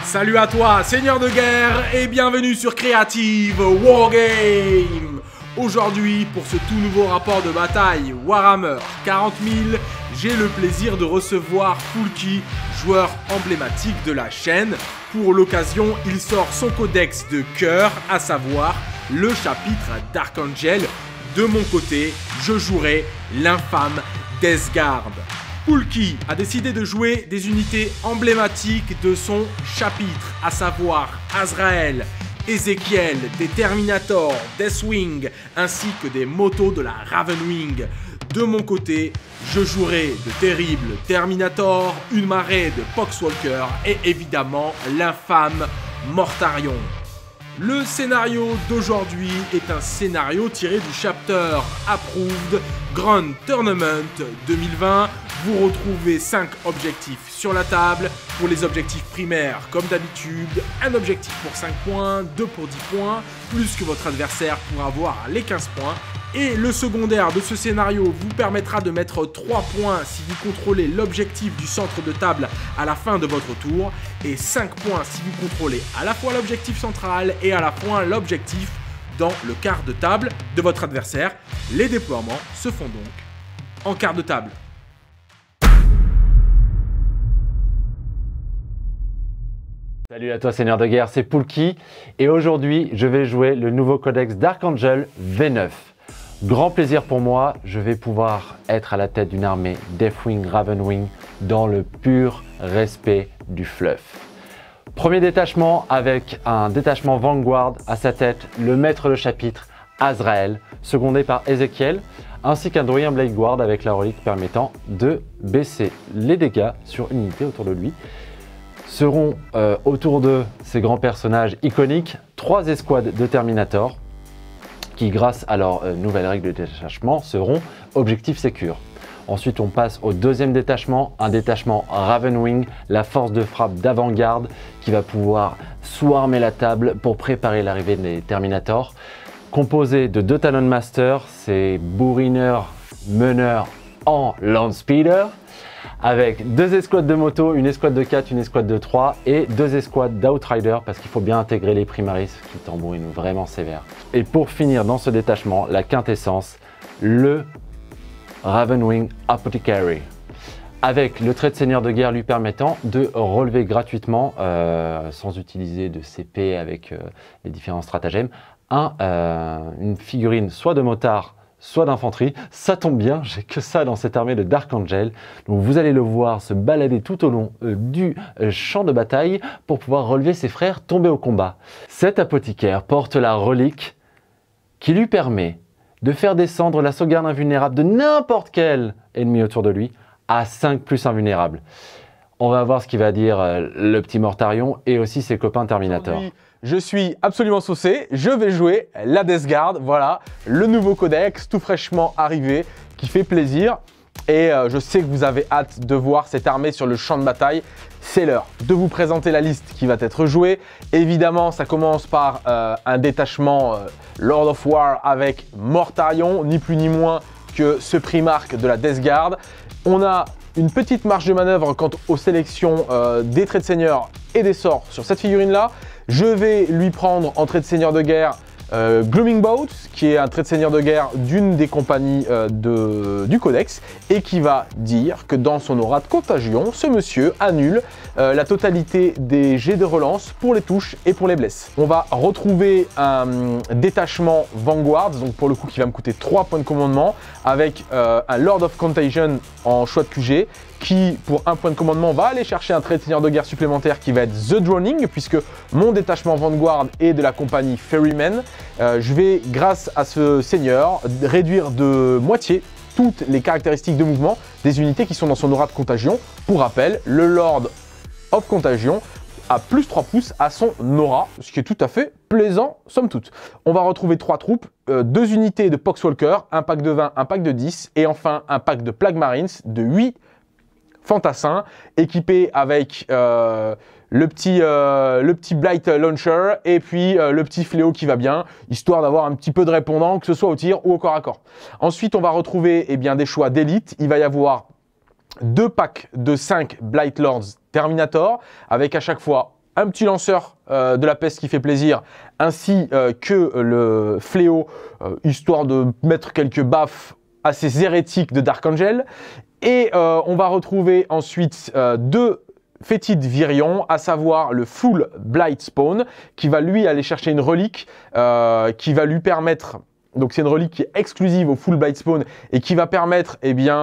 Salut à toi, seigneur de guerre, et bienvenue sur Creative Wargame. Aujourd'hui, pour ce tout nouveau rapport de bataille Warhammer 40 000, j'ai le plaisir de recevoir Poulky, joueur emblématique de la chaîne. Pour l'occasion, il sort son codex de cœur, à savoir le chapitre Dark Angel. De mon côté, je jouerai l'infâme Death Guard. Poulky a décidé de jouer des unités emblématiques de son chapitre, à savoir Azrael, Ezekiel, des Terminator, Deathwing, ainsi que des motos de la Ravenwing. De mon côté, je jouerai de terribles Terminator, une marée de Poxwalker et évidemment l'infâme Mortarion. Le scénario d'aujourd'hui est un scénario tiré du chapter Approved Grand Tournament 2020. Vous retrouvez 5 objectifs sur la table. Pour les objectifs primaires, comme d'habitude, un objectif pour 5 points, 2 pour 10 points, plus que votre adversaire pour avoir les 15 points. Et le secondaire de ce scénario vous permettra de mettre 3 points si vous contrôlez l'objectif du centre de table à la fin de votre tour, et 5 points si vous contrôlez à la fois l'objectif central et à la fois l'objectif dans le quart de table de votre adversaire. Les déploiements se font donc en quart de table. Salut à toi seigneur de guerre, c'est Poulky et aujourd'hui je vais jouer le nouveau codex Dark Angel V9. Grand plaisir pour moi, je vais pouvoir être à la tête d'une armée Deathwing, Ravenwing dans le pur respect du fluff. Premier détachement avec un détachement Vanguard, à sa tête le maître de chapitre Azrael, secondé par Ezekiel, ainsi qu'un Druid Blade Guard avec la relique permettant de baisser les dégâts sur une unité autour de lui. Seront autour de ces grands personnages iconiques 3 escouades de Terminator qui, grâce à leur nouvelle règle de détachement, seront objectifs sécures. Ensuite, on passe au deuxième détachement, un détachement Ravenwing, la force de frappe d'avant-garde qui va pouvoir swarmer la table pour préparer l'arrivée des Terminator. Composé de 2 Talon Masters, ces bourrineurs meneurs en Landspeeder, avec 2 escouades de moto, une escouade de 4, une escouade de 3 et 2 escouades d'Outrider parce qu'il faut bien intégrer les Primaris qui tambourinent vraiment sévère. Et pour finir dans ce détachement, la quintessence, le Ravenwing Apothecary avec le trait de seigneur de guerre lui permettant de relever gratuitement, sans utiliser de CP avec les différents stratagèmes, une figurine soit de motard soit d'infanterie. Ça tombe bien, j'ai que ça dans cette armée de Dark Angel. Donc vous allez le voir se balader tout au long du champ de bataille pour pouvoir relever ses frères tombés au combat. Cet apothicaire porte la relique qui lui permet de faire descendre la sauvegarde invulnérable de n'importe quel ennemi autour de lui à 5 plus invulnérable. On va voir ce qu'il va dire le petit Mortarion et aussi ses copains Terminator. Je suis absolument saucé, je vais jouer la Death Guard, voilà, le nouveau codex tout fraîchement arrivé qui fait plaisir. Et je sais que vous avez hâte de voir cette armée sur le champ de bataille. C'est l'heure de vous présenter la liste qui va être jouée. Évidemment, ça commence par un détachement Lord of War avec Mortarion, ni plus ni moins que ce primarque de la Death Guard. On a une petite marge de manœuvre quant aux sélections des traits de seigneur et des sorts sur cette figurine-là. Je vais lui prendre en trait de seigneur de guerre Glooming Boat, qui est un trait de seigneur de guerre d'une des compagnies du codex et qui va dire que dans son aura de contagion, ce monsieur annule la totalité des jets de relance pour les touches et pour les blesses. On va retrouver un détachement Vanguard, donc pour le coup qui va me coûter 3 points de commandement, avec un Lord of Contagion en choix de QG, qui pour 1 point de commandement va aller chercher un trait de seigneur de guerre supplémentaire qui va être The Drowning, puisque mon détachement Vanguard est de la compagnie Ferryman. Je vais, grâce à ce seigneur, réduire de moitié toutes les caractéristiques de mouvement des unités qui sont dans son aura de contagion. Pour rappel, le Lord of Contagion a plus 3 pouces à son aura, ce qui est tout à fait plaisant, somme toute. On va retrouver 3 troupes, 2 unités de Poxwalker, un pack de 20, un pack de 10, et enfin un pack de Plague Marines de 8 fantassins, équipés avec le petit Blight Launcher et puis le petit Fléau qui va bien, histoire d'avoir un petit peu de répondant, que ce soit au tir ou au corps à corps. Ensuite, on va retrouver des choix d'élite. Il va y avoir 2 packs de 5 Blight Lords Terminator, avec à chaque fois un petit lanceur de la peste qui fait plaisir, ainsi que le fléau, histoire de mettre quelques baffes assez hérétiques de Dark Angel. Et on va retrouver ensuite deux fétides Virion, à savoir le Full Blight Spawn, qui va lui aller chercher une relique qui va lui permettre... Donc c'est une relique qui est exclusive au Full Blight Spawn et qui va permettre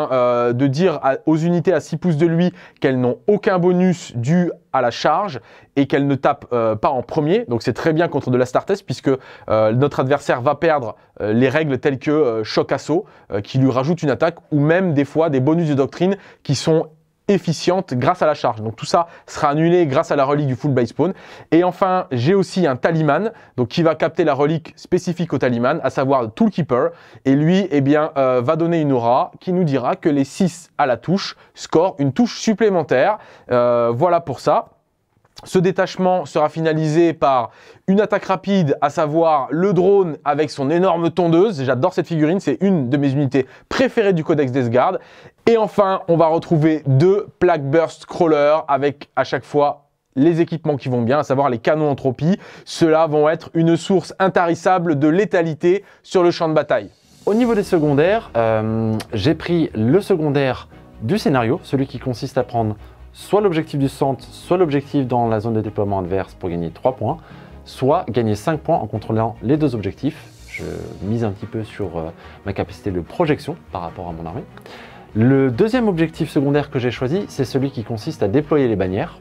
de dire aux unités à 6 pouces de lui qu'elles n'ont aucun bonus dû à la charge et qu'elles ne tapent pas en premier. Donc c'est très bien contre de la Start-Test puisque notre adversaire va perdre les règles telles que choc assaut qui lui rajoute une attaque ou même des fois des bonus de doctrine qui sont efficiente grâce à la charge. Donc tout ça sera annulé grâce à la relique du Full Blight Spawn. Et enfin, j'ai aussi un talisman donc qui va capter la relique spécifique au talisman, à savoir le Toolkeeper. Et lui, va donner une aura qui nous dira que les 6 à la touche scorent une touche supplémentaire. Voilà pour ça. Ce détachement sera finalisé par une attaque rapide, à savoir le drone avec son énorme tondeuse. J'adore cette figurine, c'est une de mes unités préférées du Codex Death Guard. Et enfin, on va retrouver 2 Plague Burst Crawlers avec à chaque fois les équipements qui vont bien, à savoir les canons entropie. Ceux-là vont être une source intarissable de létalité sur le champ de bataille. Au niveau des secondaires, j'ai pris le secondaire du scénario, celui qui consiste à prendre soit l'objectif du centre, soit l'objectif dans la zone de déploiement adverse pour gagner 3 points, soit gagner 5 points en contrôlant les 2 objectifs. Je mise un petit peu sur ma capacité de projection par rapport à mon armée. Le deuxième objectif secondaire que j'ai choisi, c'est celui qui consiste à déployer les bannières.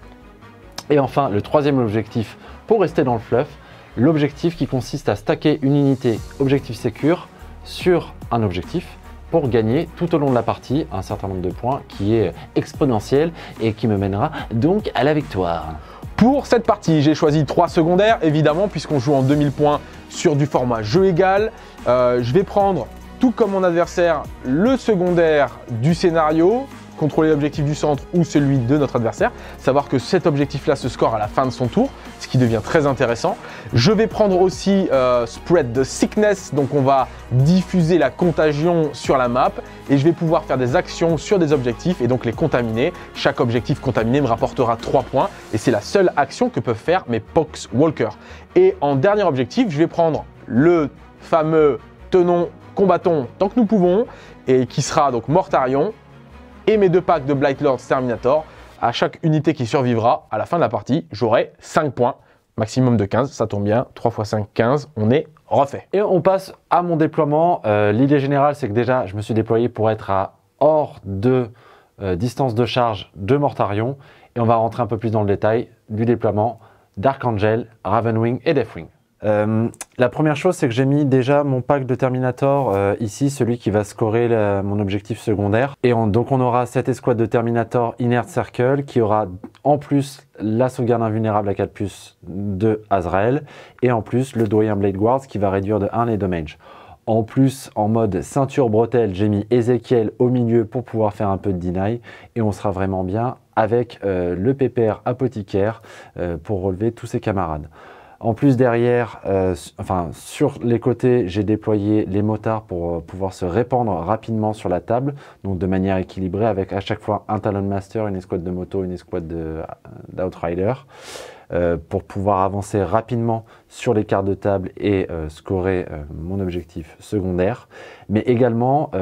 Et enfin, le troisième objectif, pour rester dans le fluff, l'objectif qui consiste à stacker une unité objectif sécure sur un objectif pour gagner tout au long de la partie un certain nombre de points qui est exponentiel et qui me mènera donc à la victoire. Pour cette partie, j'ai choisi 3 secondaires, évidemment, puisqu'on joue en 2000 points sur du format jeu égal. Je vais prendre, tout comme mon adversaire, le secondaire du scénario, contrôler l'objectif du centre ou celui de notre adversaire. Savoir que cet objectif-là se score à la fin de son tour, ce qui devient très intéressant. Je vais prendre aussi Spread the Sickness, donc on va diffuser la contagion sur la map et je vais pouvoir faire des actions sur des objectifs et donc les contaminer. Chaque objectif contaminé me rapportera 3 points et c'est la seule action que peuvent faire mes Poxwalkers. Et en dernier objectif, je vais prendre le fameux tenons, combattons tant que nous pouvons et qui sera donc Mortarion et mes 2 packs de Blightlord Terminator. À chaque unité qui survivra, à la fin de la partie, j'aurai 5 points, maximum de 15, ça tombe bien, 3 x 5, 15, on est refait. Et on passe à mon déploiement. L'idée générale, c'est que déjà, je me suis déployé pour être à hors de distance de charge de Mortarion. Et on va rentrer un peu plus dans le détail du déploiement Dark Angel, Ravenwing et Deathwing. La première chose, c'est que j'ai mis déjà mon pack de Terminator ici, celui qui va scorer mon objectif secondaire. Et donc on aura cette escouade de Terminator Inert Circle qui aura en plus la sauvegarde invulnérable à 4+ de Azrael et en plus le doyen Blade Guards qui va réduire de 1 les dommages. En plus, en mode ceinture bretelle, j'ai mis Ezekiel au milieu pour pouvoir faire un peu de deny et on sera vraiment bien avec le pépère apothicaire pour relever tous ses camarades. En plus derrière, sur les côtés, j'ai déployé les motards pour pouvoir se répandre rapidement sur la table, donc de manière équilibrée avec à chaque fois un Talon Master, une escouade de moto, une escouade d'Outrider, pour pouvoir avancer rapidement sur les cartes de table et scorer mon objectif secondaire. Mais également,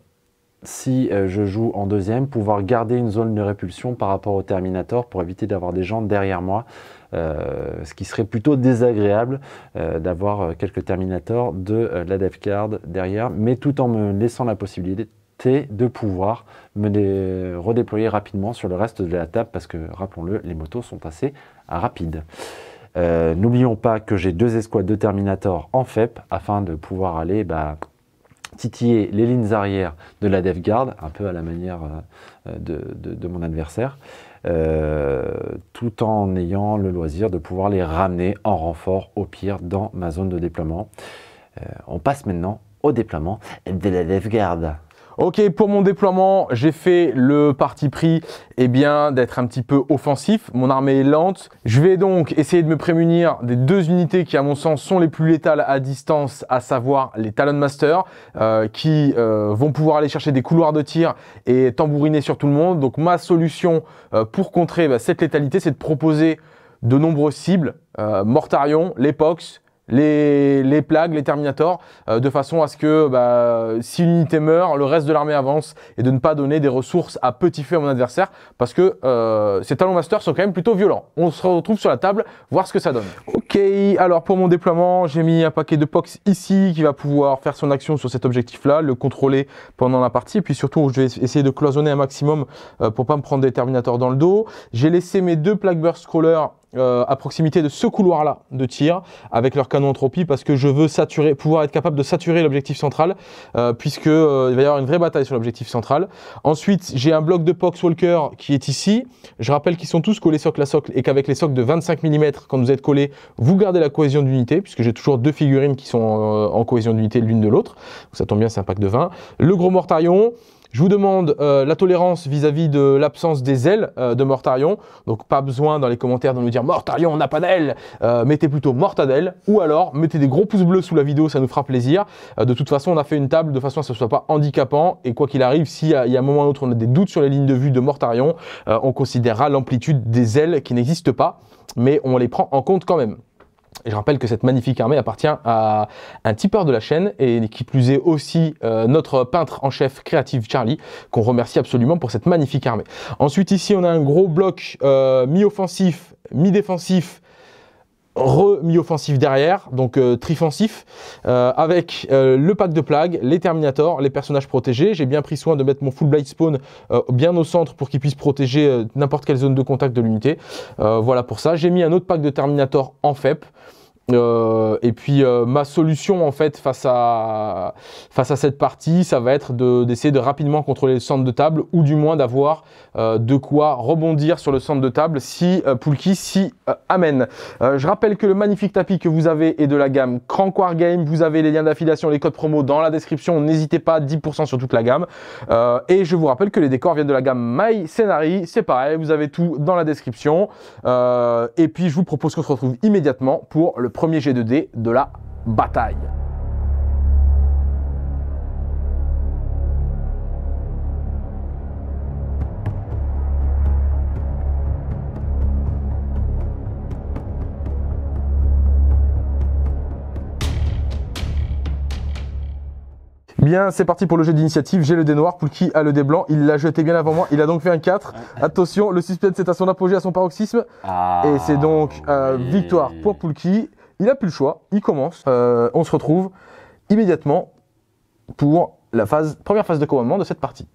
si je joue en deuxième, pouvoir garder une zone de répulsion par rapport au Terminator pour éviter d'avoir des gens derrière moi. Ce qui serait plutôt désagréable d'avoir quelques Terminators de la Death Guard derrière, mais tout en me laissant la possibilité de pouvoir me redéployer rapidement sur le reste de la table parce que, rappelons-le, les motos sont assez rapides. N'oublions pas que j'ai 2 escouades de Terminator en FEP afin de pouvoir aller titiller les lignes arrière de la Death Guard, un peu à la manière de mon adversaire. Tout en ayant le loisir de pouvoir les ramener en renfort au pire dans ma zone de déploiement. On passe maintenant au déploiement de la Death Guard. Ok, pour mon déploiement, j'ai fait le parti pris d'être un petit peu offensif. Mon armée est lente. Je vais donc essayer de me prémunir des 2 unités qui, à mon sens, sont les plus létales à distance, à savoir les Talon Master, qui vont pouvoir aller chercher des couloirs de tir et tambouriner sur tout le monde. Donc ma solution pour contrer cette létalité, c'est de proposer de nombreuses cibles, Mortarion, les Pox, les plagues, les Terminators, de façon à ce que si une unité meurt, le reste de l'armée avance et de ne pas donner des ressources à petit feu à mon adversaire parce que ces Talon Masters sont quand même plutôt violents. On se retrouve sur la table, voir ce que ça donne. Ok, alors pour mon déploiement, j'ai mis un paquet de Pox ici qui va pouvoir faire son action sur cet objectif-là, le contrôler pendant la partie et puis surtout je vais essayer de cloisonner un maximum pour pas me prendre des Terminators dans le dos. J'ai laissé mes 2 Plague Burst Crawlers à proximité de ce couloir-là de tir avec leur canon entropie parce que je veux pouvoir être capable de saturer l'objectif central puisque il va y avoir une vraie bataille sur l'objectif central. Ensuite, j'ai un bloc de Pox Walker qui est ici. Je rappelle qu'ils sont tous collés socle à socle et qu'avec les socles de 25 mm, quand vous êtes collés, vous gardez la cohésion d'unité puisque j'ai toujours 2 figurines qui sont en cohésion d'unité l'une de l'autre. Ça tombe bien, c'est un pack de 20. Le gros Mortarion. Je vous demande la tolérance vis-à-vis de l'absence des ailes de Mortarion. Donc pas besoin dans les commentaires de nous dire Mortarion, on n'a pas d'ailes. Mettez plutôt Mortadelle ou alors mettez des gros pouces bleus sous la vidéo, ça nous fera plaisir. De toute façon, on a fait une table de façon à ce que ce soit pas handicapant. Et quoi qu'il arrive, s'il y a un moment ou un autre on a des doutes sur les lignes de vue de Mortarion, on considérera l'amplitude des ailes qui n'existent pas, mais on les prend en compte quand même. Et je rappelle que cette magnifique armée appartient à un tipeur de la chaîne et qui plus est aussi notre peintre en chef créatif Charlie, qu'on remercie absolument pour cette magnifique armée. Ensuite ici on a un gros bloc mi-offensif, mi-défensif, mi-offensif derrière, donc trifensif, avec le pack de plagues, les Terminators, les personnages protégés. J'ai bien pris soin de mettre mon full blade spawn bien au centre pour qu'il puisse protéger n'importe quelle zone de contact de l'unité. Voilà pour ça. J'ai mis un autre pack de Terminator en FEP. Et puis ma solution en fait face à cette partie, ça va être d'essayer de rapidement contrôler le centre de table ou du moins d'avoir de quoi rebondir sur le centre de table si Poulki s'y amène. Je rappelle que le magnifique tapis que vous avez est de la gamme Crank Wargame. Vous avez les liens d'affiliation, les codes promo dans la description. N'hésitez pas, 10% sur toute la gamme. Et je vous rappelle que les décors viennent de la gamme My Scenari. C'est pareil, vous avez tout dans la description. Et puis je vous propose qu'on se retrouve immédiatement pour le premier jet de dés de la bataille. Bien, c'est parti pour le jeu d'initiative. J'ai le dé noir, Poulki a le dé blanc. Il l'a jeté bien avant moi. Il a donc fait un 4. Attention, le suspense est à son apogée, à son paroxysme. Et c'est donc victoire pour Poulki. Il n'a plus le choix. Il commence. On se retrouve immédiatement pour la première phase de commandement de cette partie.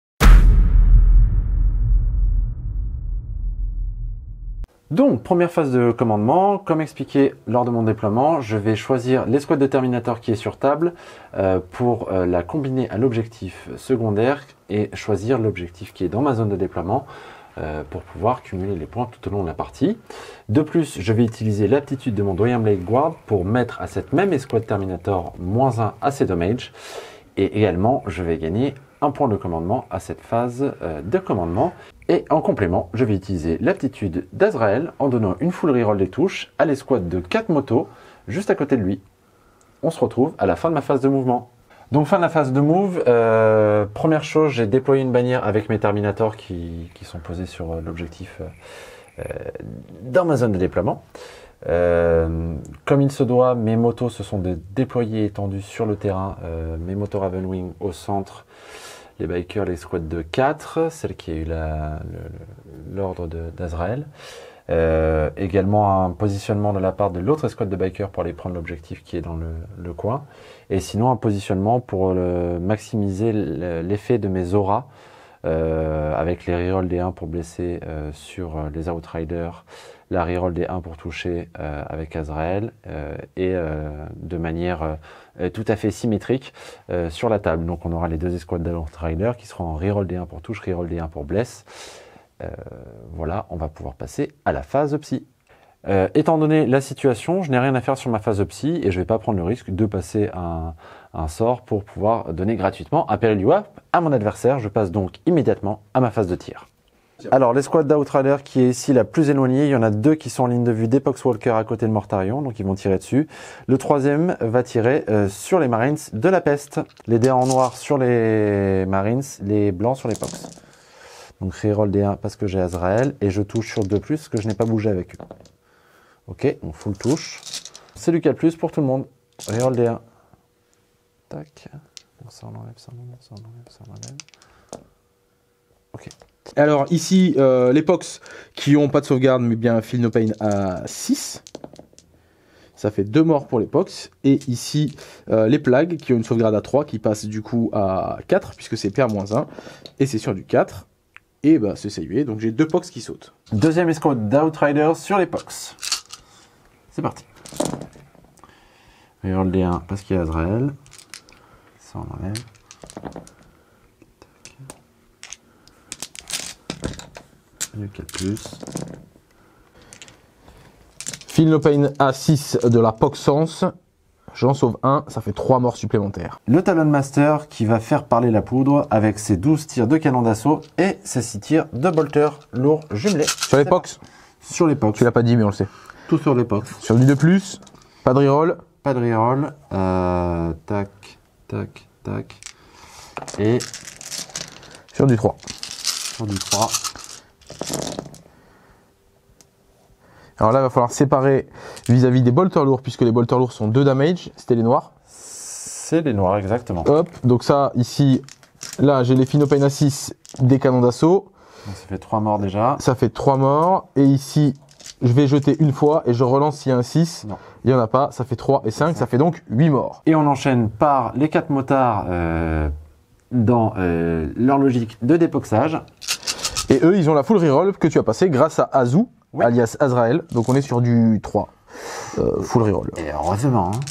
Donc, première phase de commandement, comme expliqué lors de mon déploiement, je vais choisir l'escouade de Terminator qui est sur table pour la combiner à l'objectif secondaire et choisir l'objectif qui est dans ma zone de déploiement pour pouvoir cumuler les points tout au long de la partie. De plus, je vais utiliser l'aptitude de mon Doyen Blade Guard pour mettre à cette même escouade Terminator -1 à ses dommages. Et également, je vais gagner un point de commandement à cette phase de commandement. Et en complément, je vais utiliser l'aptitude d'Azrael en donnant une full reroll des touches à l'escouade de 4 motos juste à côté de lui. On se retrouve à la fin de ma phase de mouvement. Donc fin de la phase de move, première chose, j'ai déployé une bannière avec mes Terminators qui sont posés sur l'objectif dans ma zone de déploiement. Comme il se doit, mes motos se sont déployées étendues sur le terrain, mes motos Ravenwing au centre, les bikers, les squads de 4, celle qui a eu l'ordre d'Azrael. Également un positionnement de la part de l'autre escouade de bikers pour aller prendre l'objectif qui est dans le coin. Et sinon un positionnement pour maximiser l'effet de mes auras avec les rerolls des 1 pour blesser sur les Outriders, la reroll des 1 pour toucher avec Azrael et de manière tout à fait symétrique sur la table. Donc on aura les 2 escouades d'Outriders qui seront en reroll des 1 pour touche, reroll des 1 pour bless. Voilà, on va pouvoir passer à la phase psy. Étant donné la situation, je n'ai rien à faire sur ma phase psy et je ne vais pas prendre le risque de passer un sort pour pouvoir donner gratuitement un Peril du Warp à mon adversaire. Je passe donc immédiatement à ma phase de tir. Alors l'escouade d'Outrider qui est ici la plus éloignée, il y en a 2 qui sont en ligne de vue des Poxwalker à côté de Mortarion, donc ils vont tirer dessus. Le troisième va tirer sur les Marines de la peste. Les dés en noir sur les Marines, les blancs sur les Pox. Donc reroll des 1 parce que j'ai Azrael et je touche sur 2+, parce que je n'ai pas bougé avec eux. Ok, on full touche. C'est du 4+, pour tout le monde. Reroll D1. Tac. Bon, ça on enlève, ça on enlève, ça on enlève, ça on enlève. Ok. Alors ici, les POX qui n'ont pas de sauvegarde, mais bien Feel No Pain à 6. Ça fait 2 morts pour les POX. Et ici, les plagues qui ont une sauvegarde à 3, qui passent du coup à 4, puisque c'est PA-1. Et c'est sur du 4. Et bah c'est savé, donc j'ai 2 POX qui sautent. Deuxième escouade d'Outriders sur les POX. C'est parti. Reroll D1 parce qu'il y a Azrael. Ça on enlève. Du 4+. Feel No Pain à 6 de la POX Sens. J'en sauve un, ça fait 3 morts supplémentaires. Le Talon Master qui va faire parler la poudre avec ses 12 tirs de canon d'assaut et ses 6 tirs de bolter lourd jumelés. Sur les POX, Sur les POX. tu l'as pas dit mais on le sait. Tout sur les POX. Sur du 2+, pas de reroll. Pas de reroll. Tac, tac, tac. Et Sur du 3. sur du 3. Alors là, il va falloir séparer vis-à-vis des bolters lourds, puisque les bolters lourds sont 2 damage, c'était les noirs. C'est les noirs, exactement. Hop, donc ça, ici, là, j'ai les Feel No Pain à 6 des canons d'assaut. Donc ça fait 3 morts déjà. Ça fait 3 morts. Et ici, je vais jeter une fois et je relance s'il y a un 6. Non. Il n'y en a pas, ça fait 3 et 5, ça fait donc 8 morts. Et on enchaîne par les 4 motards dans leur logique de dépoxage. Et eux, ils ont la full reroll que tu as passé grâce à Azu, Oui. alias Azrael. Donc on est sur du 3. Full reroll. Et heureusement. Hein.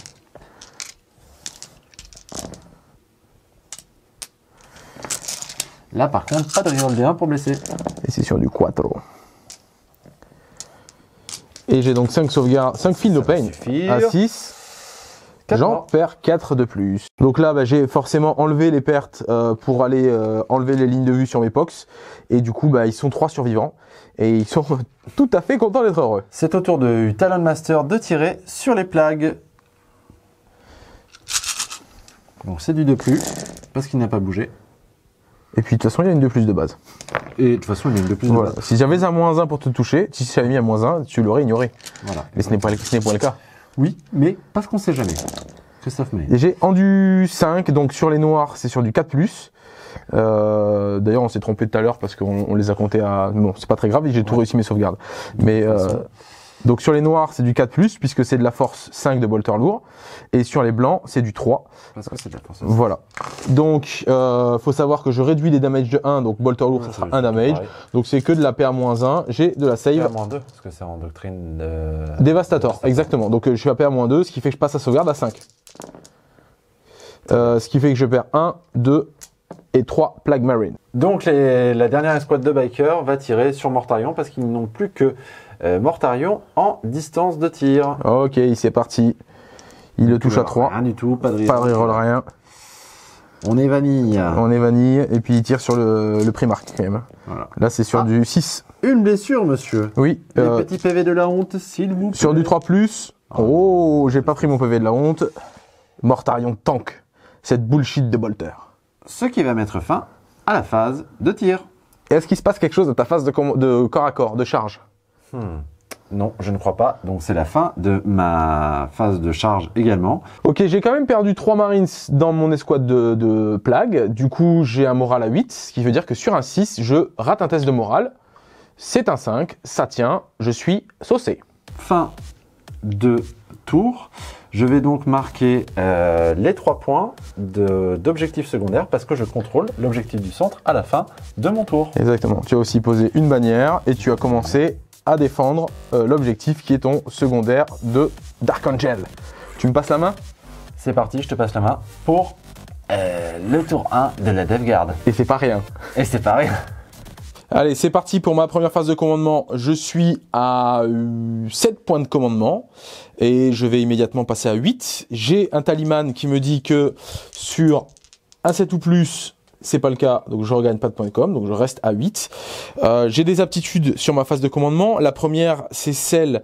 Là par contre, pas de reroll D1 pour blesser. Et c'est sur du 4. Et j'ai donc 5 sauvegardes, 5 Feel No Ça va Pain suffire. à 6. Quatre J'en morts. perds 4 de plus. Donc là, bah, j'ai forcément enlevé les pertes pour aller enlever les lignes de vue sur mes POX. Et du coup, bah, ils sont 3 survivants. Et ils sont tout à fait contents d'être heureux. C'est au tour de Talon Master de tirer sur les plagues. Donc c'est du 2+, parce qu'il n'a pas bougé. Et puis de toute façon, il y a une de plus de base. Et de toute façon, il y a une de plus de Voilà. base. Si j'avais un -1 pour te toucher, si j'avais mis un -1, tu l'aurais ignoré. Voilà. Mais ce n'est pas le cas. Oui, mais parce qu'on sait jamais. Christophe May. Et j'ai en du 5, donc sur les noirs, c'est sur du 4+. D'ailleurs, on s'est trompé tout à l'heure parce qu'on les a comptés à... Bon, c'est pas très grave, j'ai tout réussi mes sauvegardes. Mais donc sur les noirs, c'est du 4+, puisque c'est de la force 5 de bolter lourd. Et sur les blancs, c'est du 3. Parce que c'est de la force. Voilà. Donc, faut savoir que je réduis les damages de 1, donc bolter lourd, ça sera 1 damage. Donc c'est que de la PA-1, j'ai de la save. PA-2, parce que c'est en doctrine de... Devastator, exactement. Donc je suis à PA-2, ce qui fait que je passe à sauvegarde à 5. Ce qui fait que je perds 1, 2 et 3 Plague Marine. Donc la dernière escouade de bikers va tirer sur Mortarion parce qu'ils n'ont plus que Mortarion en distance de tir. Ok, c'est parti. Il le touche à 3. Rien du tout, pas de Pas de reroll, rien. On est vanille. On est vanille. Et puis il tire sur le Primarch quand même. Voilà. Là, c'est sur du 6. Une blessure, monsieur. Oui. Les petits PV de la honte, s'il vous plaît. Sur du 3+. Oh, j'ai pas pris mon PV de la honte. Mortarion tank. Cette bullshit de bolter. Ce qui va mettre fin à la phase de tir. Est-ce qu'il se passe quelque chose de ta phase de corps à corps, de charge? Non, je ne crois pas. Donc c'est la fin de ma phase de charge également. Ok, j'ai quand même perdu 3 Marines dans mon escouade de plague. Du coup, j'ai un moral à 8, ce qui veut dire que sur un 6, je rate un test de morale. C'est un 5, ça tient, je suis saucé. Fin de tour. Je vais donc marquer les 3 points d'objectif secondaire parce que je contrôle l'objectif du centre à la fin de mon tour. Exactement. Tu as aussi posé une bannière et tu as commencé à défendre l'objectif qui est ton secondaire de Dark Angel. Tu me passes la main? C'est parti, je te passe la main pour le tour 1 de la DevGuard. Et c'est pas rien. Et c'est pareil. Allez, c'est parti pour ma première phase de commandement. Je suis à 7 points de commandement et je vais immédiatement passer à 8. J'ai un talisman qui me dit que sur un 7 ou plus, c'est pas le cas, donc je regagne pas de points de com, donc je reste à 8. J'ai des aptitudes sur ma phase de commandement. La première, c'est celle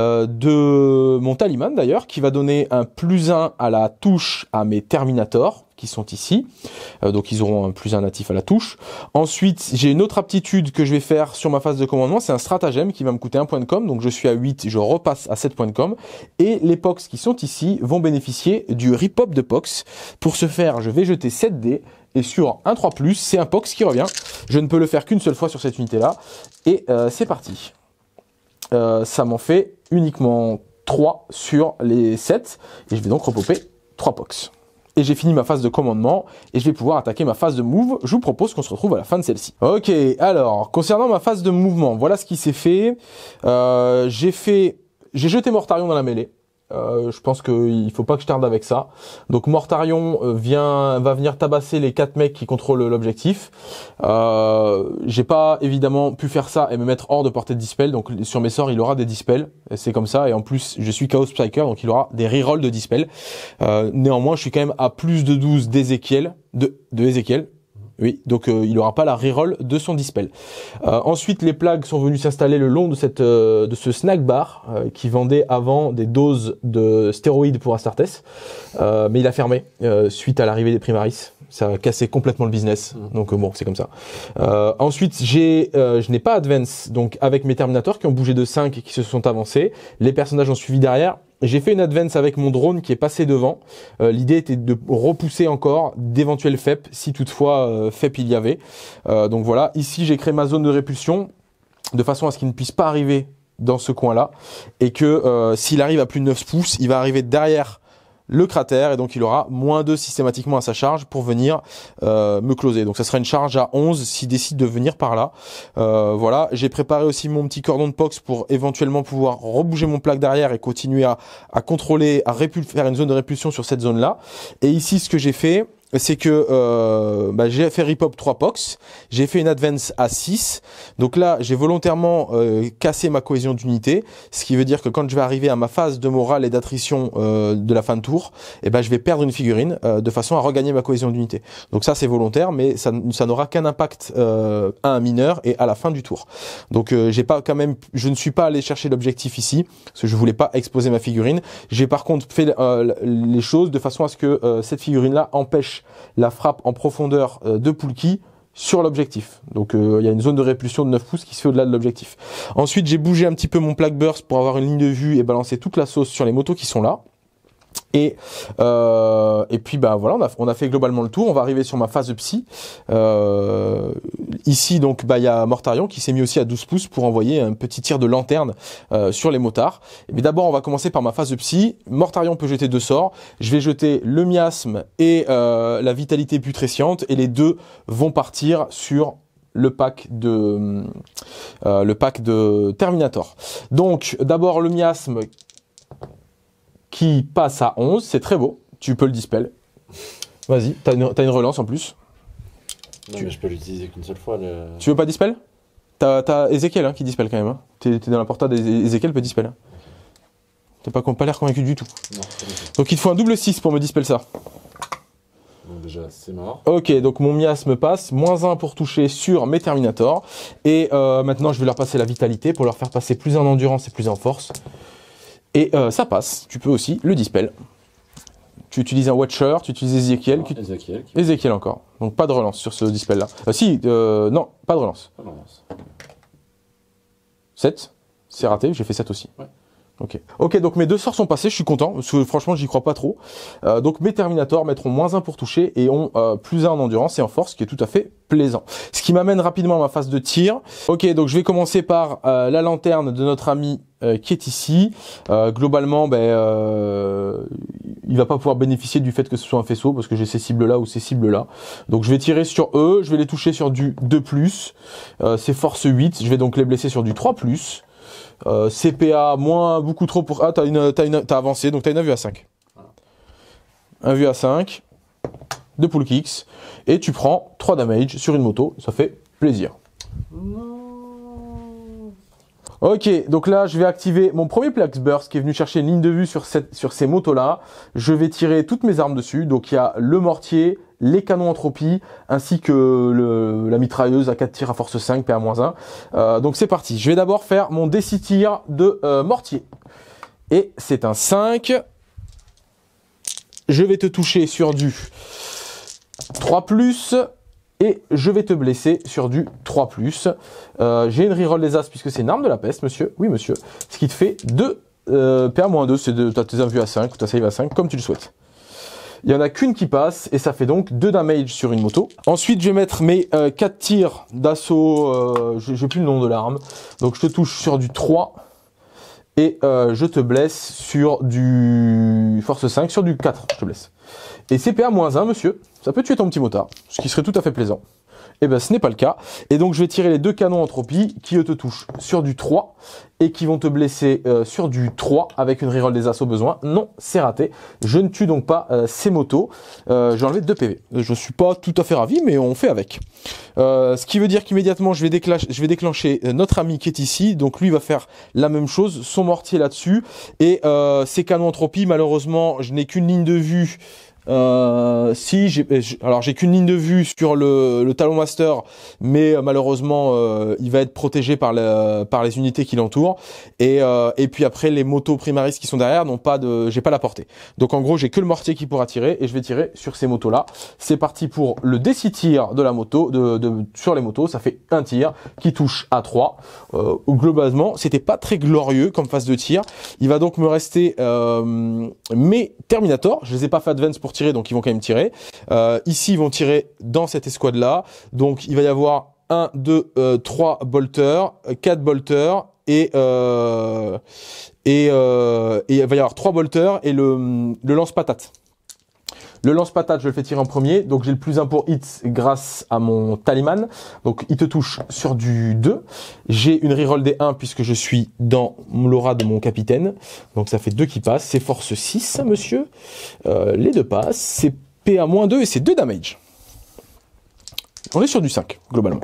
de mon talisman d'ailleurs, qui va donner un +1 à la touche à mes Terminators. qui sont ici. Donc ils auront un plus un natif à la touche. Ensuite, j'ai une autre aptitude que je vais faire sur ma phase de commandement, c'est un stratagème qui va me coûter 1 point de com. Donc je suis à 8, je repasse à 7 points de com. Et les POX qui sont ici vont bénéficier du repop de POX. Pour ce faire, je vais jeter 7 dés. Et sur un 3+, c'est un POX qui revient. Je ne peux le faire qu'une seule fois sur cette unité-là. Et c'est parti. Ça m'en fait uniquement 3 sur les 7. Et je vais donc repopper 3 POX. Et j'ai fini ma phase de commandement et je vais pouvoir attaquer ma phase de move. Je vous propose qu'on se retrouve à la fin de celle-ci. Ok, alors, concernant ma phase de mouvement, voilà ce qui s'est fait. J'ai jeté Mortarion dans la mêlée. Je pense qu'il faut pas que je tarde avec ça. Donc Mortarion va venir tabasser les 4 mecs qui contrôlent l'objectif. J'ai pas évidemment pu faire ça et me mettre hors de portée de dispel. Donc sur mes sorts il aura des dispels. C'est comme ça. Et en plus je suis Chaos Psyker, donc il aura des rerolls de dispel. Néanmoins je suis quand même à plus de 12 d'Ezekiel. De Ezekiel. Oui, donc il n'aura pas la reroll de son dispel. Ensuite, les plagues sont venues s'installer le long de ce snack bar qui vendait avant des doses de stéroïdes pour Astartes, mais il a fermé suite à l'arrivée des Primaris. Ça a cassé complètement le business, donc bon, c'est comme ça. Ensuite, je n'ai pas Advance, donc avec mes Terminators qui ont bougé de 5 et qui se sont avancés. Les personnages ont suivi derrière. J'ai fait une advance avec mon drone qui est passé devant. L'idée était de repousser encore d'éventuels FEP, si toutefois FEP il y avait. Donc voilà, ici j'ai créé ma zone de répulsion, de façon à ce qu'il ne puisse pas arriver dans ce coin-là. Et que s'il arrive à plus de 9 pouces, il va arriver derrière le cratère et donc il aura -2 systématiquement à sa charge pour venir me closer. Donc ça sera une charge à 11 s'il décide de venir par là. Voilà, j'ai préparé aussi mon petit cordon de POX pour éventuellement pouvoir rebouger mon plaque derrière et continuer à contrôler, faire une zone de répulsion sur cette zone-là. Et ici, ce que j'ai fait, c'est que j'ai fait repop 3 POX, j'ai fait une advance à 6, donc là j'ai volontairement cassé ma cohésion d'unité, ce qui veut dire que quand je vais arriver à ma phase de morale et d'attrition de la fin de tour, je vais perdre une figurine de façon à regagner ma cohésion d'unité. Donc ça c'est volontaire, mais ça n'aura qu'un impact à un mineur et à la fin du tour. Donc je ne suis pas allé chercher l'objectif ici, parce que je voulais pas exposer ma figurine. J'ai par contre fait les choses de façon à ce que cette figurine-là empêche la frappe en profondeur de Poulki sur l'objectif. Donc il y a une zone de répulsion de 9 pouces qui se fait au-delà de l'objectif. Ensuite, j'ai bougé un petit peu mon plaque burst pour avoir une ligne de vue et balancer toute la sauce sur les motos qui sont là. Et puis voilà, on a fait globalement le tour. On va arriver sur ma phase de psy. Ici donc il y a Mortarion qui s'est mis aussi à 12 pouces pour envoyer un petit tir de lanterne sur les motards. Mais d'abord on va commencer par ma phase de psy. Mortarion peut jeter 2 sorts. Je vais jeter le miasme et la vitalité putresciente et les deux vont partir sur le pack de Terminator. Donc d'abord le miasme qui passe à 11, c'est très beau, tu peux le dispel. Vas-y, t'as une relance en plus. Non, mais je peux l'utiliser qu'une seule fois. Tu veux pas dispel? T'as Ezekiel qui dispel quand même. Hein. T'es dans la portade, Ezekiel peut dispel. Hein. T'as pas l'air convaincu du tout. Non, donc il te faut un double 6 pour me dispel ça. Donc déjà, c'est mort. Ok, donc mon miasme passe, -1 pour toucher sur mes Terminators. Et maintenant, je vais leur passer la vitalité pour leur faire passer plus en endurance et plus en force. Et ça passe, tu peux aussi le dispel. Tu utilises un Watcher, tu utilises Ezekiel. Ezekiel encore. Donc pas de relance sur ce dispel-là. Non, pas de relance. Pas de relance. 7, c'est raté, j'ai fait 7 aussi. Ouais. Ok, donc mes 2 sorts sont passés, je suis content, parce que franchement j'y crois pas trop. Donc mes Terminators mettront -1 pour toucher et ont +1 en endurance et en force, ce qui est tout à fait plaisant. Ce qui m'amène rapidement à ma phase de tir. Ok, donc je vais commencer par la lanterne de notre ami qui est ici. Globalement, il va pas pouvoir bénéficier du fait que ce soit un faisceau, parce que j'ai ces cibles-là ou ces cibles-là. Donc je vais tirer sur eux, je vais les toucher sur du 2+, c'est force 8, je vais donc les blesser sur du 3+. CPA moins beaucoup trop pour... Ah, t'as avancé, donc t'as une vue à 5. Un vue à 5 de pull kicks et tu prends 3 damage sur une moto, ça fait plaisir. Ok, donc là je vais activer mon premier Plex Burst qui est venu chercher une ligne de vue sur ces motos là. Je vais tirer toutes mes armes dessus, donc il y a le mortier, les canons entropie, ainsi que la mitrailleuse à 4 tirs à force 5, PA-1. Donc c'est parti, je vais d'abord faire mon D6 tir de mortier. Et c'est un 5. Je vais te toucher sur du 3+, et je vais te blesser sur du 3+. J'ai une reroll des As puisque c'est une arme de la peste, monsieur. Oui, monsieur. Ce qui te fait 2 PA-2, c'est de tes invus à 5 ou ta save à 5, comme tu le souhaites. Il n'y en a qu'une qui passe, et ça fait donc 2 damage sur une moto. Ensuite, je vais mettre mes 4 tirs d'assaut, j'ai plus le nom de l'arme. Donc je te touche sur du 3, et je te blesse sur du force 5, sur du 4, je te blesse. Et CPA-1, monsieur, ça peut tuer ton petit motard, ce qui serait tout à fait plaisant. Eh ben, ce n'est pas le cas. Et donc, je vais tirer les 2 canons entropie qui, eux, te touchent sur du 3 et qui vont te blesser sur du 3 avec une reroll des assauts besoin. Non, c'est raté. Je ne tue donc pas ces motos. J'ai enlevé 2 PV. Je ne suis pas tout à fait ravi, mais on fait avec. Ce qui veut dire qu'immédiatement, je vais déclencher notre ami qui est ici. Donc, lui va faire la même chose. Son mortier là-dessus. Et ces canons entropie, malheureusement, je n'ai qu'une ligne de vue. Alors j'ai qu'une ligne de vue sur le Talon Master, mais malheureusement il va être protégé par les unités qui l'entourent, et puis après les motos primaristes qui sont derrière j'ai pas la portée. Donc en gros j'ai que le mortier qui pourra tirer, et je vais tirer sur ces motos là. C'est parti pour le DC tir de la moto, sur les motos. Ça fait un tir qui touche à 3. Globalement c'était pas très glorieux comme phase de tir. Il va donc me rester mes Terminator. Je les ai pas fait advance pour tirer, donc ils vont quand même tirer. Ici, ils vont tirer dans cette escouade-là. Donc, il va y avoir 1, 2, 3 bolters, 4 bolters, et il va y avoir 3 bolters et le lance-patate. Le lance-patate, je le fais tirer en premier. Donc, j'ai le plus 1 pour hits grâce à mon talisman. Donc, il te touche sur du 2. J'ai une reroll des 1 puisque je suis dans l'aura de mon capitaine. Donc, ça fait 2 qui passent. C'est force 6, monsieur. Les 2 passent. C'est PA-2 et c'est 2 damage. On est sur du 5, globalement.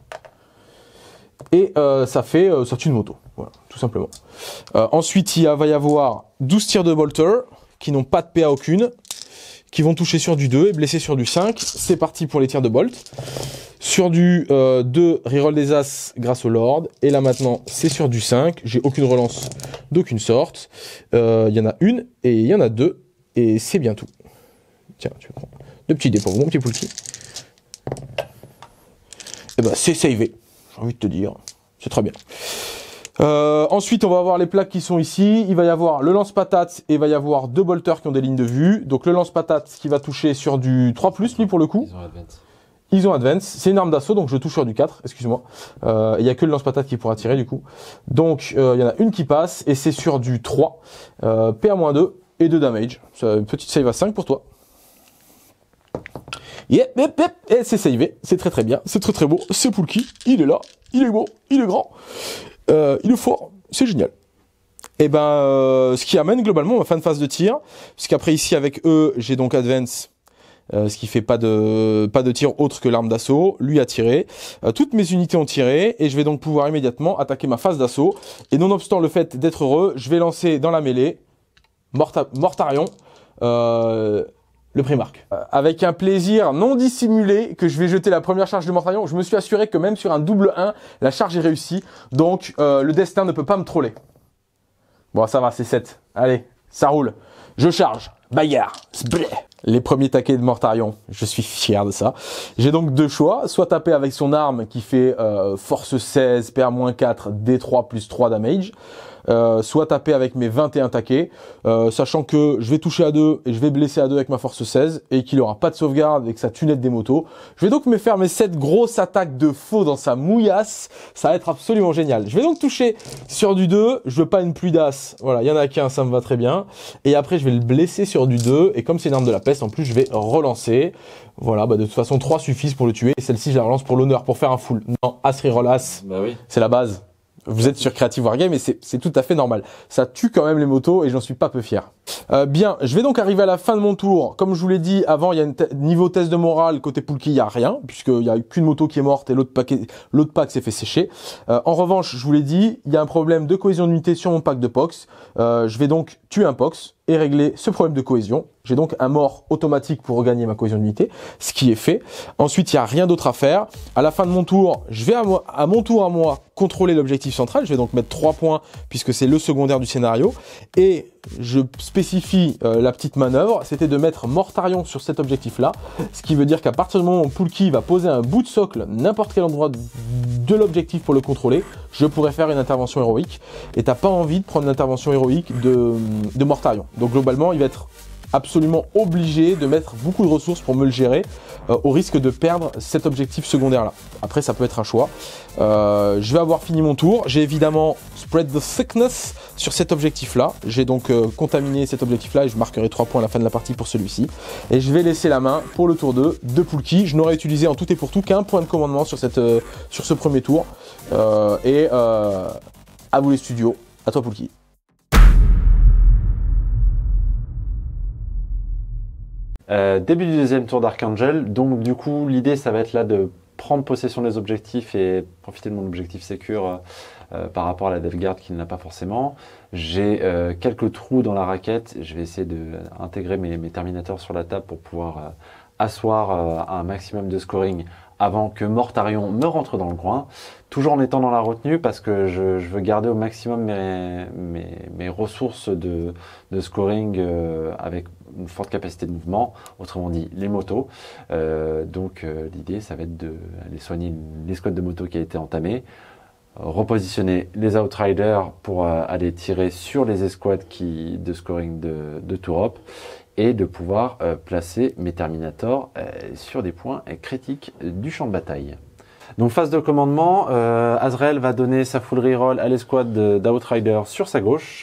Et ça tue une moto. Voilà, tout simplement. Ensuite, il va y avoir 12 tirs de bolter qui n'ont pas de PA aucune, qui vont toucher sur du 2 et blesser sur du 5. C'est parti pour les tirs de bolt. Sur du 2, reroll des As grâce au Lord. Et là maintenant, c'est sur du 5. J'ai aucune relance d'aucune sorte. Il y en a une et il y en a 2. Et c'est bien tout. Tiens, tu prends 2 petits dés pour vous, mon petit Poulki. Et ben c'est savé, j'ai envie de te dire. C'est très bien. Ensuite, on va avoir les plaques qui sont ici. Il va y avoir le lance-patate et il va y avoir 2 bolters qui ont des lignes de vue. Donc le lance-patate qui va toucher sur du 3+, lui pour le coup. Ils ont advance. C'est une arme d'assaut, donc je touche sur du 4, excuse-moi. Il n'y a que le lance-patate qui pourra tirer du coup. Donc il y en a une qui passe et c'est sur du 3. PA-2 et 2 damage. Une petite save à 5 pour toi. Et c'est savé, c'est très très bien, c'est très très beau, c'est Poulki, il est là, il est beau, il est grand, il est fort, c'est génial. Et ben, ce qui amène globalement ma fin de phase de tir, puisqu'après ici avec eux, j'ai donc advance, ce qui fait pas de tir autre que l'arme d'assaut. Lui a tiré, toutes mes unités ont tiré, et je vais donc pouvoir immédiatement attaquer ma phase d'assaut. Et nonobstant le fait d'être heureux, je vais lancer dans la mêlée Mortarion. Le Primark. Avec un plaisir non dissimulé que je vais jeter la première charge de Mortarion. Je me suis assuré que même sur un double 1, la charge est réussie. Donc le destin ne peut pas me troller. Bon, ça va, c'est 7. Allez, ça roule. Je charge. Bagarre. Sblé. Les premiers taquets de Mortarion. Je suis fier de ça. J'ai donc 2 choix. Soit taper avec son arme qui fait force 16, PA-4, D3 plus 3 damage. Soit taper avec mes 21 taquets, sachant que je vais toucher à 2 et je vais blesser à 2 avec ma force 16 et qu'il aura pas de sauvegarde avec sa tunette des motos. Je vais donc me faire mes 7 grosses attaques de faux dans sa mouillasse. Ça va être absolument génial. Je vais donc toucher sur du 2. Je veux pas une pluie d'as. Voilà, il y en a qu'un, ça me va très bien. Et après, je vais le blesser sur du 2. Et comme c'est une arme de la peste, en plus, je vais relancer. Voilà, bah de toute façon, 3 suffisent pour le tuer. Et celle-ci, je la relance pour l'honneur, pour faire un full. Non, as reroll as. Bah oui. C'est la base. Vous êtes sur Creative Wargame et c'est tout à fait normal. Ça tue quand même les motos et j'en suis pas peu fier. Bien, je vais donc arriver à la fin de mon tour. Comme je vous l'ai dit avant, il y a niveau test de morale. Côté Poulki, il n'y a rien, puisqu'il n'y a qu'une moto qui est morte et l'autre pack s'est fait sécher. En revanche, je vous l'ai dit, il y a un problème de cohésion d'unité sur mon pack de Pox. Je vais donc tuer un Pox et régler ce problème de cohésion. J'ai donc un mort automatique pour regagner ma cohésion d'unité, ce qui est fait. Ensuite, il n'y a rien d'autre à faire. À la fin de mon tour, je vais à mon tour à moi contrôler l'objectif central. Je vais donc mettre 3 points puisque c'est le secondaire du scénario. Et je spécifie la petite manœuvre, c'était de mettre Mortarion sur cet objectif-là. Ce qui veut dire qu'à partir du moment où Poulki va poser un bout de socle, n'importe quel endroit de l'objectif pour le contrôler, je pourrais faire une intervention héroïque. Et t'as pas envie de prendre une intervention héroïque de Mortarion. Donc globalement, il va être absolument obligé de mettre beaucoup de ressources pour me le gérer au risque de perdre cet objectif secondaire là. Après ça peut être un choix. Je vais avoir fini mon tour. J'ai évidemment spread the sickness sur cet objectif là. J'ai donc contaminé cet objectif là et je marquerai 3 points à la fin de la partie pour celui-ci. Et je vais laisser la main pour le tour 2 de Poulki. Je n'aurai utilisé en tout et pour tout qu'un point de commandement sur ce premier tour. À vous les studios, à toi Poulki. Début du deuxième tour d'Archangel, donc du coup l'idée ça va être là de prendre possession des objectifs et profiter de mon objectif sécure par rapport à la DevGuard qui ne l'a pas forcément. J'ai quelques trous dans la raquette, je vais essayer d'intégrer mes terminators sur la table pour pouvoir asseoir un maximum de scoring avant que Mortarion ne rentre dans le coin, toujours en étant dans la retenue parce que je veux garder au maximum mes ressources de scoring avec une forte capacité de mouvement, autrement dit les motos. L'idée ça va être d'aller soigner l'escouade de moto qui a été entamée, repositionner les Outriders pour aller tirer sur les escouades de scoring de Tourop et de pouvoir placer mes Terminators sur des points critiques du champ de bataille. Donc phase de commandement, Azrael va donner sa full reroll à l'escouade d'Outrider sur sa gauche.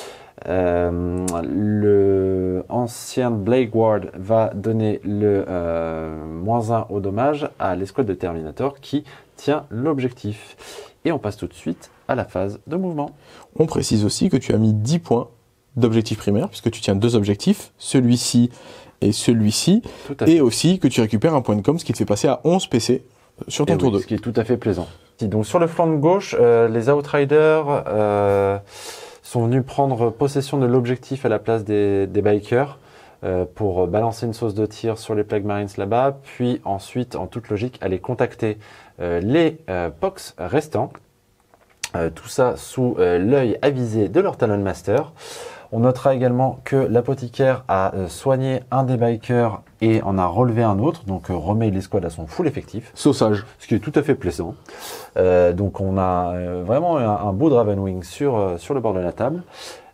Le ancien Blade Ward va donner le -1 au dommage à l'escouade de Terminator qui tient l'objectif. Et on passe tout de suite à la phase de mouvement. On précise aussi que tu as mis 10 points d'objectif primaire, puisque tu tiens 2 objectifs, celui-ci et celui-ci, et aussi que tu récupères un point de com, ce qui te fait passer à 11 PC sur ton tour 2. Ce qui est tout à fait plaisant. Donc sur le flanc de gauche, les Outriders sont venus prendre possession de l'objectif à la place des bikers pour balancer une sauce de tir sur les Plague Marines là-bas, puis ensuite, en toute logique, aller contacter les POX restants. Tout ça sous l'œil avisé de leur Talon Master. On notera également que l'apothicaire a soigné un des bikers et en a relevé un autre, donc remet l'escouade à son full effectif. Saussage. Ce qui est tout à fait plaisant. Donc on a vraiment un beau Dravenwing sur le bord de la table.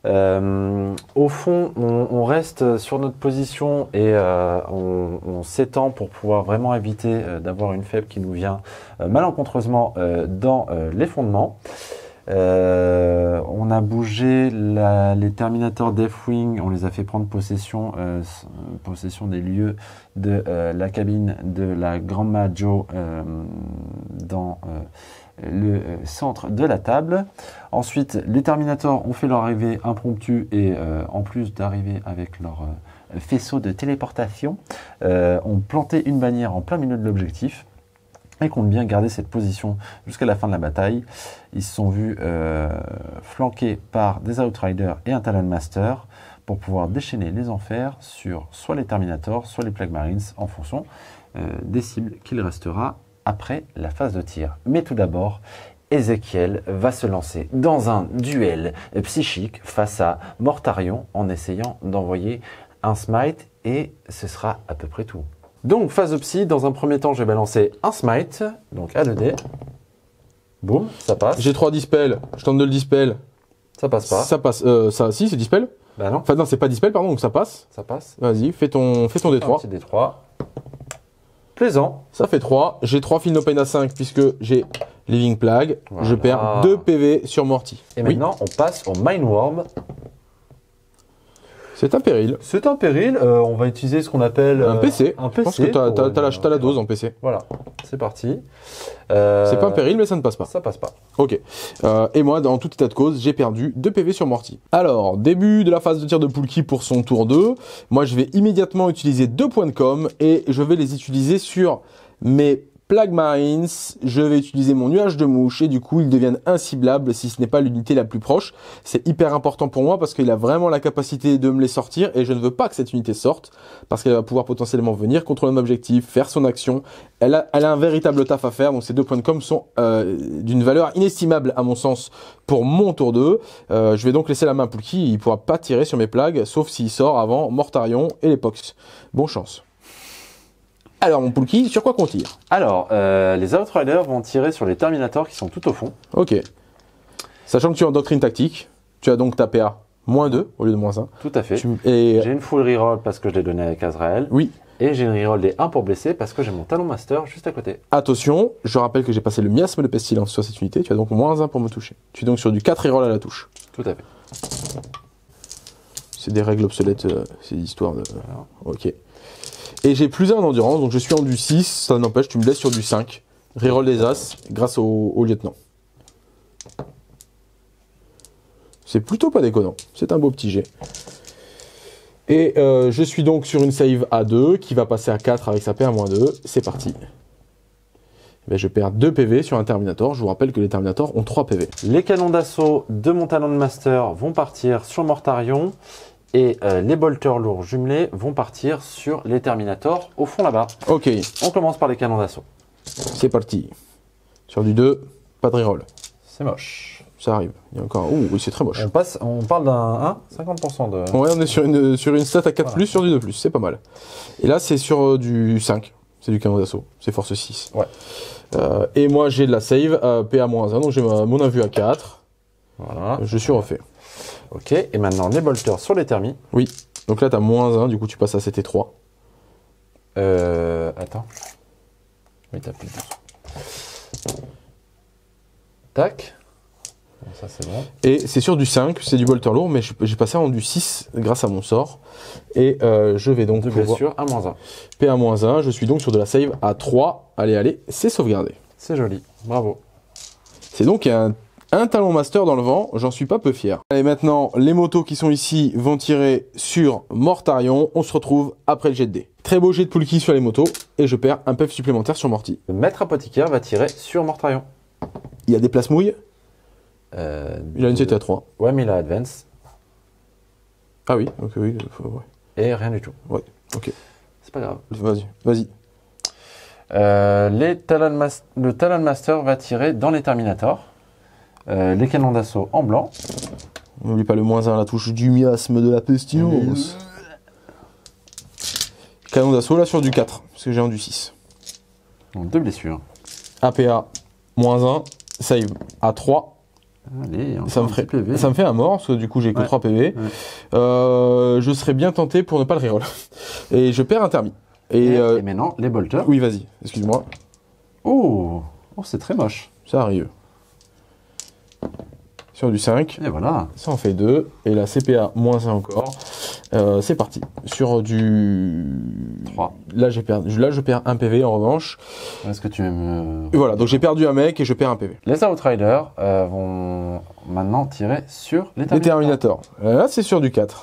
Au fond, on reste sur notre position et on s'étend pour pouvoir vraiment éviter d'avoir une faible qui nous vient malencontreusement dans les fondements. On a bougé les Terminators Deathwing, on les a fait prendre possession des lieux de la cabine de la Grandma Joe dans le centre de la table. Ensuite, les Terminators ont fait leur arrivée impromptue et en plus d'arriver avec leur faisceau de téléportation, ont planté une bannière en plein milieu de l'objectif et comptent bien garder cette position jusqu'à la fin de la bataille. Ils se sont vus flanqués par des Outriders et un Talon Master pour pouvoir déchaîner les enfers sur soit les Terminators, soit les Plague Marines en fonction des cibles qu'il restera après la phase de tir. Mais tout d'abord, Ezekiel va se lancer dans un duel psychique face à Mortarion en essayant d'envoyer un smite et ce sera à peu près tout. Donc phase de psy, dans un premier temps je vais balancer un smite, donc à 2D. Boum, ça passe. J'ai 3 dispels, je tente de le dispel. Ça passe pas. Ça passe, si c'est dispel. Bah non. Enfin non, c'est pas dispel, pardon, donc ça passe. Ça passe. Vas-y, fais ton D3. Un petit D3. Plaisant. Ça fait 3. J'ai 3 Feel No Pain à 5 puisque j'ai Living Plague. Voilà. Je perds 2 PV sur Morty. Et maintenant, on passe au Mindworm. C'est un péril. C'est un péril. On va utiliser ce qu'on appelle un PC. Un PC. Je pense que t'as la dose en PC. Voilà, c'est parti. C'est pas un péril, mais ça ne passe pas. Ça passe pas. Ok. Et moi, dans tout état de cause, j'ai perdu 2 PV sur Morty. Alors, début de la phase de tir de Poulki pour son tour 2. Moi, je vais immédiatement utiliser 2 points de com et je vais les utiliser sur mes Plague Marines, je vais utiliser mon nuage de mouche et du coup ils deviennent inciblables si ce n'est pas l'unité la plus proche. C'est hyper important pour moi parce qu'il a vraiment la capacité de me les sortir et je ne veux pas que cette unité sorte parce qu'elle va pouvoir potentiellement venir contrôler un objectif, faire son action. Elle a un véritable taf à faire, donc ces 2 points de com sont d'une valeur inestimable à mon sens pour mon tour 2. Je vais donc laisser la main à Poulki, il ne pourra pas tirer sur mes plagues sauf s'il sort avant Mortarion et les Pox. Bonne chance. Alors mon Poulki, sur quoi qu'on tire? Alors, les Outriders vont tirer sur les Terminators qui sont tout au fond. Ok. Sachant que tu es en doctrine tactique, tu as donc ta PA -2 au lieu de -1. Tout à fait. Et... J'ai une full reroll parce que je l'ai donné avec Azrael. Oui. Et j'ai une reroll des 1 pour blesser parce que j'ai mon Talon Master juste à côté. Attention, je rappelle que j'ai passé le miasme de pestilence sur cette unité, tu as donc -1 pour me toucher. Tu es donc sur du 4 reroll à la touche. Tout à fait. C'est des règles obsolètes, c'est l'histoire de... Voilà. Ok. Et j'ai +1 en endurance, donc je suis en du 6, ça n'empêche, tu me laisses sur du 5. Reroll des As grâce au lieutenant. C'est plutôt pas déconnant, c'est un beau petit jet. Et je suis donc sur une save à 2 qui va passer à 4 avec sa paix à -2. C'est parti. Ben, je perds 2 PV sur un Terminator. Je vous rappelle que les Terminators ont 3 PV. Les canons d'assaut de mon Talon Master vont partir sur Mortarion. Et les bolters lourds jumelés vont partir sur les Terminators au fond là-bas. Ok. On commence par les canons d'assaut. C'est parti. Sur du 2, pas de reroll. C'est moche. Ça arrive. Il y a encore... Ouh, oui, c'est très moche. On parle d'un 50% de... Ouais, on est sur une stat à 4+, sur du 2+, c'est pas mal. Et là, c'est sur du 5. C'est du canon d'assaut. C'est force 6. Ouais. Et moi, j'ai de la save, PA -1, donc j'ai mon invu à 4. Voilà. Je suis refait. Ok, et maintenant les bolters sur les thermis. Oui, donc là, tu as -1, du coup, tu passes à 7 et 3. Attends. Oui, t'as plus de... Tac. Bon, ça, c'est bon. Et c'est sur du 5, c'est du bolter lourd, mais j'ai passé en du 6 grâce à mon sort. Et je vais donc... De blessure à -1. PA -1, je suis donc sur de la save à 3. Allez, allez, c'est sauvegardé. C'est joli, bravo. C'est donc un Talon Master dans le vent, j'en suis pas peu fier. Et maintenant, les motos qui sont ici vont tirer sur Mortarion. On se retrouve après le jet de dés. Très beau jet de Poulki sur les motos, et je perds un PF supplémentaire sur Morty. Le maître apothicaire va tirer sur Mortarion. Il y a des places mouilles. Il a une CT à 3. Ouais, mais il a Advance. Ah oui, donc oui. Ouais. Et rien du tout. Ouais, ok. C'est pas grave. Vas-y, vas-y. Le Talon Master va tirer dans les Terminators. Les canons d'assaut en blanc. N'oublie pas le -1 à la touche du miasme de la pestilence. Canon d'assaut là sur du 4, parce que j'ai un du 6. Donc 2 blessures. APA -1, save à 3. Allez, ça me fait un mort, parce que du coup j'ai que 3 PV. Ouais. Je serais bien tenté pour ne pas le reroll. Et je perds un thermi. Et maintenant, les bolters. Oui, vas-y, excuse-moi. Oh, c'est très moche. Ça arrive. Sur du 5. Et voilà. Ça en fait 2. Et la CPA -1 encore. C'est parti. Sur du 3. Là, je perds un PV en revanche. Est-ce que tu me... Voilà, donc j'ai perdu un mec et je perds un PV. Les Outriders vont maintenant tirer sur les Terminators. Là, c'est sur du 4.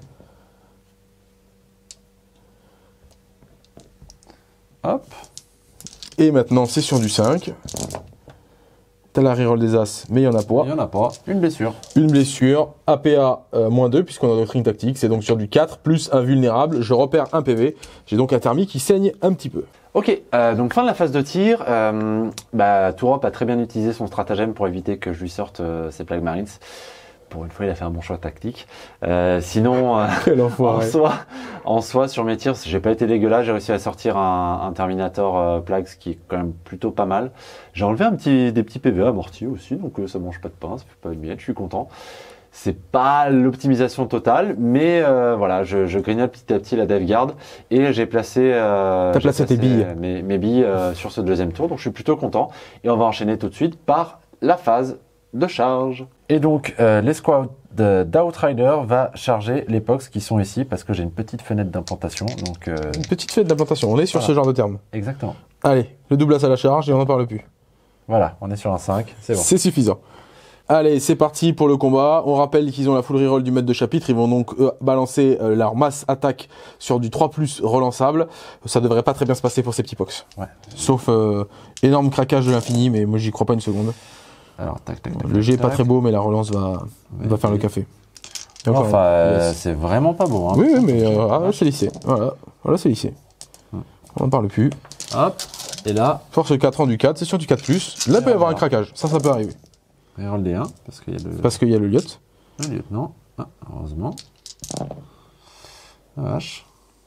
Hop. Et maintenant, c'est sur du 5. T'as la reroll des As, mais il n'y en a pas. Il n'y en a pas. Une blessure. Une blessure. APA -2, puisqu'on a doctrine tactique. C'est donc sur du 4, plus invulnérable. Je repère un PV. J'ai donc un thermi qui saigne un petit peu. Ok, donc fin de la phase de tir. Tourop a très bien utilisé son stratagème pour éviter que je lui sorte ses Plague Marines. Pour une fois, il a fait un bon choix tactique. Sinon, en soi, sur mes tirs, j'ai pas été dégueulasse. J'ai réussi à sortir un Terminator Plague, ce qui est quand même plutôt pas mal. J'ai enlevé des petits PV amortis aussi, donc ça mange pas de pain, ça fait pas de miettes, je suis content. C'est pas l'optimisation totale, mais voilà, je grignote petit à petit la DevGuard et j'ai placé, tes billes. Mes billes sur ce deuxième tour, donc je suis plutôt content. Et on va enchaîner tout de suite par la phase de charge. Et donc l'escouade d'Outrider va charger les POX qui sont ici parce que j'ai une petite fenêtre d'implantation. Une petite fenêtre d'implantation, on est sur ce genre de terme. Exactement. Allez, le double as à la charge et on n'en parle plus. Voilà, on est sur un 5, c'est bon. C'est suffisant. Allez, c'est parti pour le combat. On rappelle qu'ils ont la full reroll du maître de chapitre. Ils vont donc balancer leur masse attaque sur du 3+ relançable. Ça devrait pas très bien se passer pour ces petits pox. Ouais. Sauf énorme craquage de l'infini, mais moi j'y crois pas une seconde. Alors, tac, tac, tac. Le jet est pas très beau, mais la relance va faire le café. Enfin, c'est vraiment pas beau. Hein, oui, mais c'est lissé. Voilà, c'est lissé. On n'en parle plus. Hop, et là... Force 4 en du 4, c'est sur du 4+. Là, il peut y avoir un craquage. Ça peut arriver. Reroll des 1, parce qu'il y a le liot. Le lieutenant, heureusement. La vache.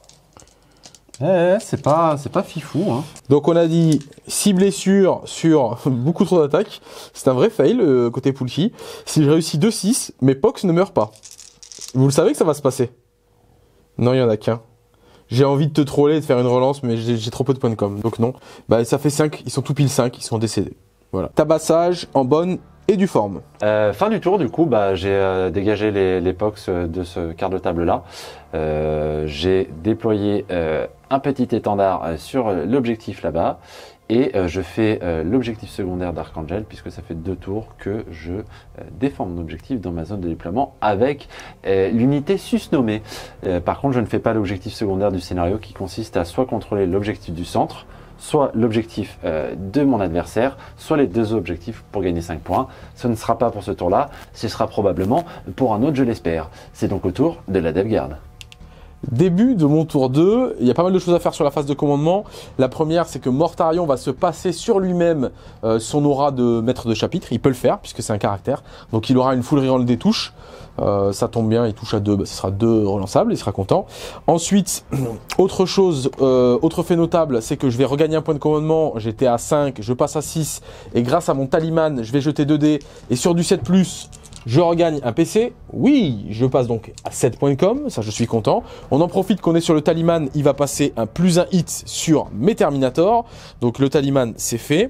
C'est pas fifou. Hein. Donc on a dit 6 blessures sur beaucoup trop d'attaques. C'est un vrai fail côté Poulki. Si je réussis 2-6, mes Pox ne meurent pas. Vous le savez que ça va se passer? Non, il y en a qu'un. J'ai envie de te troller et de faire une relance, mais j'ai trop peu de points de com. Donc non. Bah ça fait 5, ils sont tout pile 5, ils sont décédés. Voilà. Tabassage en bonne et due forme. Fin du tour, du coup, j'ai dégagé les pox de ce quart de table là. J'ai déployé un petit étendard sur l'objectif là-bas et je fais l'objectif secondaire d'Archangel puisque ça fait 2 tours que je défends mon objectif dans ma zone de déploiement avec l'unité susnommée. Par contre, je ne fais pas l'objectif secondaire du scénario qui consiste à soit contrôler l'objectif du centre, soit l'objectif de mon adversaire, soit les 2 objectifs pour gagner 5 points. Ce ne sera pas pour ce tour-là, ce sera probablement pour un autre, je l'espère. C'est donc au tour de la DevGuard. Début de mon tour 2, il y a pas mal de choses à faire sur la phase de commandement. La première, c'est que Mortarion va se passer sur lui-même son aura de maître de chapitre. Il peut le faire, puisque c'est un caractère. Donc il aura une full reroll des touches. Ça tombe bien, il touche à 2, ce sera 2 relançables, il sera content. Ensuite, autre chose, autre fait notable, c'est que je vais regagner un point de commandement. J'étais à 5, je passe à 6. Et grâce à mon talisman, je vais jeter 2 dés. Et sur du 7+, je regagne un PC. Oui, je passe donc à 7 points de com, ça je suis content. On en profite qu'on est sur le talisman, il va passer un +1 hit sur mes Terminators. Donc le talisman, c'est fait.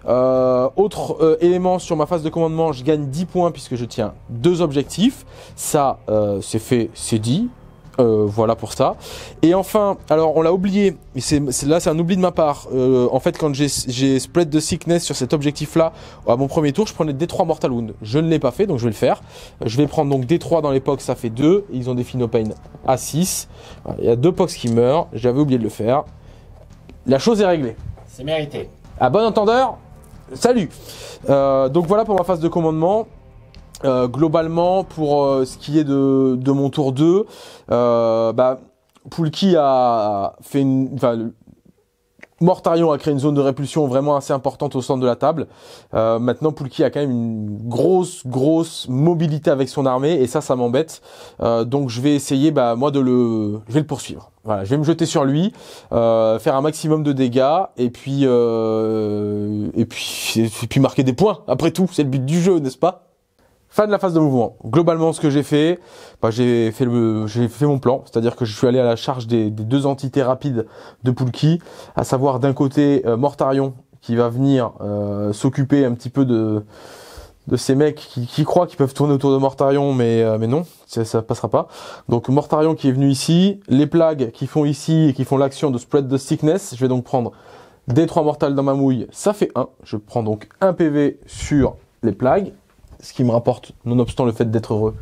Autre élément sur ma phase de commandement, je gagne 10 points puisque je tiens 2 objectifs. Ça, c'est fait, c'est dit. Voilà pour ça. Et enfin, alors on l'a oublié, et là c'est un oubli de ma part. En fait, quand j'ai spread de sickness sur cet objectif-là, à mon premier tour, je prenais D3 Mortal Wound. Je ne l'ai pas fait, donc je vais le faire. Je vais prendre donc D3 dans les pox, ça fait 2. Ils ont des Phenopain à 6. Voilà, il y a 2 pox qui meurent, j'avais oublié de le faire. La chose est réglée. C'est mérité. À bon entendeur, salut. Donc voilà pour ma phase de commandement. Globalement, pour ce qui est de mon tour 2, Poulki a fait Mortarion a créé une zone de répulsion vraiment assez importante au centre de la table. Maintenant, Poulki a quand même une grosse mobilité avec son armée et ça m'embête. Donc je vais essayer, moi, je vais le poursuivre. Voilà, je vais me jeter sur lui, faire un maximum de dégâts et puis marquer des points. Après tout, c'est le but du jeu, n'est-ce pas? Fin de la phase de mouvement. Globalement, ce que j'ai fait, j'ai fait mon plan, c'est-à-dire que je suis allé à la charge des 2 entités rapides de Poulki, à savoir d'un côté Mortarion qui va venir s'occuper un petit peu de ces mecs qui croient qu'ils peuvent tourner autour de Mortarion, mais non, ça passera pas. Donc Mortarion qui est venu ici, les plagues qui font ici et qui font l'action de spread the sickness. Je vais donc prendre D3 mortal dans ma mouille, ça fait 1. Je prends donc 1 PV sur les plagues. Ce qui me rapporte, nonobstant le fait d'être heureux,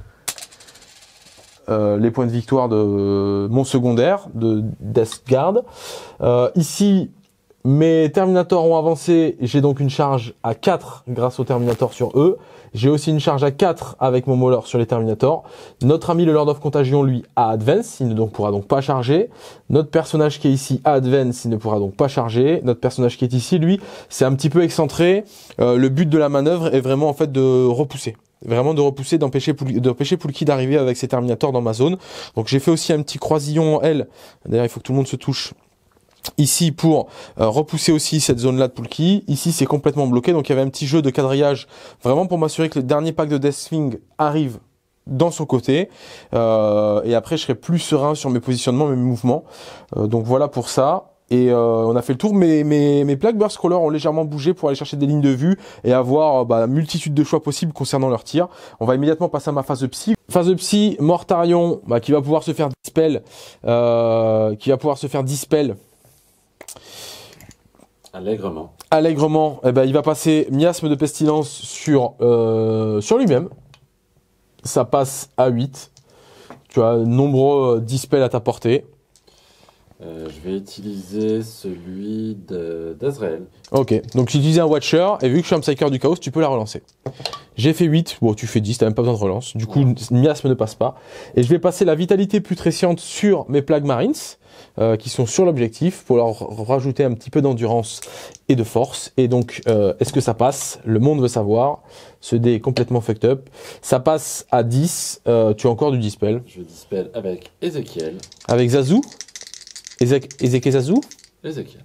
les points de victoire de mon secondaire, de Death Guard. Ici, mes Terminators ont avancé, j'ai donc une charge à 4 grâce aux Terminators sur eux. J'ai aussi une charge à 4 avec mon Mauler sur les Terminators. Notre ami le Lord of Contagion, lui, a Advance, il ne pourra donc pas charger. Notre personnage qui est ici a Advance, il ne pourra donc pas charger. Notre personnage qui est ici, lui, c'est un petit peu excentré. Le but de la manœuvre est vraiment en fait de repousser. Vraiment de repousser, d'empêcher Poulki d'arriver avec ses Terminators dans ma zone. Donc j'ai fait aussi un petit croisillon en L. D'ailleurs, il faut que tout le monde se touche. Ici pour repousser aussi cette zone là de Poulki. Ici c'est complètement bloqué, donc il y avait un petit jeu de quadrillage vraiment pour m'assurer que le dernier pack de Deathwing arrive dans son côté et après je serai plus serein sur mes positionnements, mes mouvements. Donc voilà pour ça. Et on a fait le tour, mes plaques Burst Crawler ont légèrement bougé pour aller chercher des lignes de vue et avoir multitude de choix possibles concernant leur tir. On va immédiatement passer à ma phase de psy. Phase de psy, Mortarion qui va pouvoir se faire dispel, Allègrement. Allègrement, eh ben, il va passer miasme de pestilence sur lui-même. Ça passe à 8. Tu as nombreux dispels à ta portée. Je vais utiliser celui d'Azrael. Ok, donc j'ai utilisé un Watcher, et vu que je suis un Psyker du Chaos, tu peux la relancer. J'ai fait 8, bon tu fais 10, t'as même pas besoin de relance. Du coup, miasme ne passe pas. Et je vais passer la vitalité putresciente sur mes Plague Marines, qui sont sur l'objectif, pour leur rajouter un petit peu d'endurance et de force. Et donc, est-ce que ça passe? Le monde veut savoir. Ce dé est complètement fucked up. Ça passe à 10, tu as encore du dispel. Je dispel avec Ézéchiel. Avec Zazu Ezeke Zazu. Ézéchiel.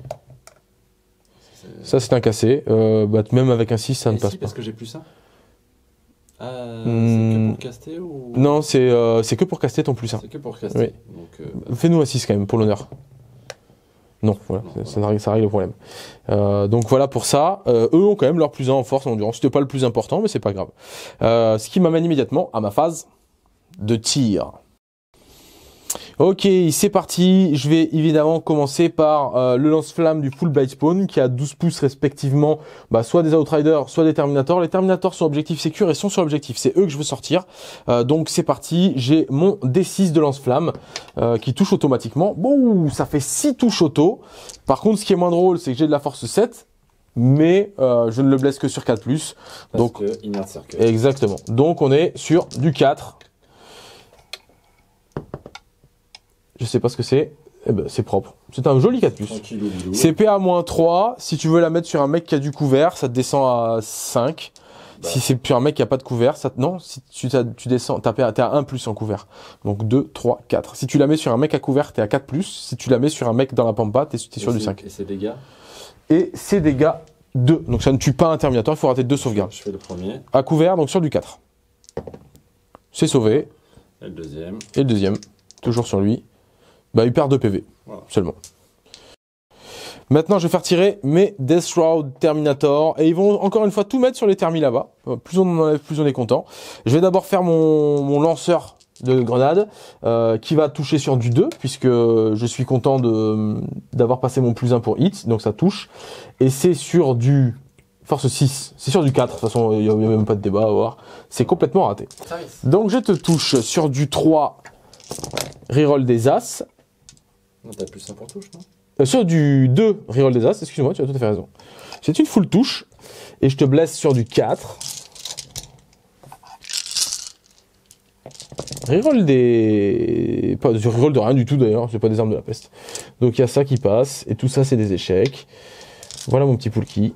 Ça c'est un cassé. Même avec un 6, ça ne passe pas. Parce que j'ai plus ça. C'est que pour caster ou... Non, c'est que pour caster ton plus 1. C'est que pour caster. Oui. Donc, fais-nous un 6 quand même, pour l'honneur. Non, voilà, non, ça règle le problème. Donc voilà pour ça. Eux ont quand même leur plus 1 en force, en endurance. C'était pas le plus important, mais c'est pas grave. Ce qui m'amène immédiatement à ma phase de tir. Ok, c'est parti. Je vais évidemment commencer par le lance-flamme du Full Blightspawn qui a 12 pouces respectivement, soit des Outriders, soit des Terminators. Les Terminators sont objectifs sécures et sont sur l'objectif. C'est eux que je veux sortir. Donc c'est parti. J'ai mon D6 de lance-flamme qui touche automatiquement. Bon, ça fait 6 touches auto. Par contre, ce qui est moins drôle, c'est que j'ai de la force 7. Mais je ne le blesse que sur 4+. Donc, que Inert Circle. Exactement. Donc on est sur du 4. Je sais pas ce que c'est. Eh ben, c'est propre. C'est un joli 4+. C'est PA-3. Si tu veux la mettre sur un mec qui a du couvert, ça te descend à 5. Si c'est sur un mec qui a pas de couvert, non, si tu descends, t'es à 1+ en couvert. Donc 2, 3, 4. Si tu la mets sur un mec à couvert, t'es à 4+. Si tu la mets sur un mec dans la pampa, t'es sur du 5. Et ses dégâts? Et ses dégâts 2. Donc ça ne tue pas un Terminator, il faut rater 2 sauvegardes. Je fais le premier. À couvert, donc sur du 4. C'est sauvé. Et le deuxième. Et le deuxième. Toujours sur lui. Il perd 2 PV, voilà. Seulement. Maintenant, je vais faire tirer mes Death Shroud Terminator. Et ils vont encore une fois tout mettre sur les Termis là-bas. Plus on en enlève, plus on est content. Je vais d'abord faire mon lanceur de grenade qui va toucher sur du 2, puisque je suis content d'avoir passé mon plus 1 pour hit. Donc ça touche. Et c'est sur du force 6. C'est sur du 4. De toute façon, il n'y a même pas de débat à voir. C'est complètement raté. Donc je te touche sur du 3. Reroll des As. T'as plus 1 pour touche, non? Sur du 2, reroll des As, excuse-moi, tu as tout à fait raison. C'est une full touche, et je te blesse sur du 4. Reroll des... Pas de reroll de rien du tout d'ailleurs, c'est pas des armes de la peste. Donc il y a ça qui passe, et tout ça c'est des échecs. Voilà mon petit Poulki.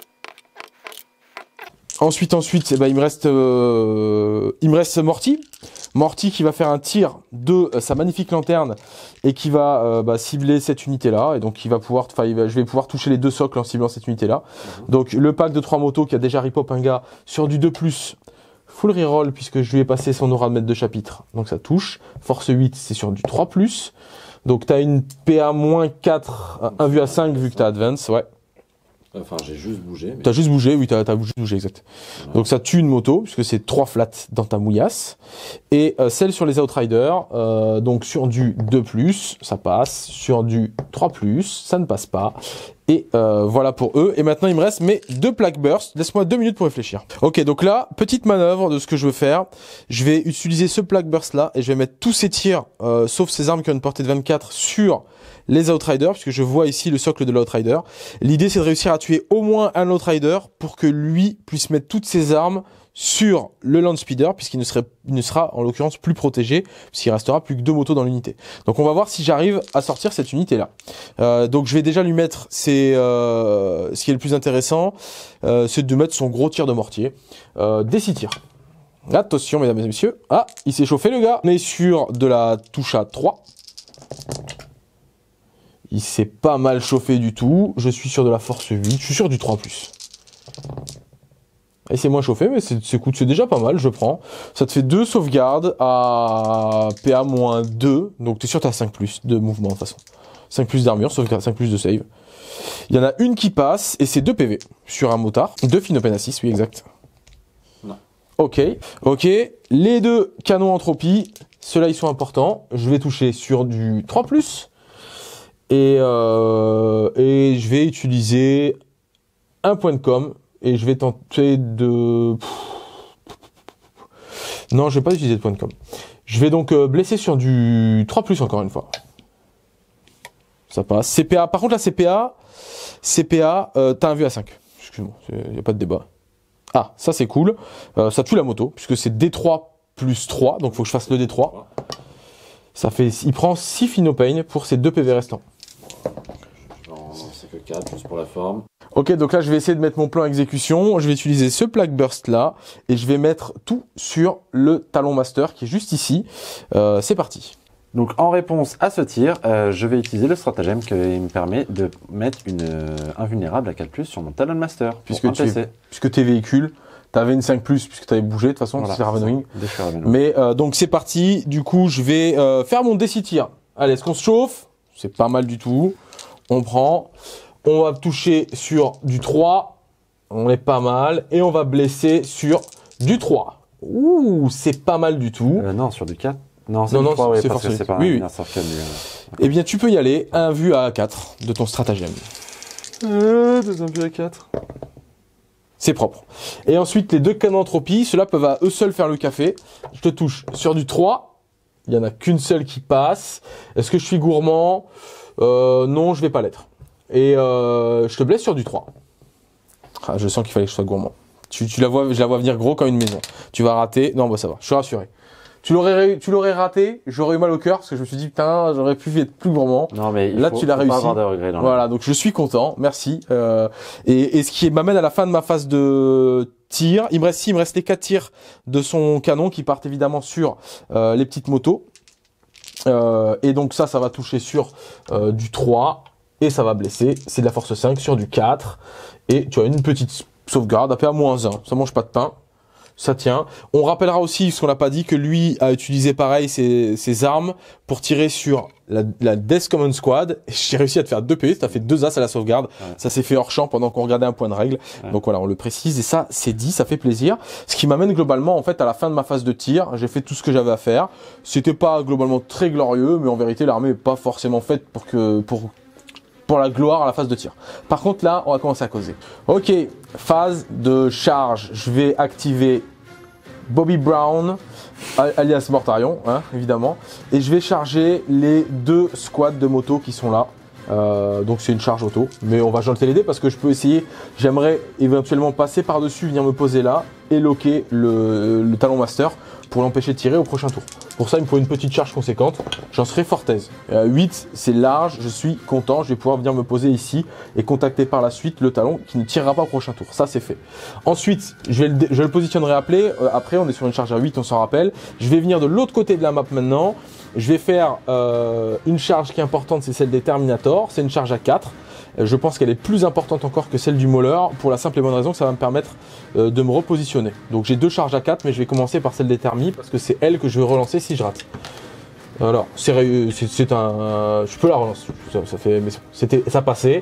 Ensuite, il me reste Morty. Morty qui va faire un tir de sa magnifique lanterne et qui va cibler cette unité-là. Et donc, je vais pouvoir toucher les 2 socles en ciblant cette unité-là. Donc, le pack de 3 motos qui a déjà rip-up un gars sur du 2+, full reroll puisque je lui ai passé son aura de maître de chapitre. Donc, ça touche. Force 8, c'est sur du 3+. Donc, tu as une PA-4, 1 vue à 5 vu que tu as advance, ouais. Enfin, j'ai juste bougé. Mais... T'as juste bougé, oui, t'as juste bougé, exact. Voilà. Donc ça tue une moto, puisque c'est 3 flats dans ta mouillasse. Et celle sur les Outriders, donc sur du 2+, ça passe. Sur du 3+, ça ne passe pas. Et voilà pour eux. Et maintenant, il me reste mes 2 plaques burst. Laisse-moi 2 minutes pour réfléchir. Ok, donc là, petite manœuvre de ce que je veux faire. Je vais utiliser ce plaque burst là, et je vais mettre tous ces tirs, sauf ces armes qui ont une portée de 24, sur les Outriders, puisque je vois ici le socle de l'Outrider. L'idée, c'est de réussir à tuer au moins un Outrider pour que lui puisse mettre toutes ses armes sur le Landspeeder, puisqu'il ne sera en l'occurrence plus protégé, puisqu'il restera plus que 2 motos dans l'unité. Donc on va voir si j'arrive à sortir cette unité-là. Donc je vais déjà lui mettre ce qui est le plus intéressant, c'est de mettre son gros tir de mortier. Des 6 tirs. Attention, mesdames et messieurs. Ah, il s'est chauffé le gars. On est sur de la touche à 3. Il s'est pas mal chauffé du tout. Je suis sur de la force 8. Je suis sur du 3+. Et c'est moins chauffé, mais c'est déjà pas mal. Je prends. Ça te fait 2 sauvegardes à PA-2. Donc tu es sûr que tu as 5+ de mouvement de toute façon. 5+ d'armure, sauvegarde, 5+ de save. Il y en a une qui passe et c'est 2 PV sur un motard. 2 Phinopen à 6, oui, exact. Non. Ok. Les 2 canons entropie. Ceux-là, ils sont importants. Je vais toucher sur du 3+. Et je vais utiliser un point de com. Et je vais tenter de... Non, je vais pas utiliser de point de com. Je vais donc blesser sur du 3+, encore une fois. Ça passe. CPA. Par contre, la CPA, t'as un vu à 5. Excuse-moi, il n'y a pas de débat. Ah, ça c'est cool. Ça tue la moto, puisque c'est D3 plus 3. Donc, il faut que je fasse le D3. Ça fait... Il prend 6 Phenopain pour ses 2 PV restants. C'est que 4, juste pour la forme. Ok, donc là, je vais essayer de mettre mon plan à exécution. Je vais utiliser ce Plague Burst là. Et je vais mettre tout sur le Talon Master qui est juste ici. C'est parti. Donc en réponse à ce tir, je vais utiliser le stratagème qui me permet de mettre une invulnérable à 4+, sur mon Talon Master. Puisque tes véhicules, tu avais une 5+, puisque tu avais bougé, de toute façon, voilà, c'est Ravenwing. Mais donc c'est parti. Du coup, je vais faire mon DC tir. Allez, est-ce qu'on se chauffe? C'est pas mal du tout. On prend. On va toucher sur du 3. On est pas mal. Et on va blesser sur du 3. Ouh, c'est pas mal du tout. Non, sur du 4. Non, c'est du 3, oui, parce que c'est pas oui, un cercle. Eh bien, tu peux y aller. Un vu à 4 de ton stratagème. Deuxième vue à 4. C'est propre. Et ensuite, les 2 canons entropie, ceux-là peuvent à eux seuls faire le café. Je te touche sur du 3. Il n'y en a qu'une seule qui passe. Est-ce que je suis gourmand? Non, je vais pas l'être. Et je te blesse sur du 3. Ah, je sens qu'il fallait que je sois gourmand. Je la vois venir gros comme une maison. Tu vas rater. Non, bah ça va, je suis rassuré. Tu l'aurais raté, j'aurais eu mal au cœur parce que je me suis dit putain, j'aurais pu être plus gourmand. Non, mais là, tu l'as réussi. Pas avoir de regrets dans voilà, donc je suis content, merci. Et ce qui m'amène à la fin de ma phase de tir. Il me reste les 4 tirs de son canon qui partent évidemment sur les petites motos. Et donc ça va toucher sur du 3 et ça va blesser. C'est de la force 5 sur du 4. Et tu as une petite sauvegarde à -1. Ça mange pas de pain. Ça tient. On rappellera aussi, ce qu'on n'a pas dit, que lui a utilisé pareil ses armes pour tirer sur la Death Common Squad. J'ai réussi à te faire 2 PV, ça fait 2 as à la sauvegarde. Ouais. Ça s'est fait hors champ pendant qu'on regardait un point de règle. Ouais. Donc voilà, on le précise et ça, c'est dit, ça fait plaisir. Ce qui m'amène globalement, en fait, à la fin de ma phase de tir, j'ai fait tout ce que j'avais à faire. C'était pas globalement très glorieux, mais en vérité, l'armée n'est pas forcément faite pour la gloire à la phase de tir. Par contre là, on va commencer à causer. Ok, phase de charge. Je vais activer Bobby Brown, alias Mortarion, hein, évidemment. Et je vais charger les 2 squads de moto qui sont là. Donc c'est une charge auto. Mais on va janter les dés parce que je peux essayer. J'aimerais éventuellement passer par-dessus, venir me poser là et loquer le Talon Master pour l'empêcher de tirer au prochain tour. Pour ça, il me faut une petite charge conséquente. J'en serai fort aise. 8, c'est large, je suis content. Je vais pouvoir venir me poser ici et contacter par la suite le talon qui ne tirera pas au prochain tour. Ça, c'est fait. Ensuite, je le positionnerai après, on est sur une charge à 8, on s'en rappelle. Je vais venir de l'autre côté de la map maintenant. Je vais faire une charge qui est importante, c'est celle des Terminators. C'est une charge à 4. Je pense qu'elle est plus importante encore que celle du Mauler pour la simple et bonne raison que ça va me permettre de me repositionner. Donc j'ai 2 charges à 4, mais je vais commencer par celle des Termi parce que c'est elle que je vais relancer si je rate. Alors, c'est un... Je peux la relancer, ça passait.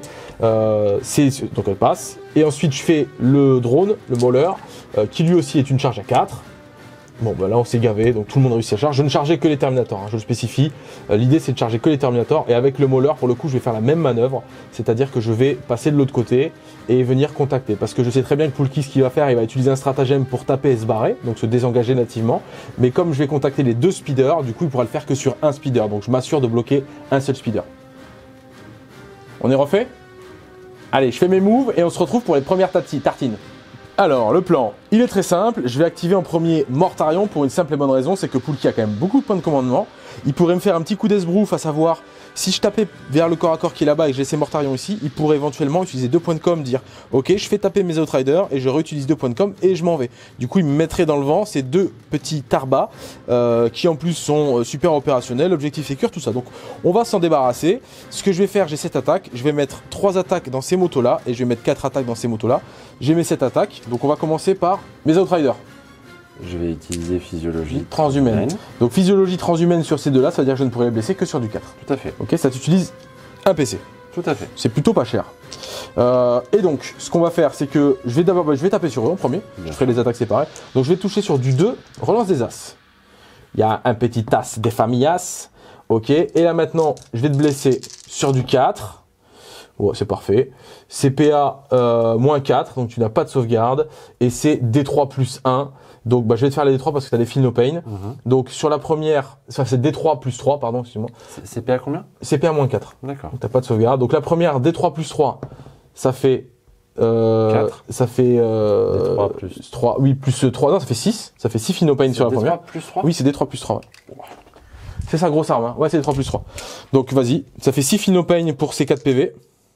Donc elle passe. Et ensuite je fais le drone, le Mauler, qui lui aussi est une charge à 4. Bon, bah là on s'est gavé, donc tout le monde réussit à charger. Je ne chargeais que les Terminators, hein, je le spécifie. L'idée c'est de charger que les Terminators et avec le Mauler, pour le coup, je vais faire la même manœuvre, c'est-à-dire que je vais passer de l'autre côté et venir contacter. Parce que je sais très bien que Poulki, ce qu'il va faire, il va utiliser un stratagème pour taper et se barrer, donc se désengager nativement. Mais comme je vais contacter les 2 speeders, du coup, il pourra le faire que sur un speeder. Donc je m'assure de bloquer un seul speeder. On est refait? Allez, je fais mes moves et on se retrouve pour les premières tartines. Alors, le plan, il est très simple. Je vais activer en premier Mortarion pour une simple et bonne raison, c'est que Poulki a quand même beaucoup de points de commandement. Il pourrait me faire un petit coup d'esbrouf, à savoir, si je tapais vers le corps à corps qui est là-bas et que j'ai laissé Mortarion ici, il pourrait éventuellement utiliser 2 points de com, dire ok, je fais taper mes Outriders et je réutilise 2 points de com et je m'en vais. Du coup, il me mettrait dans le vent ces 2 petits tarbas qui en plus sont super opérationnels, objectif sécure, tout ça. Donc, on va s'en débarrasser. Ce que je vais faire, j'ai 7 attaques. Je vais mettre 3 attaques dans ces motos-là et je vais mettre 4 attaques dans ces motos-là. J'ai mes 7 attaques. Donc, on va commencer par mes Outriders. Je vais utiliser physiologie transhumaine. Donc physiologie transhumaine sur ces 2-là, ça veut dire que je ne pourrais les blesser que sur du 4. Tout à fait. Ok, ça t'utilise un PC. Tout à fait. C'est plutôt pas cher. Et donc, ce qu'on va faire, c'est que je vais taper sur eux en premier. Je ferai les attaques séparées. Donc je vais toucher sur du 2, relance des As. Il y a un petit As des familles As. Ok, et là maintenant, je vais te blesser sur du 4. Oh, c'est parfait. CPA moins 4, donc tu n'as pas de sauvegarde. Et c'est D3 plus 1. Donc je vais te faire les D3 parce que tu as des feel no pain. Donc sur la première, ça c'est D3 plus 3, pardon, excuse-moi. CPA combien? CPA moins 4. D'accord. Tu n'as pas de sauvegarde. Donc la première, D3 plus 3, ça fait... 4. Ça fait D3 plus 3. Oui, plus 3. Non, ça fait 6. Ça fait 6 feel no pain sur la première. D3 plus 3? Oui, c'est D3 plus 3. Ouais. C'est sa grosse arme. Hein. Ouais, c'est D3 plus 3. Donc vas-y, ça fait 6 feel no pain pour ces 4 PV.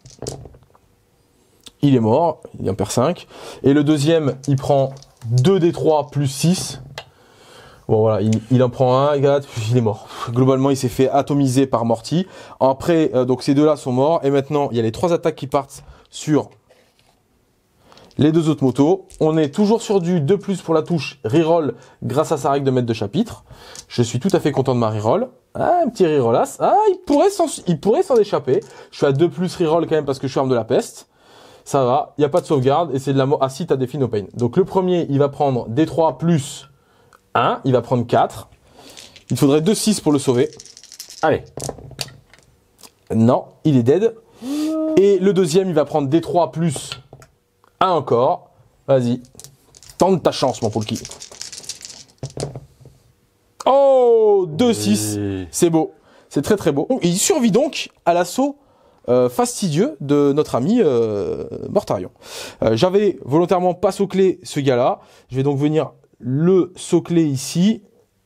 Il est mort, il en perd 5. Et le deuxième, il prend 2d3 plus 6. Bon voilà, il en prend un, il est mort. Globalement, il s'est fait atomiser par Morty. Après, donc ces deux-là sont morts. Et maintenant, il y a les 3 attaques qui partent sur les 2 autres motos. On est toujours sur du 2+, pour la touche reroll grâce à sa règle de maître de chapitre. Je suis tout à fait content de ma reroll. Ah, un petit rerollasse. Ah, il pourrait s'en échapper. Je suis à 2+ reroll quand même parce que je suis arme de la peste. Ça va, il n'y a pas de sauvegarde et c'est de la mort. Ah si, t'as des feel no pain. Donc le premier, il va prendre D3 plus 1, il va prendre 4. Il faudrait 2-6 pour le sauver. Allez. Non, il est dead. Et le deuxième, il va prendre D3 plus 1 encore. Vas-y, tente ta chance, mon Poulki. Oh, 2-6, Oui. c'est beau. C'est très très beau. Et il survit donc à l'assaut fastidieux de notre ami Mortarion. J'avais volontairement pas soclé ce gars-là. Je vais donc venir le socler ici.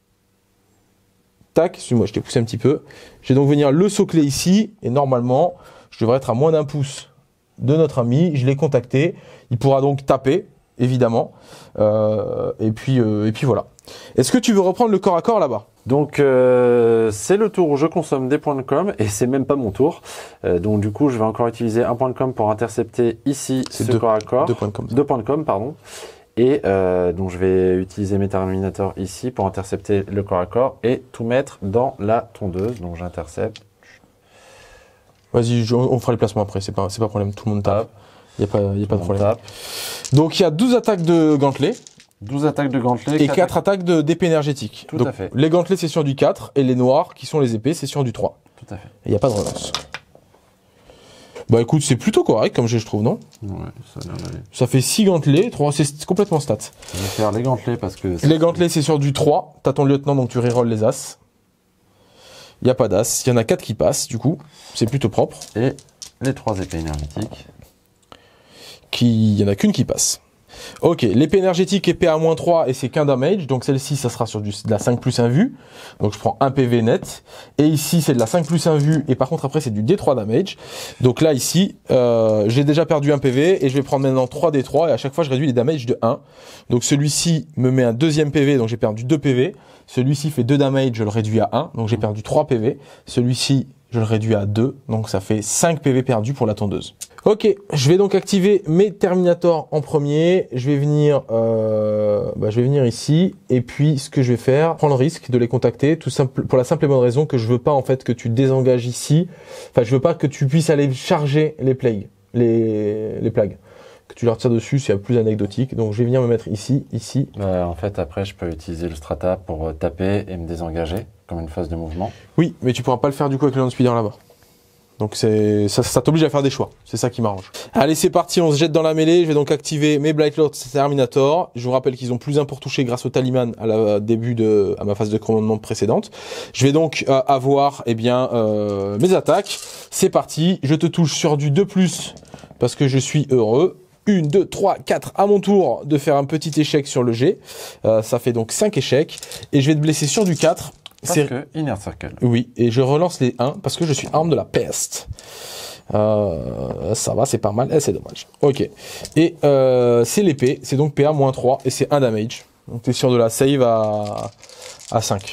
Tac, excuse-moi, je t'ai poussé un petit peu. Je vais donc venir le socler ici. Et normalement, je devrais être à moins d'1 pouce de notre ami. Je l'ai contacté. Il pourra donc taper, évidemment. Et puis voilà. Est-ce que tu veux reprendre le corps à corps là-bas? Donc c'est le tour où je consomme des points de com et c'est même pas mon tour. Donc du coup je vais encore utiliser un point de com pour intercepter ici ce corps à corps. 2 points de com. 2 points de com, pardon. Et donc je vais utiliser mes terminators ici pour intercepter le corps à corps et tout mettre dans la tondeuse. Donc j'intercepte. Vas-y, on fera les placements après, c'est pas problème, tout le monde tape. Il n'y a pas de problème. Tape. Donc il y a 12 attaques de gantelets. 12 attaques de gantelets. Et 4 attaques d'épée énergétique. Tout donc, à fait. Les gantelets, c'est sur du 4. Et les noirs, qui sont les épées, c'est sur du 3. Tout à fait. Il n'y a pas de relance. Bah écoute, c'est plutôt correct comme jeu, je trouve, non? Ouais, ça a l'air d'aller. Ça fait 6 gantelets, 3, c'est complètement stat. Je vais faire les gantelets parce que... Les gantelets, c'est sur du 3. T'as ton lieutenant, donc tu rerolles les as. Il n'y a pas d'as. Il y en a 4 qui passent, du coup. C'est plutôt propre. Et les 3 épées énergétiques. Il n'y en a qu'une qui passe. Ok, l'épée énergétique épée à -3 et c'est qu'un damage, donc celle-ci ça sera sur de la 5 plus 1 vue, donc je prends un PV net, et ici c'est de la 5 plus 1 vue, et par contre après c'est du D3 damage, donc là ici j'ai déjà perdu un PV, et je vais prendre maintenant 3 D3, et à chaque fois je réduis les damages de 1, donc celui-ci me met un deuxième PV, donc j'ai perdu 2 PV, celui-ci fait 2 damage, je le réduis à 1, donc j'ai perdu 3 PV, celui-ci je le réduis à 2, donc ça fait 5 PV perdus pour la tondeuse. Ok, je vais donc activer mes Terminators en premier. Je vais venir ici. Et puis, ce que je vais faire, prendre le risque de les contacter, tout simple, pour la simple et bonne raison que je veux pas en fait que tu désengages ici. Enfin, je veux pas que tu puisses aller charger les plagues, les plagues. Que tu leur tires dessus, c'est plus anecdotique. Donc, je vais venir me mettre ici. En fait, après, je peux utiliser le strata pour taper et me désengager comme une phase de mouvement. Oui, mais tu pourras pas le faire du coup avec le Landspeeder là-bas. Donc ça t'oblige à faire des choix, c'est ça qui m'arrange. Allez, c'est parti, on se jette dans la mêlée. Je vais donc activer mes Blightlord Terminator. Je vous rappelle qu'ils ont plus 1 pour toucher grâce au talisman à ma phase de commandement précédente. Je vais donc avoir mes attaques. C'est parti, je te touche sur du 2+, parce que je suis heureux. 1, 2, 3, 4, à mon tour de faire un petit échec sur le G. Ça fait donc 5 échecs. Et je vais te blesser sur du 4. Parce que Inner Circle. Oui, et je relance les 1 parce que je suis arme de la peste. Ça va, c'est pas mal. C'est dommage. Ok. Et c'est l'épée. C'est donc PA -3 et c'est 1 damage. Donc tu es sur de la save à 5.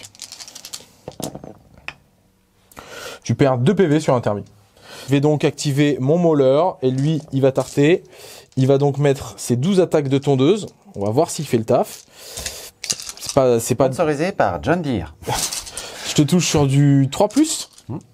Tu perds 2 PV sur un termi. Je vais donc activer mon Mauler et lui, il va tarter. Il va donc mettre ses 12 attaques de tondeuse. On va voir s'il fait le taf. C'est pas sponsorisé par John Deere. Je te touche sur du 3+.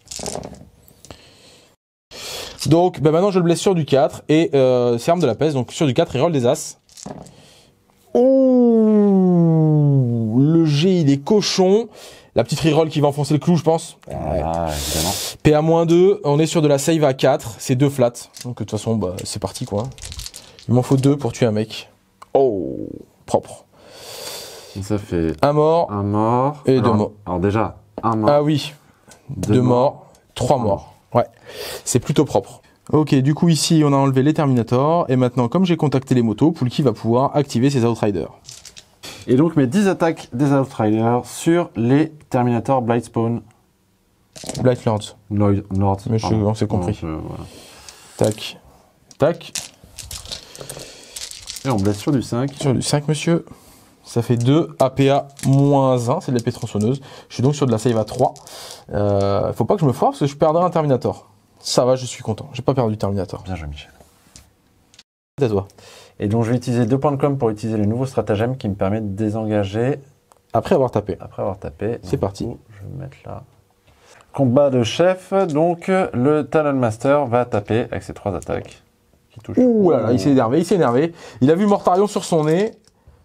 Donc maintenant je le blesse sur du 4 et c'est arme de la peste, donc sur du 4 il roll des as. Oh, le G il est cochon La petite reroll qui va enfoncer le clou, je pense. Ah, évidemment. PA-2, on est sur de la save à 4, c'est 2 flats. Donc de toute façon, bah, c'est parti quoi. Il m'en faut 2 pour tuer un mec. Oh, propre. Ça fait un mort et 2 morts. Alors déjà, un mort. Ah oui, 2 morts, 3 morts. Ouais, c'est plutôt propre. Ok, du coup ici on a enlevé les Terminators et maintenant comme j'ai contacté les motos, Poulki va pouvoir activer ses Outriders. Et donc mes 10 attaques des Outriders sur les Terminator Blightspawn. Blight Lords. Lords. Monsieur, on s'est compris. Voilà. Tac, tac. Et on blesse sur du 5. Sur du 5 monsieur. Ça fait 2 APA-1, c'est de l'épée tronçonneuse. Je suis donc sur de la save à 3. Faut pas que je me foire parce que je perdrai un Terminator. Ça va, je suis content. J'ai pas perdu Terminator. Bien joué Michel. C'est à toi. Et donc je vais utiliser 2 points de com pour utiliser le nouveau stratagème qui me permet de désengager Après avoir tapé. après avoir tapé. C'est parti. Coup, je vais me mettre là. Combat de chef, donc le Talon Master va taper avec ses 3 attaques. Qui touchent. Ouh là là, il s'est énervé, il a vu Mortarion sur son nez.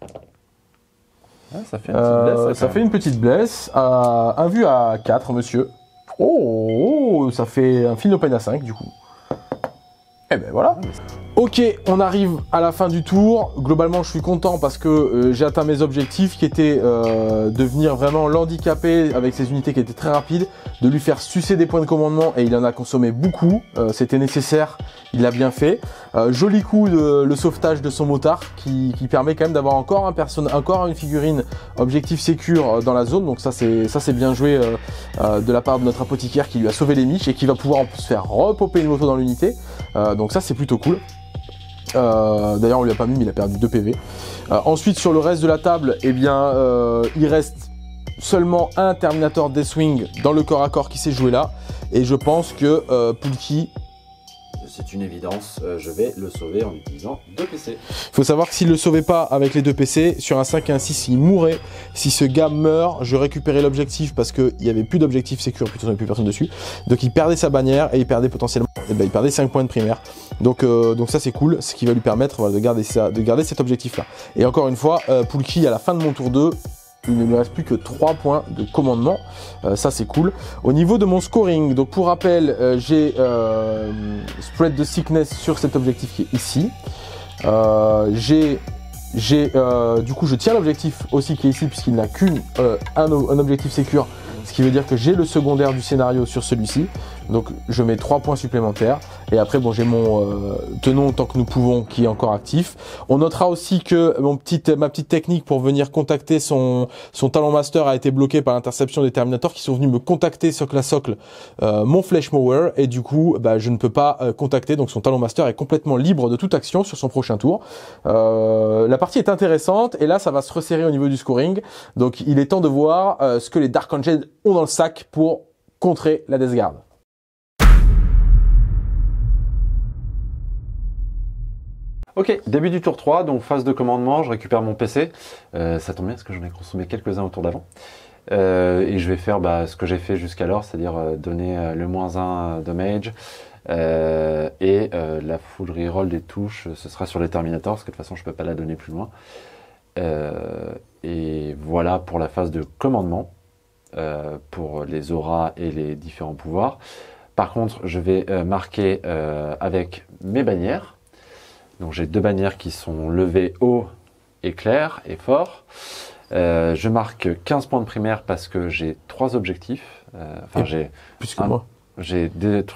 Ah, ça fait une petite blesse. Ça fait une petite blesse. Un vu à 4, monsieur. Oh, ça fait un Feel No Pain à 5 du coup. Et ben voilà. Ok, on arrive à la fin du tour. Globalement, je suis content parce que j'ai atteint mes objectifs qui étaient de venir vraiment l'handicaper avec ses unités qui étaient très rapides, de lui faire sucer des points de commandement et il en a consommé beaucoup. C'était nécessaire, il l'a bien fait. Joli coup le sauvetage de son motard qui permet quand même d'avoir encore une figurine objectif sécure dans la zone. Donc ça c'est bien joué de la part de notre apothicaire qui lui a sauvé les miches et qui va pouvoir en plus faire repopper une moto dans l'unité. Donc ça c'est plutôt cool. D'ailleurs on lui a pas mis mais il a perdu 2 PV. Ensuite sur le reste de la table, eh bien il reste seulement un Terminator Deathwing dans le corps à corps qui s'est joué là. Et je pense que Poulki, c'est une évidence, je vais le sauver en utilisant 2 PC. Il faut savoir que s'il ne le sauvait pas avec les 2 PC, sur un 5 et un 6, il mourrait. Si ce gars meurt, je récupérais l'objectif parce qu'il n'y avait plus d'objectif sécure, puisqu'il n'y avait plus personne dessus. Donc il perdait sa bannière et il perdait potentiellement, il perdait 5 points de primaire. Donc ça c'est cool, ce qui va lui permettre voilà, de garder cet objectif là. Et encore une fois, Poulki à la fin de mon tour 2, il ne lui reste plus que 3 points de commandement, ça c'est cool. Au niveau de mon scoring, donc pour rappel, j'ai Spread the Sickness sur cet objectif qui est ici. Du coup je tiens l'objectif aussi qui est ici puisqu'il n'a qu'un objectif sécure, ce qui veut dire que j'ai le secondaire du scénario sur celui-ci. Donc je mets 3 points supplémentaires. Et après bon j'ai mon tenons tant que nous pouvons qui est encore actif. On notera aussi que ma petite technique pour venir contacter son Talon Master a été bloquée par l'interception des Terminators qui sont venus me contacter socle à socle mon Flèche Mower. Et du coup bah, je ne peux pas contacter. Donc son Talon Master est complètement libre de toute action sur son prochain tour. La partie est intéressante et là ça va se resserrer au niveau du scoring. Donc il est temps de voir ce que les Dark Angels ont dans le sac pour contrer la Death Guard. Ok, début du tour 3, donc phase de commandement, je récupère mon PC. Ça tombe bien parce que j'en ai consommé quelques-uns au tour d'avant. Et je vais faire ce que j'ai fait jusqu'alors, c'est-à-dire donner le -1 de mage. Et la full reroll des touches, ce sera sur les Terminators, parce que de toute façon je ne peux pas la donner plus loin. Et voilà pour la phase de commandement, pour les auras et les différents pouvoirs. Par contre, je vais marquer avec mes bannières. Donc j'ai 2 bannières qui sont levées haut et clair et fort. Je marque 15 points de primaire parce que j'ai 3 objectifs. J'ai plus que moi. J'ai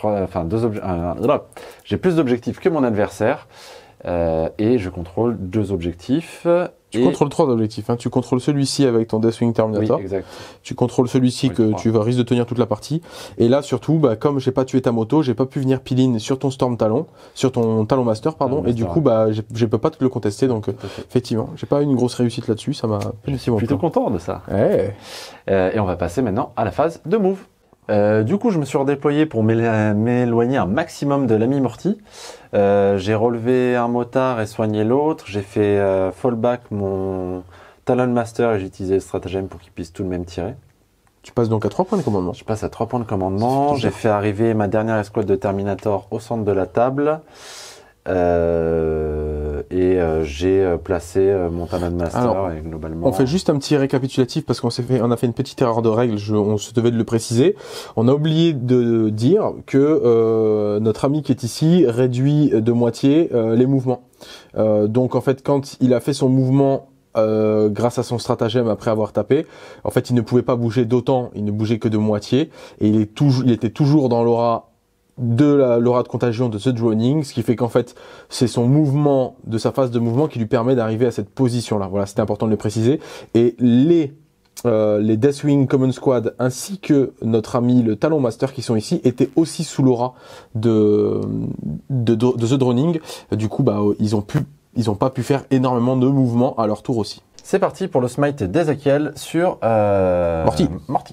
j'ai plus d'objectifs que mon adversaire. Et je contrôle 2 objectifs. Tu contrôles 3 objectifs, hein. Tu contrôles celui-ci avec ton Deathwing Terminator. Oui, exact. Tu contrôles celui-ci que tu risques de tenir toute la partie. Et là, surtout, comme j'ai pas tué ta moto, j'ai pas pu venir pile-in sur ton Storm Talon, sur ton Talon Master, pardon. Et du coup, je peux pas te le contester. Donc, effectivement, j'ai pas eu une grosse réussite là-dessus. Ça m'a pénalisé mon plutôt content de ça. Ouais. Et on va passer maintenant à la phase de move. Du coup, je me suis redéployé pour m'éloigner un maximum de l'ami Morty. J'ai relevé un motard et soigné l'autre. J'ai fait fallback mon Talon Master et j'ai utilisé le stratagème pour qu'ils puissent tout de même tirer. Tu passes donc à 3 points de commandement. Je passe à 3 points de commandement. J'ai fait arriver ma dernière escouade de Terminator au centre de la table. j'ai placé mon Talon Master. Alors, et globalement... On fait juste un petit récapitulatif parce qu'on a fait une petite erreur de règle, on se devait de le préciser. On a oublié de dire que notre ami qui est ici réduit de moitié les mouvements. Donc en fait, quand il a fait son mouvement grâce à son stratagème après avoir tapé, en fait il ne pouvait pas bouger d'autant, il ne bougeait que de moitié, et il était toujours dans l'aura de contagion de The Drowning, ce qui fait qu'en fait c'est son mouvement, de sa phase de mouvement qui lui permet d'arriver à cette position là. Voilà, c'était important de le préciser. Et les Deathwing Common Squad ainsi que notre ami le Talon Master qui sont ici étaient aussi sous l'aura de The Drowning. Du coup bah ils ont pas pu faire énormément de mouvements à leur tour aussi. C'est parti pour le smite d'Ezekiel sur Morty.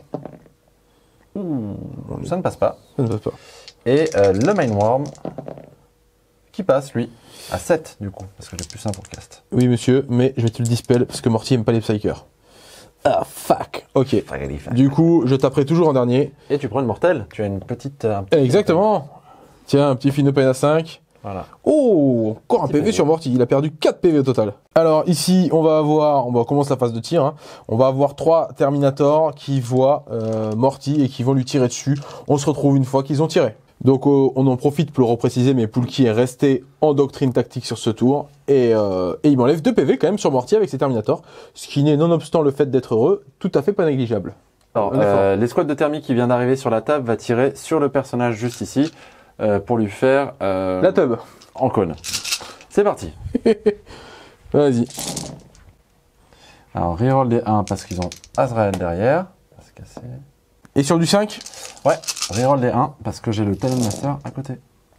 Ça ne passe pas. Ça ne passe pas. Et le Main Worm qui passe lui à 7 du coup, parce que j'ai plus 1 pour cast. Oui monsieur, mais je vais te le dispel parce que Morty aime pas les Psykers. Ah fuck. Ok. Du coup, je taperai toujours en dernier. Et tu prends une mortelle, tu as une petite... Exactement. Tiens, un petit Finopane à 5. Voilà. Oh, encore un PV sur Morty, il a perdu 4 PV au total. Alors ici, on commence la phase de tir. Hein. On va avoir 3 Terminators qui voient Morty et qui vont lui tirer dessus. On se retrouve une fois qu'ils ont tiré. Donc on en profite pour le repréciser, mais Poulki est resté en doctrine tactique sur ce tour. Et il m'enlève 2 PV quand même sur Morty avec ses Terminators. Ce qui n'est, nonobstant le fait d'être heureux, tout à fait pas négligeable. Alors, l'escouade de thermie qui vient d'arriver sur la table va tirer sur le personnage juste ici. Pour lui faire... la tub. En cône. C'est parti. Vas-y. Alors, reroll des 1 parce qu'ils ont Azrael derrière. Se casser. Et sur du 5 ? Ouais, reroll des 1 parce que j'ai le Talon Master à côté.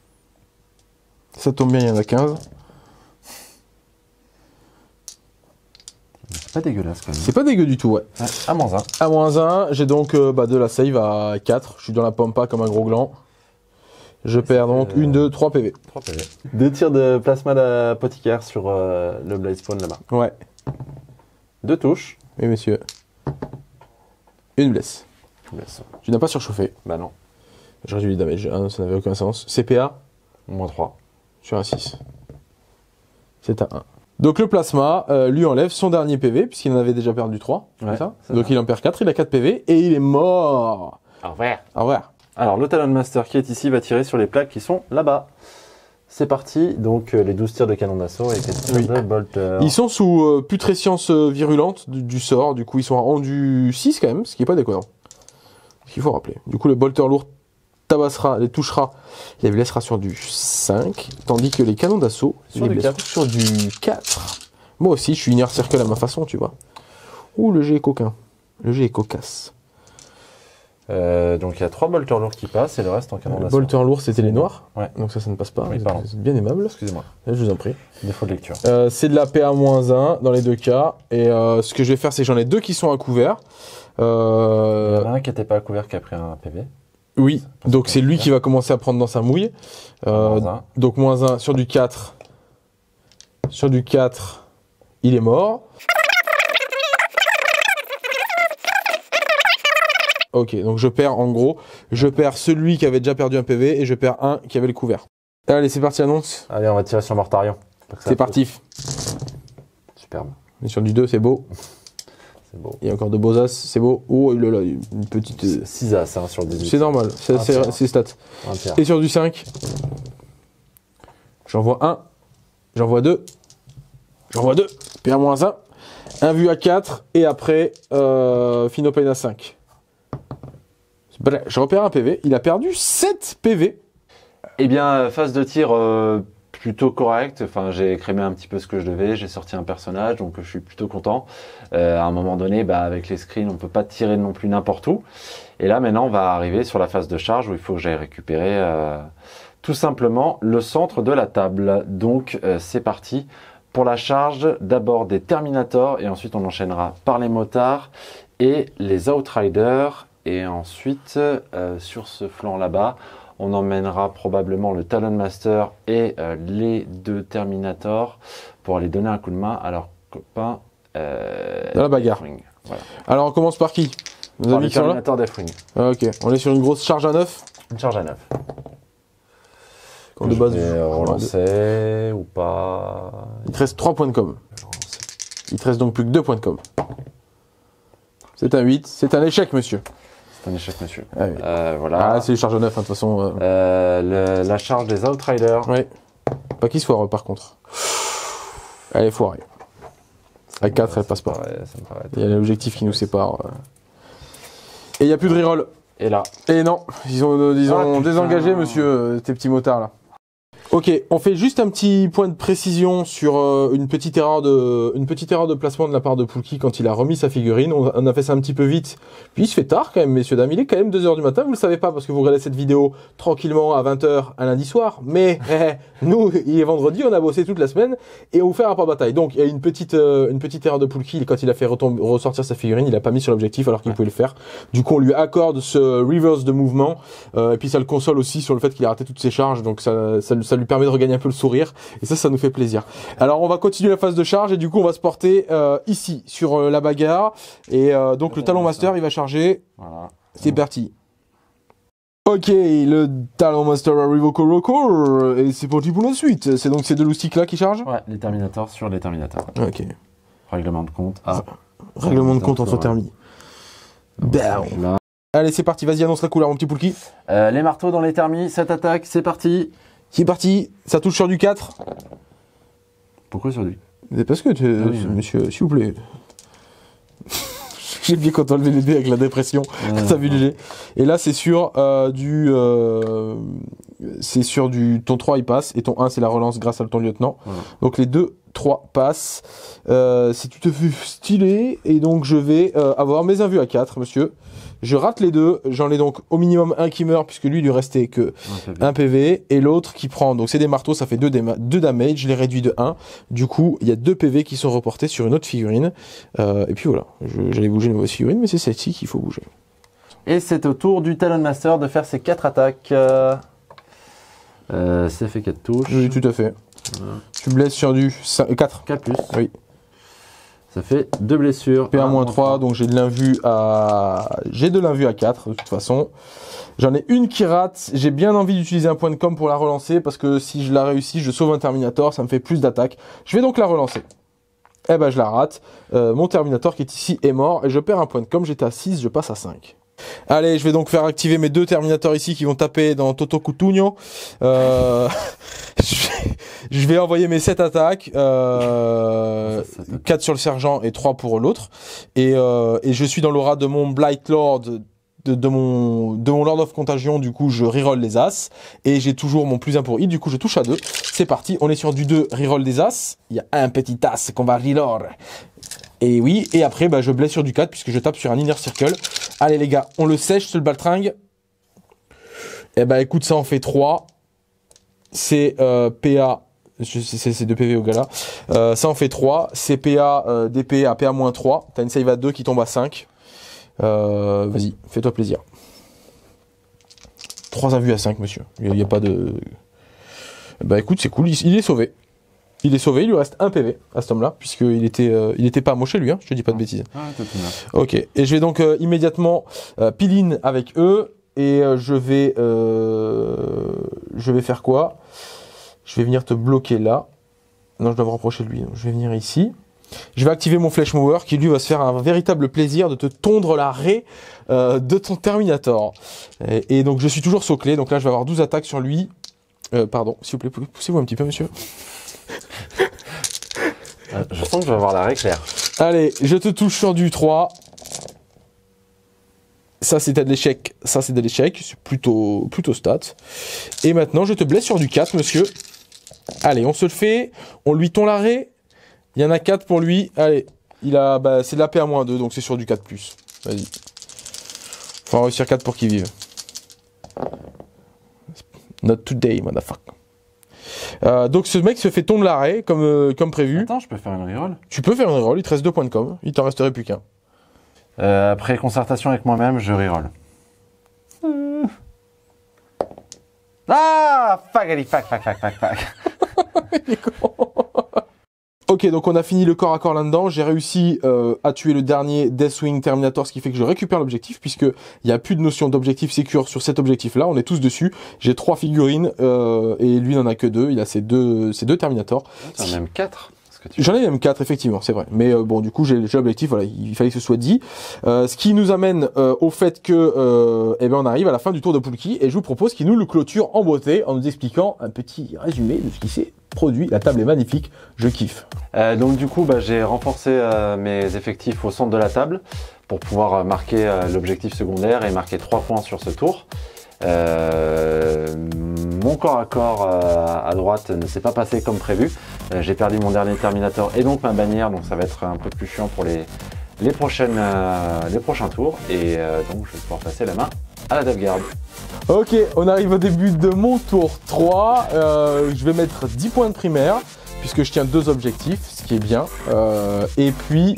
Ça tombe bien, il y en a 15. C'est pas dégueulasse quand même. C'est pas dégueu du tout, ouais. À -1. À -1, j'ai donc de la save à 4. Je suis dans la pampa comme un gros gland. Je perds donc 1, 2, 3 PV. 3 PV. 2 tirs de plasma d'apothicaire sur le Blaze Spawn là-bas. Ouais. 2 touches. Oui, monsieur. Une blesse. Blesse. Tu n'as pas surchauffé. Bah non. Je réduis le damage. Ça n'avait aucun sens. CPA -3. sur un 6. C'est à 1. Donc le plasma lui enlève son dernier PV, puisqu'il en avait déjà perdu 3. Ouais, ça donc il en perd 4, il a 4 PV, et il est mort. Au revoir. Au revoir. Alors, le Talon Master qui est ici va tirer sur les plaques qui sont là-bas. C'est parti. Donc, les 12 tirs de canon d'assaut et les tirs de bolter. Ils sont sous putrescience virulente du sort. Du coup, ils sont à rendu 6 quand même, ce qui n'est pas déconnant. Ce qu'il faut rappeler. Du coup, le bolter lourd tabassera, les touchera, les blessera sur du 5. Tandis que les canons d'assaut sur du 4. Sur du 4. Moi aussi, je suis inner circle à ma façon, tu vois. Ouh, le jet est coquin. Le jet est cocasse. Donc il y a 3 bolters lourds qui passent et le reste en canon d'assaut. Bolter lourd, c'était les noirs. Ouais. Donc ça ne passe pas. Oui, vous êtes bien aimable. Excusez-moi. Je vous en prie. Défaut de lecture. C'est de la PA-1 dans les deux cas. Et ce que je vais faire, c'est que j'en ai 2 qui sont à couvert. Il y en a un qui n'était pas à couvert qui a pris un PV. Oui, donc c'est lui qui va commencer à prendre dans sa mouille. Donc -1 sur du 4. Sur du 4, il est mort. Ok, donc je perds en gros, je perds celui qui avait déjà perdu un PV et je perds un qui avait le couvert. Allez, c'est parti, annonce. Allez, on va tirer sur Mortarion. C'est parti. Superbe. On est sur du 2, c'est beau. C'est beau. Il y a encore de beaux as, c'est beau. Oh, il a là, une petite... 6 as hein, sur 18. C'est normal, c'est stats. Et sur du 5, j'en vois 1, j'en vois 2, j'en vois 2, PA-1, un vu à 4, et après, Finopane à 5. Bref, je repère un PV, il a perdu 7 PV. Eh bien, phase de tir plutôt correcte. Enfin, j'ai crémé un petit peu ce que je devais, j'ai sorti un personnage, donc je suis plutôt content. À un moment donné, avec les screens, on peut pas tirer non plus n'importe où. Et là, maintenant, on va arriver sur la phase de charge où il faut que j'aille récupérer tout simplement le centre de la table. Donc, c'est parti pour la charge. D'abord des Terminators et ensuite on enchaînera par les motards et les Outriders. Et ensuite, sur ce flanc là-bas, on emmènera probablement le Talon Master et les 2 Terminators pour aller donner un coup de main à leurs copains. Dans la bagarre. Voilà. Alors, on commence par qui? Nos amis Terminator Deathwing. Ok, on est sur une grosse charge à 9. Une charge à 9. De base, relancer ou pas. Il te reste 3 points de com. Il te reste donc plus que 2 points de com. C'est un 8. C'est un échec, monsieur. C'est un échec, monsieur. Ah, oui. Voilà. Ah, c'est les charges 9, hein, de toute façon. La charge des Outriders. Ouais. Pas qu'il soit par contre. Elle est foirée. À 4, elle passe pas. Ouais, ça me paraît. Il y a l'objectif qui nous sépare. Et il n'y a plus de reroll. Et là. Et non, ils ont désengagé, putain. monsieur, tes petits motards là. Ok, on fait juste un petit point de précision sur une petite erreur de placement de la part de Poulki quand il a remis sa figurine. On a fait ça un petit peu vite. Puis il se fait tard quand même, messieurs, dames. Il est quand même 2h du matin. Vous le savez pas parce que vous regardez cette vidéo tranquillement à 20h un lundi soir. Mais nous, il est vendredi, on a bossé toute la semaine et on vous fait un rapport de bataille. Donc il y a une petite erreur de Poulki quand il a fait ressortir sa figurine. Il a pas mis sur l'objectif alors qu'il pouvait le faire. Du coup, on lui accorde ce reverse de mouvement. Et puis ça le console aussi sur le fait qu'il a raté toutes ses charges. Donc ça lui permet de regagner un peu le sourire et ça nous fait plaisir. Alors on va continuer la phase de charge et du coup on va se porter ici sur la bagarre et donc le Talon Master il va charger. Voilà. C'est parti. Ok, le Talon Master arrive au Koroko et c'est parti pour la suite. C'est donc ces deux loustiques là qui chargent. Ouais, les Terminators sur les Terminators. Ok. Règlement de compte. Règlement de compte entre termis. Là. Allez c'est parti, vas-y annonce la couleur mon petit Poulki. Les marteaux dans les termis, cette attaque, c'est parti. C'est parti, ça touche sur du 4. Pourquoi sur lui? C'est parce que, monsieur, s'il vous plaît. J'ai bien quand on levait les dés avec la dépression. T'as vu le jet. Et là, c'est sur du ton 3, il passe. Et ton 1, c'est la relance grâce à ton lieutenant. Donc les 2, 3 passent. C'est tout à fait stylé. Et donc, je vais avoir mes invus à 4, monsieur. Je rate les deux, j'en ai donc au minimum un qui meurt puisque lui il lui restait que un PV et l'autre qui prend, donc c'est des marteaux, ça fait 2 damage, je les réduis de 1, du coup il y a 2 PV qui sont reportés sur une autre figurine et puis voilà, j'allais bouger une mauvaise figurine mais c'est celle-ci qu'il faut bouger. Et c'est au tour du Talon Master de faire ses 4 attaques. C'est fait 4 touches. Oui tout à fait. Tu blesses sur du 4. 4 plus. Oui. Ça fait 2 blessures. PA-3, donc j'ai de l'invue à 4 de toute façon. J'en ai une qui rate. J'ai bien envie d'utiliser un point de com pour la relancer parce que si je la réussis, je sauve un Terminator, ça me fait plus d'attaque. Je vais donc la relancer. Eh ben je la rate. Mon Terminator qui est ici est mort et je perds un point de com. J'étais à 6, je passe à 5. Allez, je vais donc faire activer mes 2 Terminators ici qui vont taper dans Toto Cutugno. Je vais envoyer mes 7 attaques, 4 sur le sergent et 3 pour l'autre. Et je suis dans l'aura de mon Blight Lord, de mon Lord of Contagion. Du coup, je reroll les As. Et j'ai toujours mon plus 1 pour hit. Du coup, je touche à 2. C'est parti, on est sur du 2, reroll des As. Il y a un petit As qu'on va reroll. Et oui, et après, bah, je blesse sur du 4 puisque je tape sur un Inner Circle. Allez les gars, on le sèche ce baltringue. Et bah écoute, ça en fait 3. C'est PA, c'est 2 PV au gala. Ça en fait 3. C'est PA, DP à PA-3. T'as une save à 2 qui tombe à 5. Vas-y, fais-toi plaisir. 3 invus à 5, monsieur. Il n'y a pas de... Bah écoute, c'est cool, il est sauvé. Il est sauvé, il lui reste un PV à cet homme-là, puisqu'il était pas moché lui, hein, je te dis pas de bêtises. Ok, et je vais donc immédiatement peel-in avec eux, et je vais faire quoi? Je vais venir te bloquer là. Non, je dois me rapprocher de lui, donc je vais venir ici. Je vais activer mon Flèche Mower, qui lui va se faire un véritable plaisir de te tondre la raie de ton Terminator. Et donc je suis toujours soclé, donc là je vais avoir 12 attaques sur lui. Pardon, s'il vous plaît, poussez-vous un petit peu, monsieur. Je sens que je vais avoir la raie claire. Allez, je te touche sur du 3. Ça, c'est de l'échec. Ça, c'est de l'échec. C'est plutôt stat. Et maintenant, je te blesse sur du 4, monsieur. Allez, on se le fait. On lui tond l'arrêt. Il y en a 4 pour lui. Allez, c'est de la PA-2, donc c'est sur du 4+. Vas-y. Faut en réussir 4 pour qu'il vive. Not today, motherfucker. Donc ce mec se fait tomber l'arrêt comme prévu. Attends, je peux faire une reroll? Tu peux faire une reroll, il te reste 2 points de com. Il t'en resterait plus qu'un. Après concertation avec moi-même, je reroll. Ah, fuck. Ok, donc on a fini le corps à corps là-dedans. J'ai réussi à tuer le dernier Deathwing Terminator, ce qui fait que je récupère l'objectif, puisqu'il n'y a plus de notion d'objectif sécure sur cet objectif-là. On est tous dessus. J'ai 3 figurines et lui n'en a que 2. Il a ses deux Terminators. T'en as même 4. que tu... J'en ai même 4, effectivement, c'est vrai. Mais bon, du coup, j'ai l'objectif, voilà, il fallait que ce soit dit. Ce qui nous amène au fait que, eh ben, on arrive à la fin du tour de Poulki et je vous propose qu'il nous le clôture en beauté en nous expliquant un petit résumé de ce qui s'est produit. La table est magnifique, je kiffe. Donc du coup, j'ai renforcé mes effectifs au centre de la table pour pouvoir marquer l'objectif secondaire et marquer 3 points sur ce tour. Mon corps à corps à droite ne s'est pas passé comme prévu. J'ai perdu mon dernier Terminator et donc ma bannière, donc ça va être un peu plus chiant pour les prochains tours. Et donc je vais pouvoir passer la main à la Death Guard. Ok, on arrive au début de mon tour 3. Je vais mettre 10 points de primaire puisque je tiens 2 objectifs, ce qui est bien. Et puis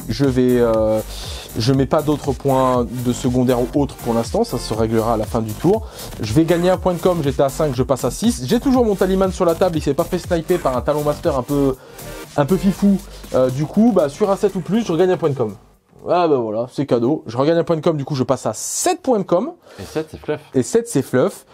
je mets pas d'autres points de secondaire ou autres pour l'instant, ça se réglera à la fin du tour. Je vais gagner un point de com, j'étais à 5, je passe à 6. J'ai toujours mon talisman sur la table, il s'est pas fait sniper par un talon master un peu fifou. Du coup, sur un 7 ou plus, je regagne un point de com. Ah bah voilà, c'est cadeau. Je regagne un point de com, du coup je passe à 7 points de com. Et 7 c'est fluff. Et 7 c'est fluff.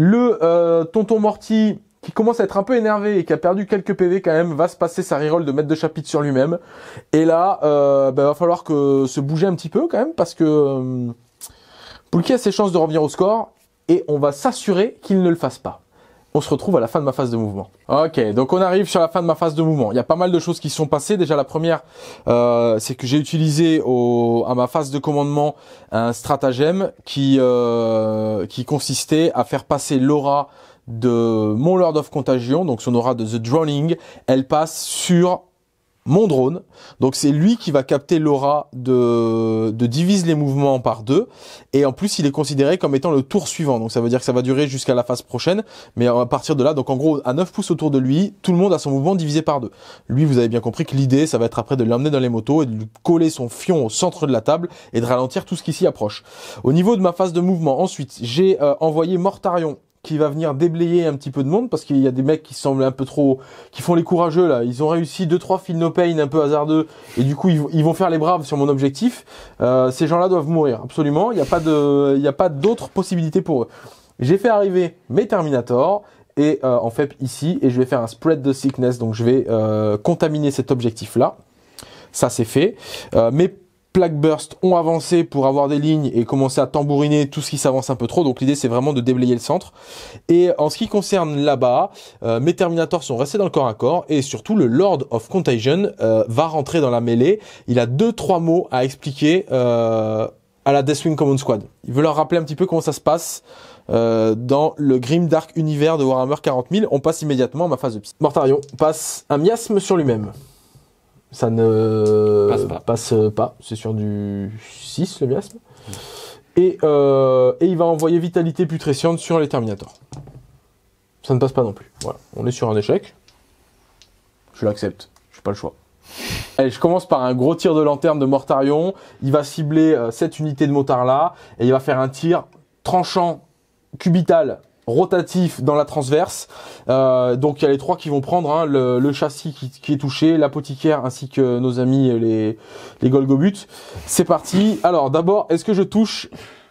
Le tonton Morty, qui commence à être un peu énervé et qui a perdu quelques PV quand même, va se passer sa reroll de maître de chapitre sur lui-même. Et là, va falloir se bouger un petit peu quand même, parce que Poulki a ses chances de revenir au score, et on va s'assurer qu'il ne le fasse pas. On se retrouve à la fin de ma phase de mouvement. Ok, donc on arrive sur la fin de ma phase de mouvement. Il y a pas mal de choses qui se sont passées. Déjà la première, c'est que j'ai utilisé à ma phase de commandement un stratagème qui consistait à faire passer l'aura de mon Lord of Contagion, donc son aura de The Drowning, elle passe sur mon drone. Donc c'est lui qui va capter l'aura de divise les mouvements par 2. Et en plus, il est considéré comme étant le tour suivant. Donc ça veut dire que ça va durer jusqu'à la phase prochaine. Mais à partir de là, donc en gros, à 9 pouces autour de lui, tout le monde a son mouvement divisé par 2. Lui, vous avez bien compris que l'idée, ça va être après de l'emmener dans les motos et de lui coller son fion au centre de la table et de ralentir tout ce qui s'y approche. Au niveau de ma phase de mouvement, ensuite, j'ai envoyé Mortarion, qui va venir déblayer un petit peu de monde, parce qu'il y a des mecs qui semblent un peu trop, qui font les courageux là. Ils ont réussi 2-3 feel no pain un peu hasardeux, et du coup ils vont faire les braves sur mon objectif. Ces gens-là doivent mourir, absolument. Il n'y a pas d'autres possibilités pour eux. J'ai fait arriver mes Terminators, et en fait ici, et je vais faire un spread de sickness, donc je vais contaminer cet objectif-là. Ça c'est fait. Mes Plague Burst ont avancé pour avoir des lignes et commencer à tambouriner tout ce qui s'avance un peu trop. Donc l'idée c'est vraiment de déblayer le centre. Et en ce qui concerne là-bas, mes Terminators sont restés dans le corps à corps. Et surtout le Lord of Contagion va rentrer dans la mêlée. Il a 2-3 mots à expliquer à la Deathwing Command Squad. Il veut leur rappeler un petit peu comment ça se passe dans le Grim Dark Univers de Warhammer 40 000. On passe immédiatement à ma phase de psy. Mortarion passe un miasme sur lui-même. Ça ne passe pas. C'est sur du 6 le miasme. Et il va envoyer vitalité putrescente sur les Terminators. Ça ne passe pas non plus. Voilà, on est sur un échec. Je l'accepte, je n'ai pas le choix. Allez, je commence par un gros tir de lanterne de Mortarion. Il va cibler cette unité de motard là. Et il va faire un tir tranchant, cubital, rotatif dans la transverse. Donc il y a les 3 qui vont prendre, hein, le châssis qui est touché, l'apothicaire ainsi que nos amis les Golgobuts. C'est parti. Alors d'abord, est-ce que je touche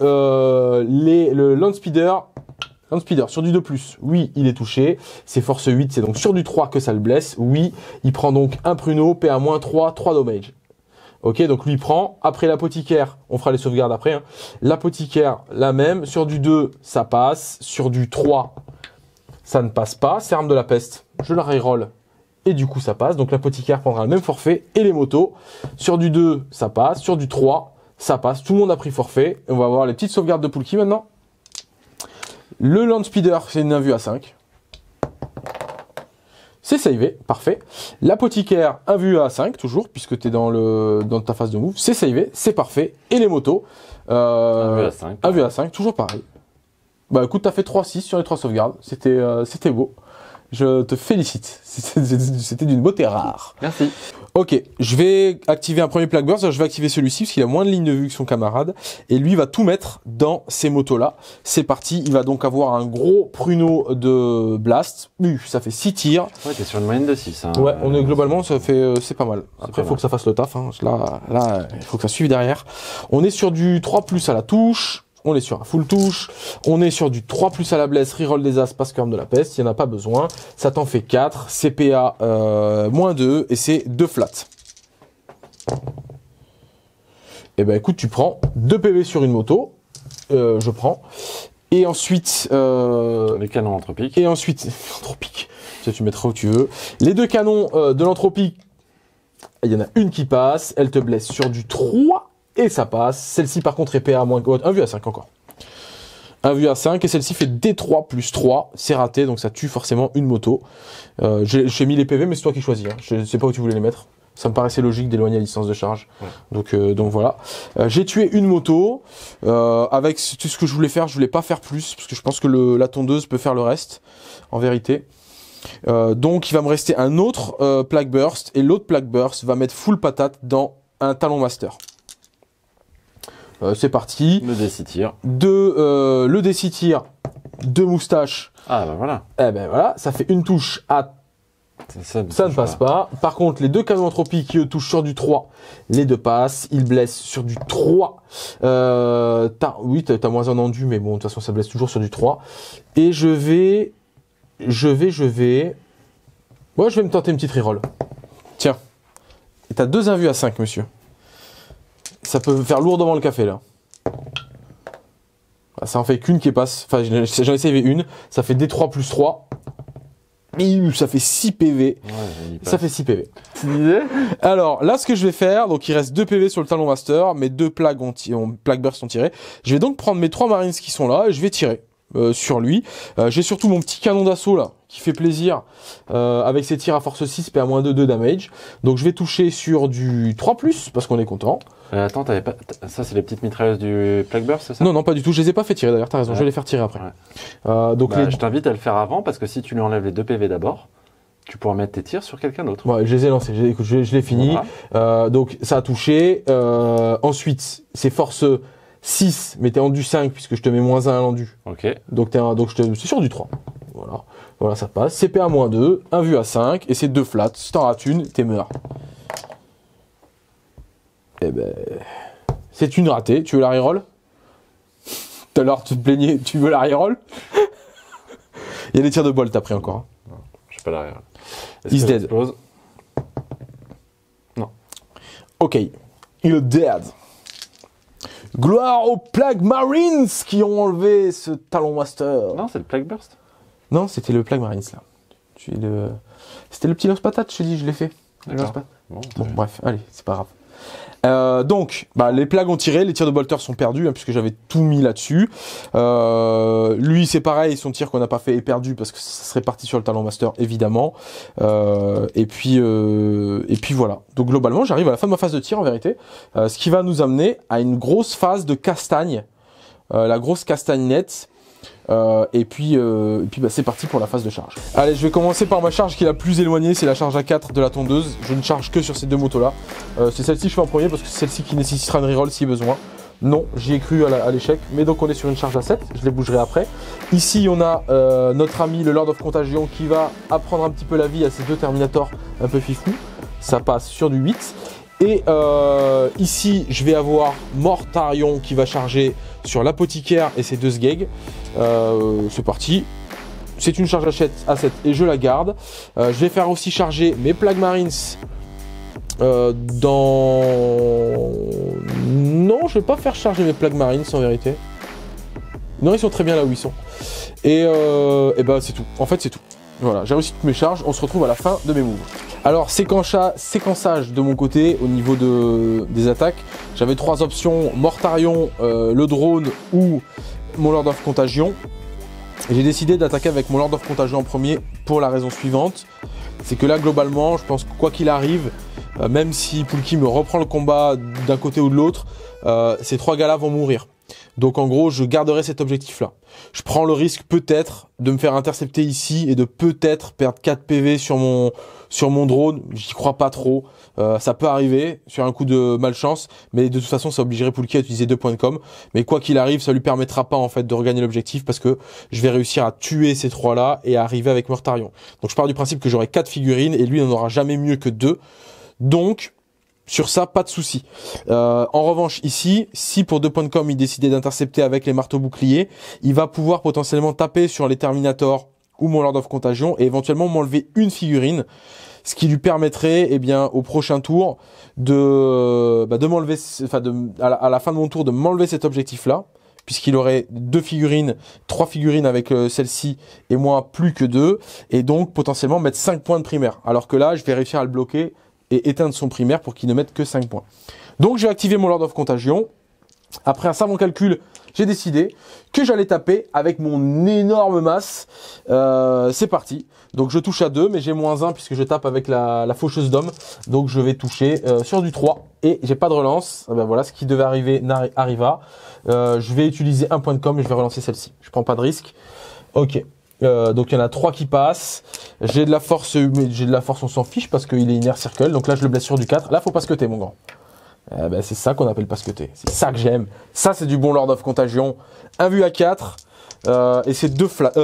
le Landspeeder? Landspeeder sur du 2+, oui, il est touché. C'est force 8, c'est donc sur du 3 que ça le blesse. Oui, il prend donc un pruneau, PA-3, 3 damage. Ok, donc lui prend. Après l'apothicaire, on fera les sauvegardes après. Hein. L'apothicaire, la même. Sur du 2, ça passe. Sur du 3, ça ne passe pas. C'est arme de la peste. Je la reroll. Et du coup, ça passe. Donc l'apothicaire prendra le même forfait. Et les motos. Sur du 2, ça passe. Sur du 3, ça passe. Tout le monde a pris forfait. Et on va voir les petites sauvegardes de Poulki maintenant. Le Landspeeder, c'est une invue à 5. C'est savé, parfait. L'apothicaire, invue à 5, toujours, puisque tu es dans ta phase de move. C'est savé, c'est parfait. Et les motos, invue à 5. Invue à 5, toujours pareil. Bah écoute, tu as fait 3-6 sur les 3 sauvegardes. C'était beau. Je te félicite. C'était d'une beauté rare. Merci. Ok, je vais activer un premier Plague Burst. Je vais activer celui-ci parce qu'il a moins de lignes de vue que son camarade. Et lui va tout mettre dans ces motos-là. C'est parti. Il va donc avoir un gros pruneau de blast. Ça fait 6 tirs. Ouais, t'es sur une moyenne de 6. Hein. Ouais, on est globalement, ça fait, c'est pas mal. Après, il faut que ça fasse le taf. Hein. Là, il faut que ça suive derrière. On est sur du 3+ à la touche. on est sur un full touche, on est sur du 3+ à la blesse, reroll des as, passe comme de la peste, il n'y en a pas besoin, ça t'en fait 4, CPA -2 et c'est 2 flats. Et ben écoute, tu prends 2 PV sur une moto, je prends, et ensuite... les canons anthropiques. Et ensuite, anthropique, tu mettras où tu veux. Les 2 canons de l'anthropique, il y en a une qui passe, elle te blesse sur du 3 et ça passe. Celle-ci par contre est PA moins haute, 1 vue à 5 encore. 1 vue à 5 et celle-ci fait D3 plus 3, c'est raté donc ça tue forcément une moto. J'ai mis les PV mais c'est toi qui choisis, hein. Je sais pas où tu voulais les mettre. Ça me paraissait logique d'éloigner la distance de charge. Ouais. Donc voilà. J'ai tué une moto. Avec tout ce que je voulais faire, je voulais pas faire plus parce que je pense que la tondeuse peut faire le reste en vérité. Donc il va me rester un autre plaque burst et l'autre plaque burst va mettre full patate dans un talon master. C'est parti. Le décitir. Le décitir, 2 moustaches. Ah ben voilà. Eh ben voilà, ça fait une touche à... Ça ne passe pas. Par contre, les 2 canons anthropiques qui eux touchent sur du 3, les 2 passent. Ils blessent sur du 3. Oui, t'as moins un endu, mais bon, de toute façon, ça blesse toujours sur du 3. Et je vais... Ouais, je vais me tenter une petite reroll. Tiens. Et t'as 2 invus à 5, monsieur. Ça peut faire lourdement le café, là. Ça en fait qu'une qui passe. Enfin, j'en ai essayé une. Ça fait D3 plus 3. Ça fait 6 PV. Ouais, ça fait 6 PV. Alors, là, ce que je vais faire, donc il reste 2 PV sur le talon master. Mes 2 plaques burst sont tirées. Je vais donc prendre mes 3 marines qui sont là et je vais tirer. Sur lui. J'ai surtout mon petit canon d'assaut là, qui fait plaisir, avec ses tirs à force 6, PA-2, 2 damage. Donc je vais toucher sur du 3+, parce qu'on est content. Attends, t'avais pas... ça c'est les petites mitrailleuses du Plague Burst, c'est ça? Non, pas du tout, je les ai pas fait tirer d'ailleurs, t'as raison, je vais les faire tirer après. Ouais. Donc je t'invite à le faire avant, parce que si tu lui enlèves les 2 PV d'abord, tu pourras mettre tes tirs sur quelqu'un d'autre. Ouais, je les ai lancés, écoute, je l'ai fini. Voilà. Donc ça a touché. Ensuite, c'est force 6, mais t'es en du 5 puisque je te mets -1 à l'endu. Ok. Donc c'est sur du 3. Voilà, ça passe. CPA -2, 1 vue à 5, et c'est 2 flats. Si t'en rates une, t'es mort. Eh ben, c'est une ratée. Tu veux la reroll? Tout à l'heure, tu te plaignais, tu veux la reroll? Il y a des tirs de bolt après encore. Hein. Non, je sais pas la reroll. He's dead. Non. Ok. Il est dead. Gloire aux Plague Marines qui ont enlevé ce talon master. Non, c'est le Plague Burst. Non, c'était le Plague Marines là. C'était le petit lance patate, je te dis, je l'ai fait. Bon, bref, allez, c'est pas grave. Donc, les plagues ont tiré, les tirs de bolter sont perdus, hein, puisque j'avais tout mis là-dessus. Lui, c'est pareil, son tir qu'on n'a pas fait est perdu parce que ça serait parti sur le talon master, évidemment. Et puis voilà. Donc globalement, j'arrive à la fin de ma phase de tir en vérité, ce qui va nous amener à une grosse phase de castagne, la grosse castagne nette. Et puis c'est parti pour la phase de charge. Allez, je vais commencer par ma charge qui est la plus éloignée, c'est la charge A4 de la tondeuse. Je ne charge que sur ces 2 motos là. C'est celle-ci que je fais en premier parce que c'est celle-ci qui nécessitera une reroll si besoin. Non, j'y ai cru à l'échec, mais donc on est sur une charge A7, je les bougerai après. Ici on a notre ami le Lord of Contagion qui va apprendre un petit peu la vie à ces 2 Terminators un peu fifou. Ça passe sur du 8. Et ici, je vais avoir Mortarion qui va charger sur l'apothicaire et ses 2 sgeg. C'est parti. C'est une charge A7 et je la garde. Je vais faire aussi charger mes Plague Marines Non, je vais pas faire charger mes Plague Marines en vérité. Non, ils sont très bien là où ils sont. Et c'est tout. En fait, c'est tout. Voilà, j'ai réussi toutes mes charges. On se retrouve à la fin de mes moves. Alors, séquençage de mon côté au niveau des attaques. J'avais 3 options, Mortarion, le drone ou mon Lord of Contagion. Et j'ai décidé d'attaquer avec mon Lord of Contagion en premier pour la raison suivante. C'est que là, globalement, je pense que quoi qu'il arrive, même si Poulki me reprend le combat d'un côté ou de l'autre, ces 3 gars-là vont mourir. Donc en gros, je garderai cet objectif-là. Je prends le risque peut-être de me faire intercepter ici et de peut-être perdre 4 PV sur mon drone. J'y crois pas trop. Ça peut arriver sur un coup de malchance, mais de toute façon, ça obligerait Poulki à utiliser 2 points de com. Mais quoi qu'il arrive, ça lui permettra pas en fait de regagner l'objectif parce que je vais réussir à tuer ces 3-là et à arriver avec Mortarion. Donc je pars du principe que j'aurai 4 figurines et lui n'en aura jamais mieux que 2. Donc Sur ça, pas de souci. En revanche, ici, si pour 2.com, il décidait d'intercepter avec les marteaux boucliers, il va pouvoir potentiellement taper sur les Terminators ou mon Lord of Contagion et éventuellement m'enlever une figurine, ce qui lui permettrait, eh bien, au prochain tour de m'enlever, enfin, à la fin de mon tour, de m'enlever cet objectif-là, puisqu'il aurait 2 figurines, 3 figurines avec celle-ci et moi plus que 2, et donc potentiellement mettre 5 points de primaire. Alors que là, je vais réussir à le bloquer et éteindre son primaire pour qu'il ne mette que 5 points. Donc je vais activer mon Lord of Contagion. Après un savant calcul, j'ai décidé que j'allais taper avec mon énorme masse. C'est parti. Donc je touche à 2, mais j'ai moins 1 puisque je tape avec la faucheuse d'homme. Donc je vais toucher sur du 3 et j'ai pas de relance. Ben voilà, ce qui devait arriver arriva. Je vais utiliser un point de com et je vais relancer celle-ci. Je prends pas de risque. Ok. Donc il y en a 3 qui passent. J'ai de la force, mais j'ai de la force, on s'en fiche parce qu'il est inner circle. Donc là je le blesse sur du 4. Là faut pas scutter mon grand. Ben, c'est ça qu'on appelle pas scutter. C'est ça que j'aime. Ça c'est du bon Lord of Contagion. Un vu à 4. Et c'est 2 flats.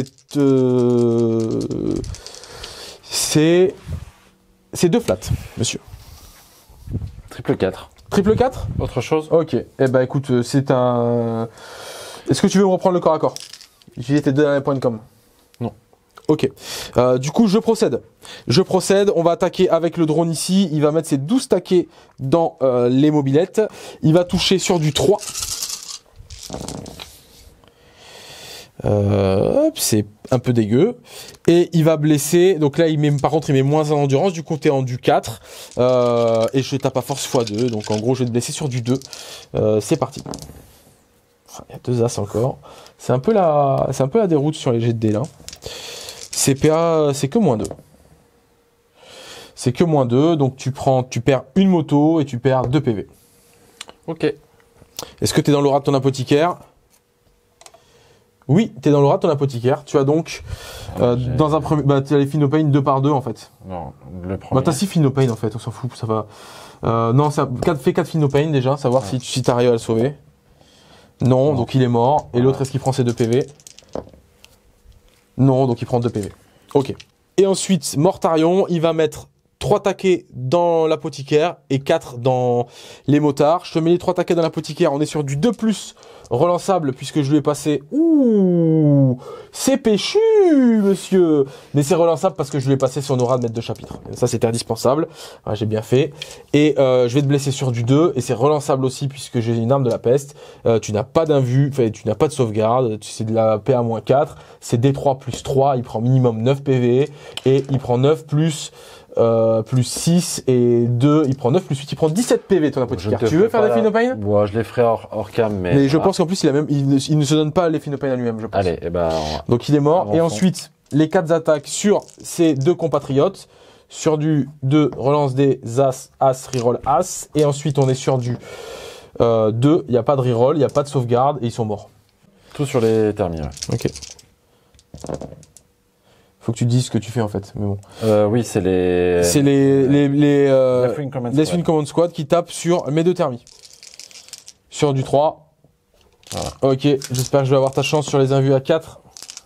C'est 2 flats, monsieur. Triple 4. Triple 4 ? Autre chose? Ok. Eh ben écoute, c'est un... Est-ce que tu veux me reprendre le corps à corps? J'ai tes 2 derniers points de com. Non. Ok. Du coup, je procède. On va attaquer avec le drone ici. Il va mettre ses 12 taquets dans les mobilettes. Il va toucher sur du 3. C'est un peu dégueu. Et il va blesser. Donc là, par contre, il met moins 1 endurance. Du coup, t'es en du 4. Et je tape à force x2. Donc en gros, je vais te blesser sur du 2. C'est parti. Il y a 2 as encore. C'est un peu la déroute sur les jets de dés là. CPA, c'est que moins 2. C'est que moins 2. Donc tu perds une moto et tu perds 2 PV. Ok. Est-ce que tu es dans l'aura de ton apothicaire? Oui, tu es dans l'aura de ton apothicaire. Tu as donc dans un premier... tu as les Phinopane 2 par 2 en fait. Non, le premier. Tu as 6 Phinopane en fait, on s'en fout, ça va. Non, fais 4 Phinopane déjà, savoir si tu arrives à le sauver. Non, donc il est mort. Et l'autre, est-ce qu'il prend ses 2 PV? Non, donc il prend 2 PV. Ok. Et ensuite, Mortarion, il va mettre 3 taquets dans l'apothicaire et 4 dans les motards. Je te mets les 3 taquets dans l'apothicaire. On est sur du 2+, relançable, puisque je lui ai passé... Ouh, c'est péchu, monsieur. Mais c'est relançable parce que je lui ai passé son aura de maître de chapitre. Ça, c'était indispensable. Ouais, j'ai bien fait. Et je vais te blesser sur du 2. Et c'est relançable aussi, puisque j'ai une arme de la peste. Tu n'as pas d'invue, tu n'as pas de sauvegarde. C'est de la PA-4. C'est D3 plus 3. Il prend minimum 9 PV. Et il prend 9 plus 6 et 2, il prend 9 plus 8, il prend 17 PV ton apothicaire. Tu veux faire des Phinopane? Ouais, je les ferai hors cam, mais je pense qu'en plus il ne se donne pas les Phinopane à lui-même, je pense. Allez, et ben. Donc il est mort. Et ensuite, les 4 attaques sur ces 2 compatriotes. Sur du 2, relance des As, reroll As. Et ensuite, on est sur du 2, il n'y a pas de reroll, il n'y a pas de sauvegarde et ils sont morts. Tout sur les terminaux. Ok. Faut que tu dises ce que tu fais en fait, mais bon. Oui, c'est les... C'est les Deathwing Command Squad qui tapent sur mes 2 thermis. Sur du 3. Voilà. Ok, j'espère que je vais avoir ta chance sur les invus à 4.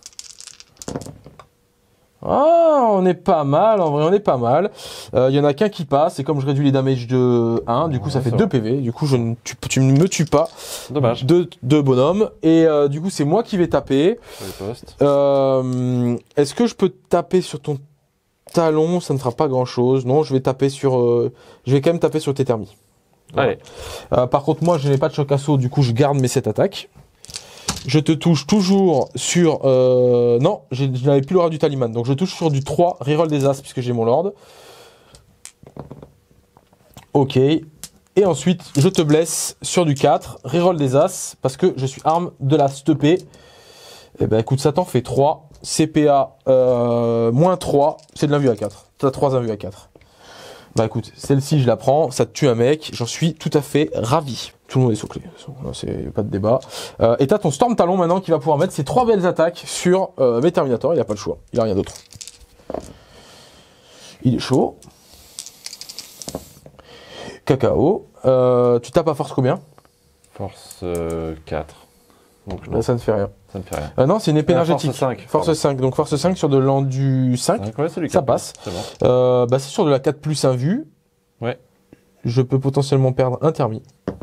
Ah, on est pas mal, en vrai, on est pas mal. Il y en a qu'un qui passe, et comme je réduis les damages de 1, du coup ça fait 2 PV. Du coup, tu ne me tues pas. Dommage. 2 bonhommes. Et du coup, c'est moi qui vais taper. Sur les postes. Est-ce que je peux taper sur ton talon? Ça ne fera pas grand chose. Non, je vais taper sur... je vais quand même taper sur tes thermis. Voilà. Allez. Par contre, moi, je n'ai pas de choc assaut, du coup, je garde mes 7 attaques. Je te touche toujours sur... non, je n'avais plus l'aura du talisman. Donc je touche sur du 3, reroll des as, puisque j'ai mon lord. Ok. Et ensuite, je te blesse sur du 4, reroll des as, parce que je suis arme de la stepée. Eh ben écoute, ça t'en fait 3. CPA moins 3, c'est de l'invue à 4. Tu as 3 invues à 4. Bah écoute, celle-ci je la prends, ça te tue un mec, j'en suis tout à fait ravi. Tout le monde est sous-clé, c'est pas de débat. Et t'as ton Storm Talon maintenant qui va pouvoir mettre ses 3 belles attaques sur mes Terminators, il a pas le choix, il a rien d'autre. Il est chaud. Cacao. Tu tapes à force combien? Force 4. Donc, Là, ça ne fait rien. Ça ne fait rien. Non, c'est une épée énergétique. Force 5. Force 5. Donc force 5 sur de l'endu 5. Ouais, c'est ça passe. C'est bon. C'est sur de la 4 plus 1 vue. Ouais. je peux potentiellement perdre un thermi.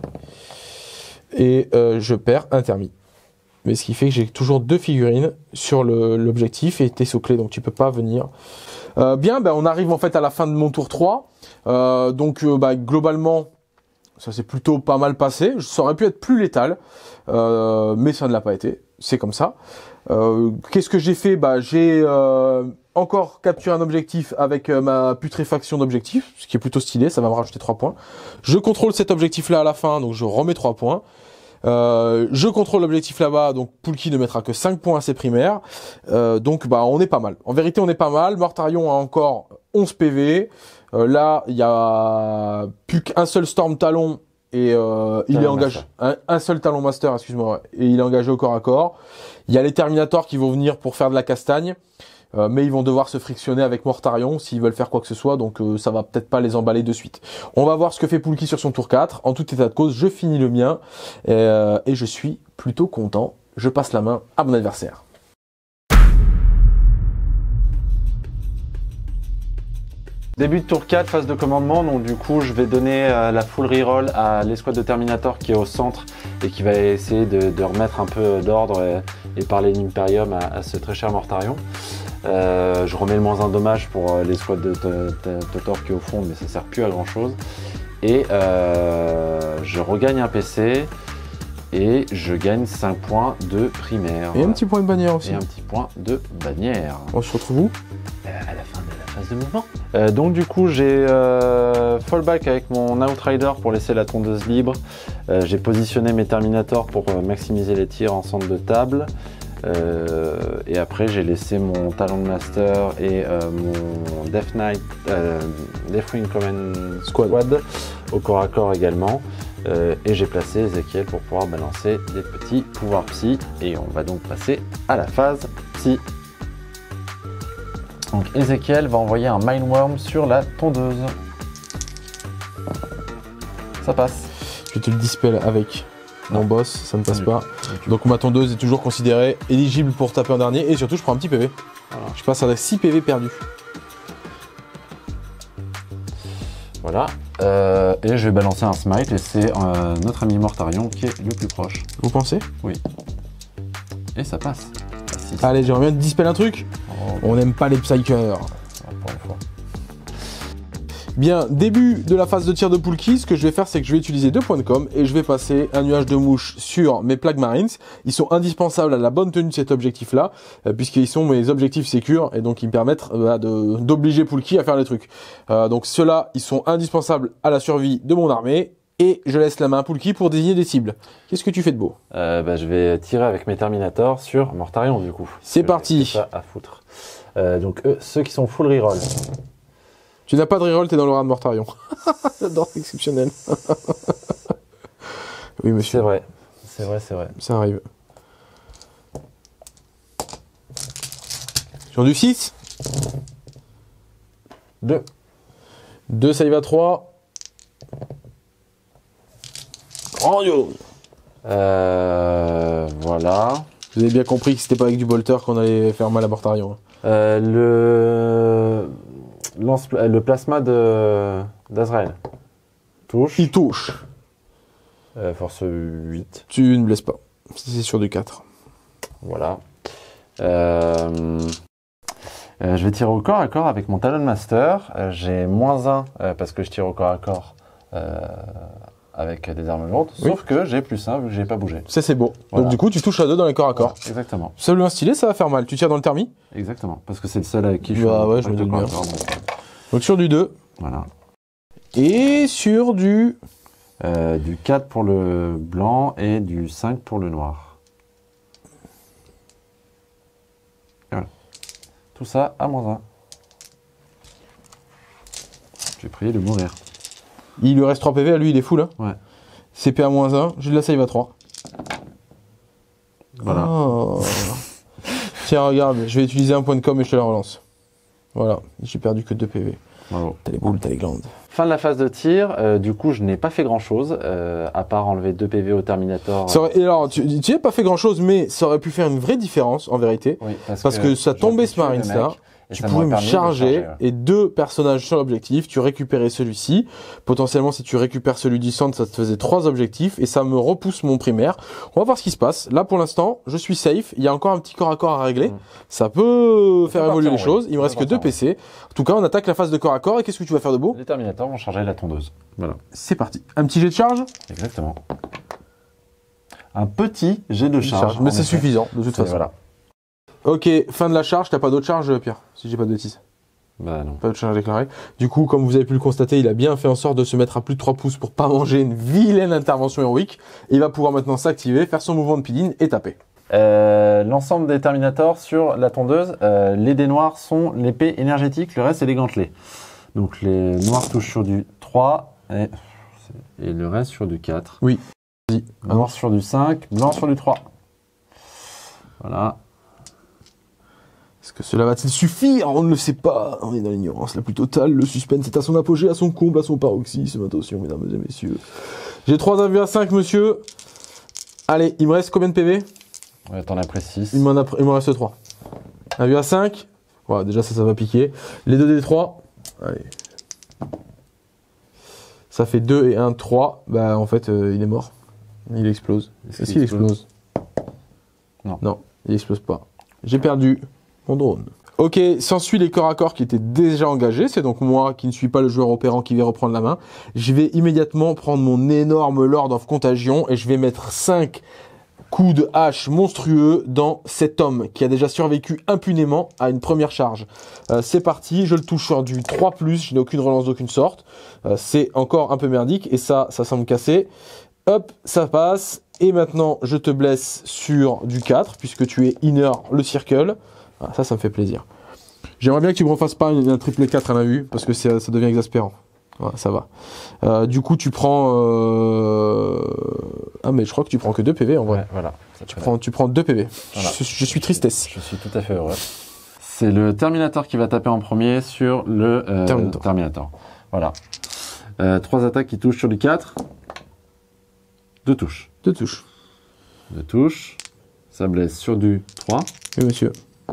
Et je perds un thermi. Mais ce qui fait que j'ai toujours 2 figurines sur l'objectif et t'es sous-clé, donc tu peux pas venir. Bien, ben, on arrive en fait à la fin de mon tour 3. Globalement, ça s'est plutôt pas mal passé. Ça aurait pu être plus létal, mais ça ne l'a pas été. C'est comme ça. Qu'est-ce que j'ai fait? J'ai encore capturé un objectif avec ma putréfaction d'objectif, ce qui est plutôt stylé, ça va me rajouter 3 points. Je contrôle cet objectif-là à la fin, donc je remets 3 points. Je contrôle l'objectif là-bas, donc Poulki ne mettra que 5 points à ses primaires. On est pas mal. En vérité, on est pas mal. Mortarion a encore 11 PV. Là, il y a plus qu'un seul Storm Talon et il est engagé. Un seul Talon Master, excuse-moi, et il est engagé au corps à corps. Il y a les Terminators qui vont venir pour faire de la castagne. Mais ils vont devoir se frictionner avec Mortarion s'ils veulent faire quoi que ce soit, donc ça va peut-être pas les emballer de suite. On va voir ce que fait Poulki sur son tour 4. En tout état de cause, je finis le mien et je suis plutôt content. Je passe la main à mon adversaire. Début de tour 4, phase de commandement, donc du coup je vais donner la full reroll à l'escouade de Terminator qui est au centre et qui va essayer de remettre un peu d'ordre et parler l'Imperium à ce très cher Mortarion. Je remets le -1 dommage pour l'escouade de Totor qui est au fond, mais ça sert plus à grand chose. Et je regagne un PC et je gagne 5 points de primaire. Et un petit point de bannière aussi. Et un petit point de bannière. On se retrouve où? À la fin de la phase de mouvement. Donc du coup j'ai fallback avec mon Outrider pour laisser la tondeuse libre. J'ai positionné mes Terminators pour maximiser les tirs en centre de table. Et après j'ai laissé mon Talon Master et mon Deathwing Command Squad au corps à corps également. Et j'ai placé Ezekiel pour pouvoir balancer des petits pouvoirs psy. Et on va donc passer à la phase psy. Donc Ezekiel va envoyer un Mindworm sur la tondeuse. Ça passe. Je te le dispel avec mon boss, ça ne passe pas. Donc ma tondeuse est toujours considérée éligible pour taper en dernier et surtout je prends un petit PV. Voilà. Je passe à 6 PV perdus. Voilà. Et je vais balancer un smite et c'est notre ami Mortarion qui est le plus proche. Vous pensez? Oui. Et ça passe. Allez, j'aimerais bien te dispel un truc. On n'aime pas les psychers. Bien, début de la phase de tir de Poulki, ce que je vais faire, c'est que je vais utiliser 2 points de com et je vais passer un nuage de mouches sur mes Plague Marines. Ils sont indispensables à la bonne tenue de cet objectif-là, puisqu'ils sont mes objectifs sécures et donc ils me permettent d'obliger Poulki à faire les trucs. Donc ceux-là, ils sont indispensables à la survie de mon armée. Et je laisse la main à Poulki pour désigner des cibles. Qu'est-ce que tu fais de beau? Je vais tirer avec mes Terminators sur Mortarion du coup. C'est parti. Ça à foutre. Donc ceux qui sont full reroll. Tu n'as pas de reroll, t'es dans le rat de Mortarion. J'adore, c'est exceptionnel. Oui, monsieur. C'est vrai. C'est vrai, c'est vrai. Ça arrive. Sur du 6. 2. 2, ça y va 3. Grandiose. Voilà. Vous avez bien compris que c'était pas avec du bolter qu'on allait faire mal à Mortarion. Le plasma d'Azrael touche. Il touche. Force 8. Tu ne blesses pas. C'est sur du 4. Voilà. Je vais tirer au corps à corps avec mon Talon Master. J'ai -1 parce que je tire au corps à corps avec des armes lourdes. Oui. Sauf que j'ai +1 vu que j'ai pas bougé. Ça, c'est beau. Voilà. Donc du coup, tu touches à 2 dans les corps à corps. Voilà, exactement. Celui stylé, ça va faire mal. Tu tires dans le thermi? Exactement. Parce que c'est le seul avec qui je suis. Bah ouais, je me doute bien. Donc sur du 2. Voilà. Et sur du 4 pour le blanc et du 5 pour le noir. Et voilà. Tout ça à -1. Je vais prier de mourir. Il lui reste 3 PV, à lui il est full. Hein. Ouais. CP à -1, j'ai de la save à 3. Voilà. Oh. Tiens, regarde, je vais utiliser un point de com et je te la relance. Voilà, j'ai perdu que 2 PV. Bravo. T'as les boules, t'as les glandes. Fin de la phase de tir, du coup je n'ai pas fait grand chose, à part enlever 2 PV au Terminator. Et alors, tu n'as pas fait grand chose, mais ça aurait pu faire une vraie différence en vérité. Oui, parce que ça tombait ce Marines là. tu pouvais me charger et 2 personnages sur l'objectif, tu récupérais celui-ci. Potentiellement, si tu récupères celui du centre, ça te faisait 3 objectifs et ça me repousse mon primaire. On va voir ce qui se passe. Là, pour l'instant, je suis safe. Il y a encore un petit corps à corps à régler. Ça peut faire évoluer les choses. Il me reste que 2 PC. En tout cas, on attaque la phase de corps à corps et qu'est-ce que tu vas faire de beau? Les Terminators vont charger la tondeuse. Voilà. C'est parti. Un petit jet de charge? Exactement. Un petit jet de charge. Mais c'est suffisant, de toute façon. Voilà. Ok, fin de la charge. T'as pas d'autre charge, Pierre? Si j'ai pas de bêtises. Bah non. Pas de charge déclarée. Du coup, comme vous avez pu le constater, il a bien fait en sorte de se mettre à plus de 3 pouces pour pas manger une vilaine intervention héroïque. Il va pouvoir maintenant s'activer, faire son mouvement de pidine et taper. L'ensemble des Terminators sur la tondeuse, les dés noirs sont l'épée énergétique, le reste c'est les gantelets. Donc les noirs touchent sur du 3 et le reste sur du 4. Oui. Vas-y. Noir sur du 5, blanc sur du 3. Voilà. Est-ce que cela va-t-il suffire? On ne le sait pas. On est dans l'ignorance la plus totale. Le suspense est à son apogée, à son comble, à son paroxysme. Attention, mesdames et messieurs. J'ai 3 invités à 5, monsieur. Allez, il me reste combien de PV? Ouais, t'en as pris 6. Il me reste 3. Un vu à 5. Voilà, déjà ça va piquer. Les 2 des 3. Allez. Ça fait 2 et 1, 3. Bah en fait, il est mort. Il explose. Est-ce qu'il explose? Non. Non, il explose pas. J'ai perdu mon drone. Ok, s'ensuit les corps à corps qui étaient déjà engagés. C'est donc moi qui ne suis pas le joueur opérant qui vais reprendre la main. Je vais immédiatement prendre mon énorme Lord of Contagion et je vais mettre 5 coups de hache monstrueux dans cet homme qui a déjà survécu impunément à une première charge. C'est parti, je le touche sur du 3+, je n'ai aucune relance d'aucune sorte. C'est encore un peu merdique et ça semble casser. Hop, ça passe. Et maintenant, je te blesse sur du 4 puisque tu es inner le circle. Ah, ça me fait plaisir. J'aimerais bien que tu me refasses pas un triple 4 à la vue parce que ça devient exaspérant. Voilà, ça va. Du coup, tu prends... Ah, mais je crois que tu prends que 2 PV en vrai. Ouais, voilà. Tu prends 2 PV. Voilà. Je suis tristesse. Je suis tout à fait heureux. C'est le Terminator qui va taper en premier sur le Terminator. Voilà. 3 attaques qui touchent sur du 4. 2 touches. 2 touches. 2 touches. Ça blesse sur du 3. Oui, monsieur.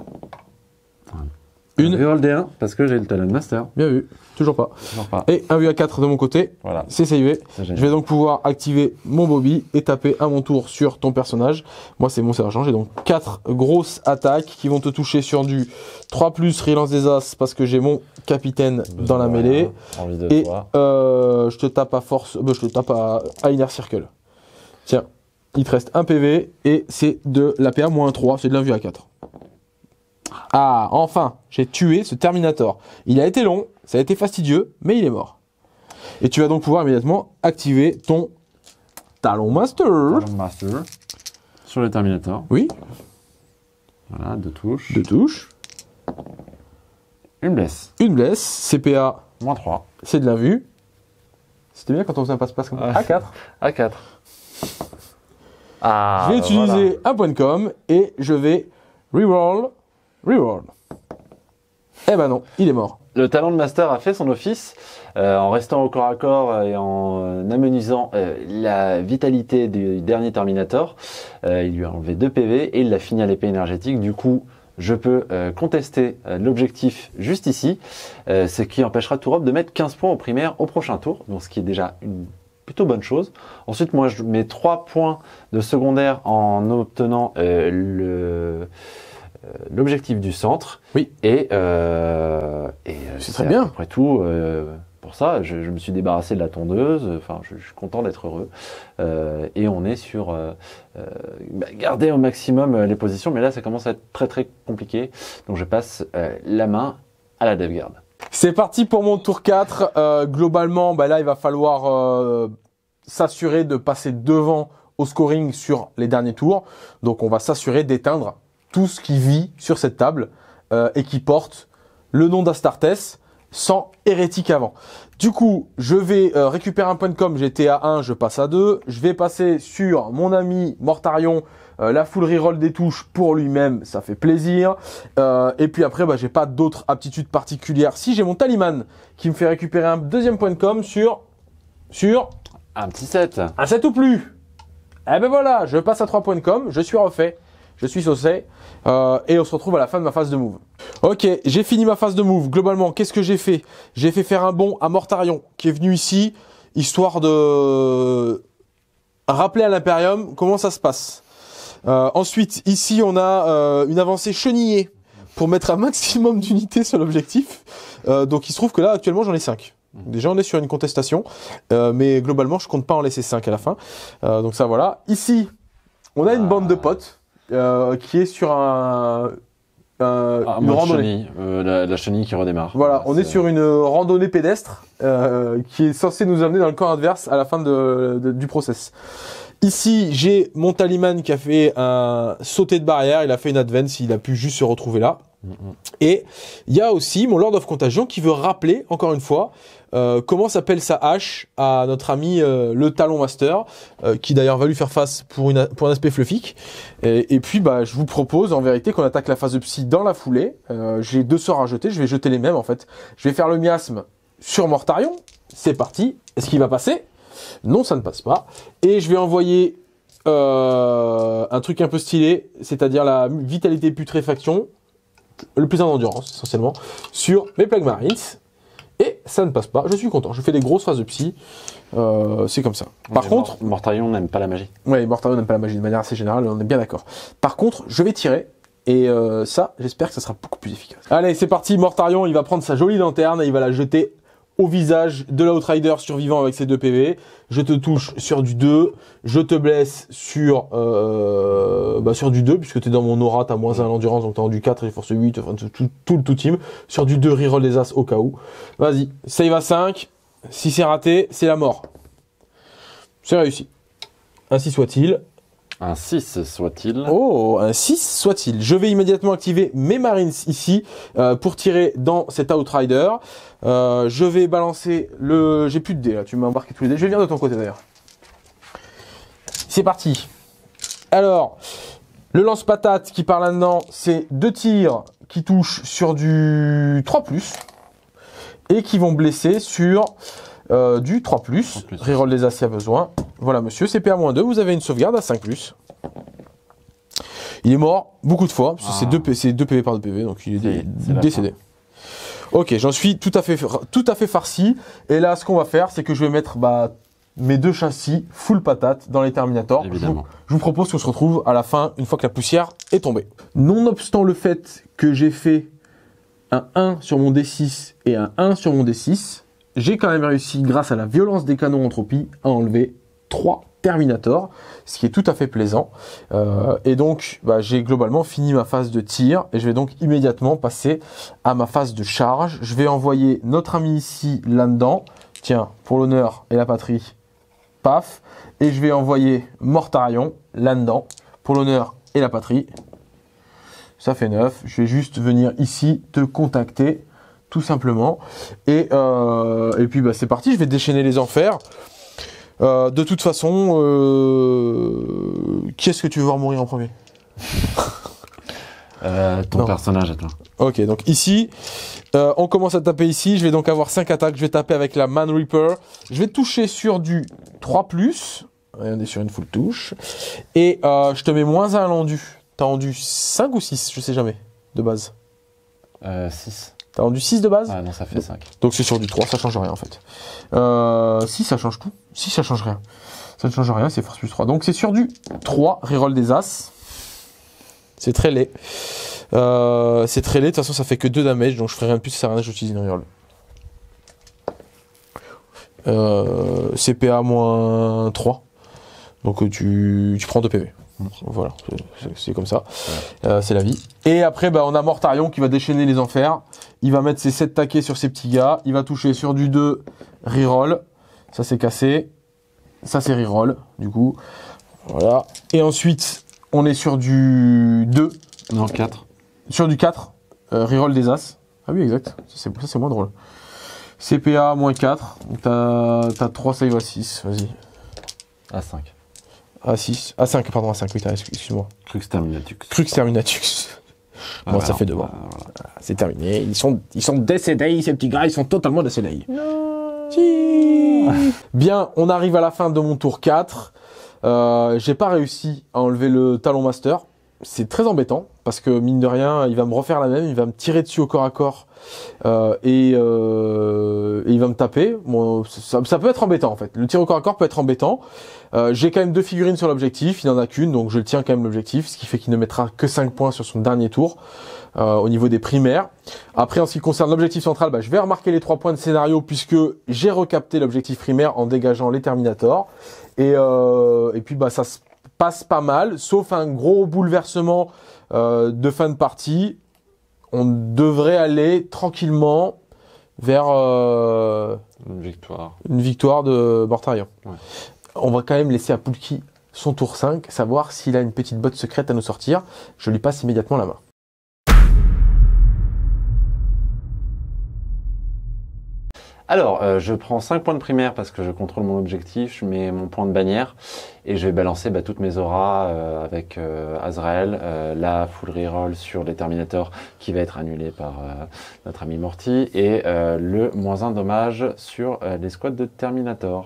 Une. Reroll D1 parce que j'ai le Talon Master. Bien vu. Toujours pas. Toujours pas. Et un vu à 4 de mon côté. Voilà. C'est savé. Je vais donc pouvoir activer mon Bobby et taper à mon tour sur ton personnage. Moi, c'est mon sergent. J'ai donc 4 grosses attaques qui vont te toucher sur du 3+, relance des As parce que j'ai mon capitaine dans la mêlée. Envie de et toi. je te tape à force. Je te tape à Inner Circle. Tiens. Il te reste un PV et c'est de l'APA -3. C'est de l'invue à 4. Ah, enfin, j'ai tué ce Terminator. Il a été long, ça a été fastidieux, mais il est mort. Et tu vas donc pouvoir immédiatement activer ton Talon Master. Talon Master. Sur le Terminator. Oui. Voilà, 2 touches. 2 touches. Une blesse. Une blesse. CPA. -3. C'est de l'invue. C'était bien quand on faisait un passe-passe comme ça. A4. A4. Ah, je vais utiliser un point de com et je vais reroll. Eh ben non, il est mort. Le talent de Master a fait son office en restant au corps à corps et en amenuisant la vitalité du dernier Terminator. Il lui a enlevé 2 PV et il l'a fini à l'épée énergétique. Du coup, je peux contester l'objectif juste ici, ce qui empêchera Tourop de mettre 15 points au primaire au prochain tour, donc ce qui est déjà une plutôt bonne chose. Ensuite, moi, je mets 3 points de secondaire en obtenant l'objectif du centre. Oui. Et c'est très bien. Après tout, pour ça, je me suis débarrassé de la tondeuse. Enfin, je suis content d'être heureux. Et on est sur garder au maximum les positions. Mais là, ça commence à être très très compliqué. Donc, je passe la main à la DevGuard. C'est parti pour mon tour 4. Globalement, là, il va falloir s'assurer de passer devant au scoring sur les derniers tours. Donc, on va s'assurer d'éteindre tout ce qui vit sur cette table et qui porte le nom d'Astartes sans hérétique avant. Du coup, je vais récupérer un point de com. J'étais à 1, je passe à 2. Je vais passer sur mon ami Mortarion. La full reroll des touches pour lui-même, ça fait plaisir. Et puis après, j'ai pas d'autres aptitudes particulières. Si j'ai mon talisman qui me fait récupérer un deuxième point de com sur un petit 7. Un 7 ou plus. Eh ben voilà, je passe à 3 points de com, je suis refait, je suis saucé. Et on se retrouve à la fin de ma phase de move. Ok, j'ai fini ma phase de move. Globalement, qu'est-ce que j'ai fait? J'ai fait faire un bond à Mortarion, qui est venu ici, histoire de rappeler à l'Imperium comment ça se passe. Ensuite, ici, on a une avancée chenillée pour mettre un maximum d'unités sur l'objectif. Donc, il se trouve que là, actuellement, j'en ai 5. Déjà, on est sur une contestation, mais globalement, je compte pas en laisser 5 à la fin. Donc ça, voilà. Ici, on a une bande de potes qui est sur une randonnée. La chenille qui redémarre. Voilà, on est sur une randonnée pédestre qui est censée nous amener dans le camp adverse à la fin du process. Ici, j'ai mon Taliman qui a fait un sauté de barrière, il a fait une advance, il a pu juste se retrouver là. Et il y a aussi mon Lord of Contagion qui veut rappeler, encore une fois, comment s'appelle sa hache à notre ami le Talon Master, qui d'ailleurs va lui faire face pour un aspect fluffique. Et puis bah, je vous propose en vérité qu'on attaque la phase de Psy dans la foulée. J'ai 2 sorts à jeter, je vais jeter les mêmes en fait. Je vais faire le miasme sur Mortarion, c'est parti. Est-ce qu'il va passer? Non, ça ne passe pas. Et je vais envoyer un truc un peu stylé, c'est-à-dire la vitalité putréfaction, le plus en endurance essentiellement, sur mes Plague Marines. Et ça ne passe pas, je suis content. Je fais des grosses phases de psy, c'est comme ça. Par contre... Mortarion n'aime pas la magie. Oui, Mortarion n'aime pas la magie de manière assez générale, on est bien d'accord. Par contre, je vais tirer, et ça, j'espère que ça sera beaucoup plus efficace. Allez, c'est parti, Mortarion, il va prendre sa jolie lanterne, et il va la jeter au visage de l'Outrider survivant avec ses 2 PV. Je te touche sur du 2, je te blesse sur du 2, puisque tu es dans mon aura, tu as -1 à l'endurance, donc tu as du 4 et force 8, enfin tout le tout team. Sur du 2, reroll des as au cas où. Vas-y, save à 5, si c'est raté, c'est la mort. C'est réussi. Ainsi soit-il. Un 6 soit-il. Oh, un 6 soit-il. Je vais immédiatement activer mes Marines ici pour tirer dans cet Outrider. Je vais balancer le... J'ai plus de dés là, tu m'as embarqué tous les dés. Je vais venir de ton côté d'ailleurs. C'est parti. Alors, le lance-patate qui part là-dedans, c'est 2 tirs qui touchent sur du 3+, et qui vont blesser sur du 3+. Reroll les as s'il y a besoin. Voilà monsieur, CPA-2, vous avez une sauvegarde à 5+. Il est mort beaucoup de fois, parce que c'est 2 PV par 2 PV, donc il est décédé. Ok, j'en suis tout à fait farci. Et là, ce qu'on va faire, c'est que je vais mettre mes 2 châssis full patate dans les Terminators. Évidemment. Je vous propose qu'on se retrouve à la fin, une fois que la poussière est tombée. Nonobstant le fait que j'ai fait un 1 sur mon D6 et un 1 sur mon D6, j'ai quand même réussi, grâce à la violence des canons entropie, à enlever 3 Terminators, ce qui est tout à fait plaisant. Et donc, j'ai globalement fini ma phase de tir, et je vais donc immédiatement passer à ma phase de charge. Je vais envoyer notre ami ici, là-dedans. Tiens, pour l'honneur et la patrie, paf. Et je vais envoyer Mortarion, là-dedans, pour l'honneur et la patrie. Ça fait 9. Je vais juste venir ici te contacter, tout simplement. Et puis c'est parti, je vais déchaîner les enfers. De toute façon, qui est-ce que tu veux voir mourir en premier? Ton personnage à toi. Ok, donc ici, on commence à taper ici. Je vais donc avoir 5 attaques. Je vais taper avec la Man Reaper. Je vais toucher sur du 3+. On est sur une full touche. Et je te mets -1 à l'endu. T'as rendu 5 ou 6? Je sais jamais, de base. 6. T'as rendu 6 de base? Ah non, ça fait 5. Donc c'est sur du 3, ça change rien en fait. Si, ça change tout. Si, ça change rien. Ça ne change rien, c'est force +3. Donc c'est sur du 3, reroll des as. C'est très laid. C'est très laid, de toute façon ça fait que 2 damage, donc je ferai rien de plus, ça sert à rien, j'utilise une reroll. CPA -3. Donc tu prends 2 PV. Voilà, c'est comme ça. C'est la vie. Et après, on a Mortarion qui va déchaîner les enfers. Il va mettre ses 7 taquets sur ses petits gars. Il va toucher sur du 2, reroll. Ça, c'est cassé. Ça, c'est reroll, du coup. Voilà. Et ensuite, on est sur du 2. Non, 4. Sur du 4, reroll des as. Ah oui, exact. Ça, c'est moins drôle. CPA -4. Donc, t'as 3 save à 6. Vas-y. À 5. À 6. À 5, pardon, à 5. Oui, excuse-moi. Crux Terminatux. Crux Terminatux. Bon, ça fait 2 mois. Voilà. C'est terminé. Ils sont décédés, ces petits gars. Ils sont totalement décédés. Non. Si. Bien, on arrive à la fin de mon tour 4. J'ai pas réussi à enlever le Talon Master. c'est très embêtant parce que mine de rien, il va me refaire la même, il va me tirer dessus au corps à corps et il va me taper. Bon, ça peut être embêtant en fait. Le tir au corps à corps peut être embêtant. J'ai quand même 2 figurines sur l'objectif, il n'en a qu'une, donc je le tiens quand même l'objectif, ce qui fait qu'il ne mettra que 5 points sur son dernier tour au niveau des primaires. Après, en ce qui concerne l'objectif central, je vais remarquer les 3 points de scénario puisque j'ai recapté l'objectif primaire en dégageant les Terminators. Et puis ça se passe pas mal, sauf un gros bouleversement de fin de partie. On devrait aller tranquillement vers une victoire de Mortarion. Ouais. On va quand même laisser à Poulki son tour 5, savoir s'il a une petite botte secrète à nous sortir. Je lui passe immédiatement la main. Alors, je prends 5 points de primaire parce que je contrôle mon objectif, je mets mon point de bannière et je vais balancer toutes mes auras avec Azrael, la full reroll sur les Terminators qui va être annulée par notre ami Morty et le -1 dommage sur les squads de Terminator.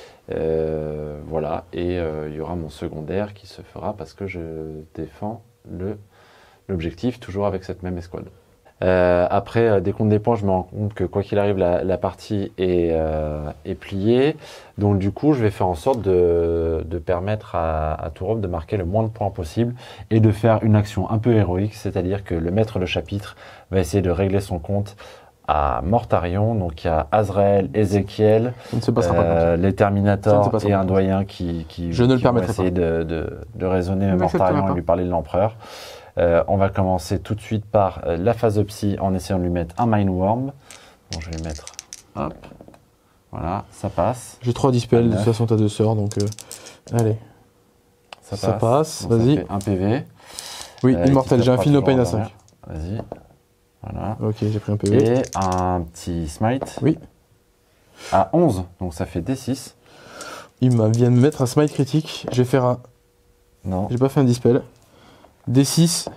Voilà, et il y aura mon secondaire qui se fera parce que je défends l'objectif toujours avec cette même escouade. Après décompte des points, je me rends compte que quoi qu'il arrive, la partie est pliée. Donc du coup, je vais faire en sorte de permettre à Tourov de marquer le moins de points possible et de faire une action un peu héroïque, c'est-à-dire que le maître de chapitre va essayer de régler son compte à Mortarion. Donc il y a Azrael, Ezekiel, les Terminators et un doyen qui vont essayer de raisonner Mortarion et lui parler de l'empereur. On va commencer tout de suite par la phase de psy en essayant de lui mettre un Mindworm. Bon, je vais mettre. Hop. Voilà, ça passe. J'ai 3 dispels, de toute façon t'as 2 sorts, donc allez. Ça passe, vas-y. Un PV. Oui, immortel, j'ai un Feel No Pain à 5. Vas-y. Voilà. Ok, j'ai pris un PV. Et un petit Smite. Oui. À 11, donc ça fait D6. Il vient de mettre un Smite critique. Je vais faire un. Non. J'ai pas fait un dispel. D6.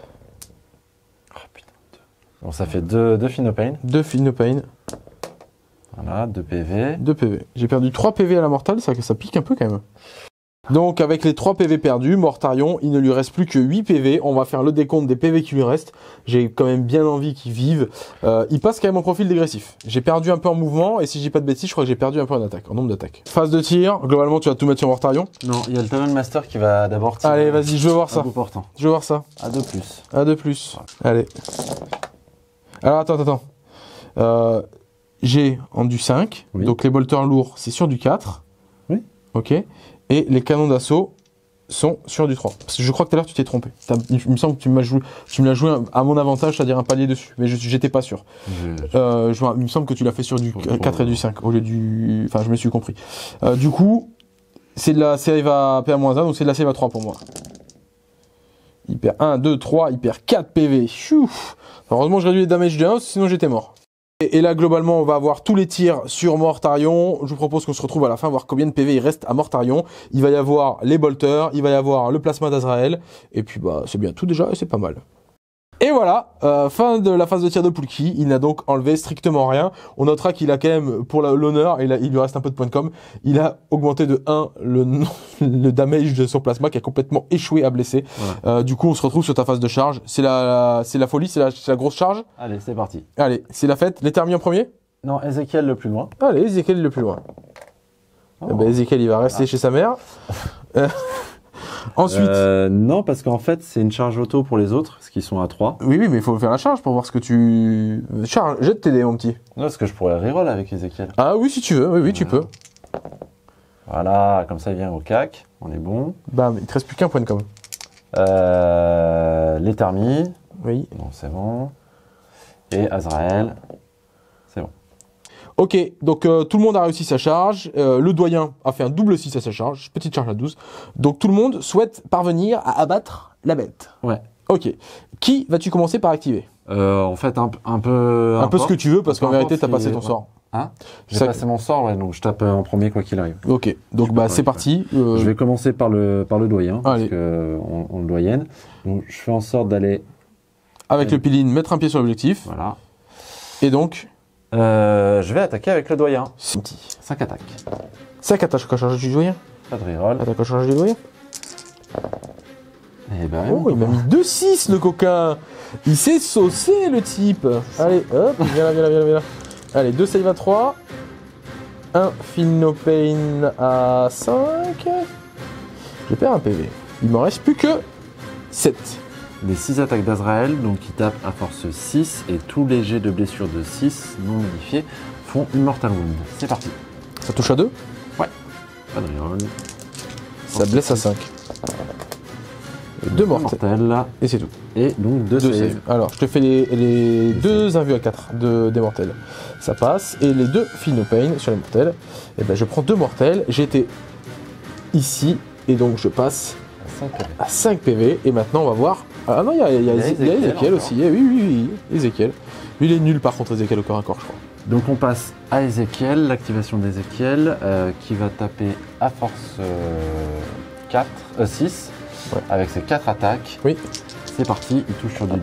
Oh putain. Bon, ça fait 2 Feel No Pain. 2 Feel No Pain. Voilà, 2 PV. 2 PV. J'ai perdu 3 PV à la mortale, ça pique un peu quand même. Donc avec les 3 PV perdus, Mortarion, il ne lui reste plus que 8 PV. On va faire le décompte des PV qui lui restent. J'ai quand même bien envie qu'il vive. Il passe quand même en profil dégressif. J'ai perdu un peu en mouvement et si j'ai pas de bêtises, je crois que j'ai perdu un peu en attaque, en nombre d'attaques. Phase de tir, globalement tu vas tout mettre sur Mortarion. Non, il y a le Talon Master qui va d'abord tirer. Allez, vas-y, je veux voir ça. Je veux voir ça. À 2+. À 2+. Allez. Alors attends. J'ai en du 5, oui. Donc les bolters lourds c'est sur du 4. Oui. Ok. Et les canons d'assaut sont sur du 3. Parce que je crois que tout à l'heure tu t'es trompé. Il me semble que tu me l'as joué à mon avantage, c'est-à-dire un palier dessus. Mais j'étais pas sûr. Il me semble que tu l'as fait sur du 4 et du 5 au lieu du... Enfin, je me suis compris. Du coup, c'est de la save à PA-1, donc c'est de la save à 3 pour moi. Il perd 1, 2, 3, il perd 4 PV. Chouf. Heureusement, je réduis les damage de 1, sinon j'étais mort. Et là, globalement, on va avoir tous les tirs sur Mortarion. Je vous propose qu'on se retrouve à la fin, voir combien de PV il reste à Mortarion. Il va y avoir les bolters, il va y avoir le plasma d'Azrael. Et puis, c'est bien tout déjà, et c'est pas mal. Et voilà, fin de la phase de tir de Poulki. Il n'a donc enlevé strictement rien. On notera qu'il a quand même, pour l'honneur, il lui reste un peu de points de com, il a augmenté de 1 le damage de son plasma qui a complètement échoué à blesser. Ouais. Du coup, on se retrouve sur ta phase de charge. C'est la folie, c'est la grosse charge. Allez, c'est parti. Allez, c'est la fête. Les termines en premier? Non, Ezekiel le plus loin. Allez, Ezekiel le plus loin. Oh. Eh ben, Ezekiel, il va rester chez sa mère. Ensuite. Non, parce qu'en fait, c'est une charge auto pour les autres, parce qu'ils sont à 3. Oui, mais il faut faire la charge pour voir ce que tu. Charge, jette tes dés, mon petit. Non, parce que je pourrais reroll avec Ezekiel. Ah oui, si tu veux, oui, tu peux. Voilà, comme ça, il vient au cac, on est bon. Bam, il te reste plus qu'un point de com. Les Termis. Oui. Bon, c'est bon. Et Azrael. C'est bon. Ok, donc tout le monde a réussi sa charge, le doyen a fait un double 6 à sa charge, petite charge à 12. Donc tout le monde souhaite parvenir à abattre la bête. Ouais. Ok. Qui vas-tu commencer par activer? En fait, un peu... Un peu ce que tu veux, parce qu'en vérité, t'as passé ton sort. Hein? J'ai passé mon sort, ouais, donc je tape en premier quoi qu'il arrive. Ok, donc c'est parti. Je vais commencer par le doyen, allez. Parce qu'on le doyenne. Donc je fais en sorte d'aller... Avec le piline, mettre un pied sur l'objectif. Voilà. Et donc je vais attaquer avec le doyen. 5 attaques. 5 attaques quand charge du doyen. Pas de reroll. Attaque quand charge du doyen. Eh ben, Oh, il m'a mis 2-6 le coquin. Il s'est saucé le type. Allez, hop, viens là, viens là, viens là, viens là. Allez, 2 save à 3. 1 Feel No Pain à 5. Je perds un PV. Il m'en reste plus que 7. Les 6 attaques d'Azrael, donc qui tapent à force 6, et tous les jets de blessure de 6 non modifiés font une Mortal Wound. C'est parti. Ça touche à 2. Pas de reroll. Ça blesse à 5. 2 mortels. Là. Et c'est tout. Et donc 2 2 saves. save. Alors, je te fais les 2 invus à 4 des mortels. Ça passe. Et les 2 Feel No Pain sur les mortels. Et ben, je prends 2 mortels. J'étais ici. Et donc, je passe à 5 PV. Et maintenant, on va voir. Ah non, il y a Ezekiel aussi. Eh oui, Ezekiel. Lui, il est nul par contre, Ezekiel au corps à corps, je crois. Donc on passe à Ezekiel, l'activation d'Ezekiel qui va taper à force 6 ouais. Avec ses 4 attaques. Oui. C'est parti, il touche sur du 2.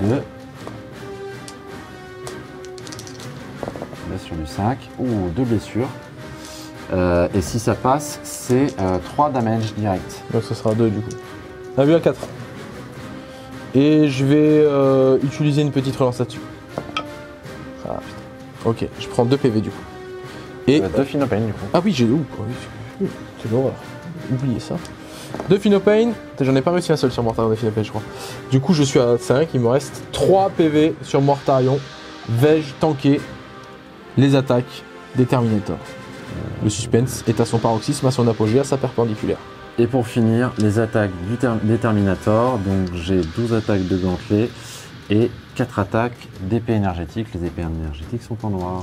Là sur du 5. Ouh, 2 blessures. Et si ça passe, c'est 3 damage direct. Donc ce sera 2 du coup. Un vu à 4. Et je vais utiliser une petite relance là-dessus. Ah putain. Ok, je prends 2 PV du coup. Et 2 Feel No Pain du coup. ah oui, j'ai c'est l'horreur. Oubliez ça. 2 Feel No Pain. J'en ai pas réussi un seul sur Mortarion de Feel No Pain, je crois. Du coup, je suis à 5. Il me reste 3 PV sur Mortarion. Vais-je tanker les attaques des Terminators? Le suspense est à son paroxysme, à son apogée, à sa perpendiculaire. Et pour finir, les attaques des Terminators. Donc j'ai 12 attaques de gantelet et 4 attaques d'épée énergétique. Les épées énergétiques sont en noir.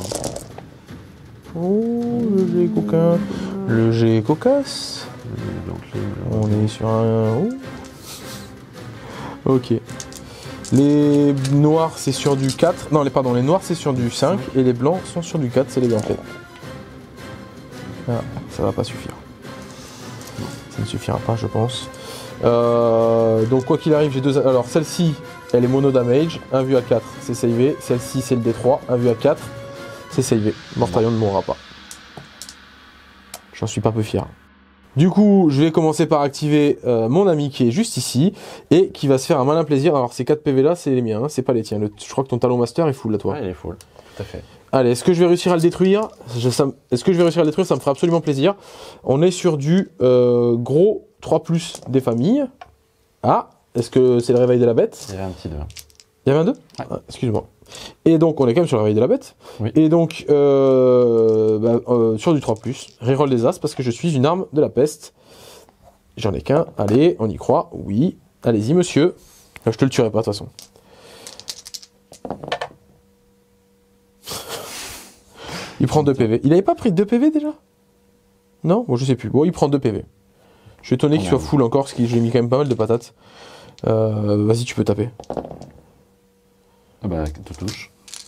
Oh, le jet coquin. Le jet cocasse. On est sur un... Oh. Ok. Les noirs, c'est sur du 4. Non, les noirs, c'est sur du 5. Et les blancs sont sur du 4, c'est les gantelets. Ah, ça va pas suffire. Ça ne suffira pas, je pense. Donc, quoi qu'il arrive, j'ai 2... Alors, celle-ci, elle est mono damage. 1 vu à 4, c'est savé. Celle-ci, c'est le D3. 1 vu à 4, c'est savé. Mortarion ne mourra pas. J'en suis pas peu fier. Du coup, je vais commencer par activer mon ami qui est juste ici et qui va se faire un malin plaisir. Alors, ces 4 PV là, c'est les miens, hein, c'est pas les tiens. Je crois que ton talon master est full là, toi. Ouais, il est full, tout à fait. Allez, est-ce que je vais réussir à le détruire? Est-ce que je vais réussir à le détruire? Ça me fera absolument plaisir. On est sur du gros 3+ des familles. Ah, est-ce que c'est le réveil de la bête? Il y avait un petit 2. Il y avait un 2? Ouais. Ah, excuse-moi. Et donc, on est quand même sur le réveil de la bête. Oui. Et donc, sur du 3+, reroll des as parce que je suis une arme de la peste. J'en ai qu'un. Allez, on y croit. Oui. Allez-y, monsieur. Je te le tuerai pas, de toute façon. Il prend 2 PV. Il avait pas pris 2 PV déjà? Non? Bon, je sais plus. Bon, il prend 2 PV. Je suis étonné qu'il soit full encore, parce que j'ai mis quand même pas mal de patates. Vas-y, tu peux taper. Ah bah, tout touche.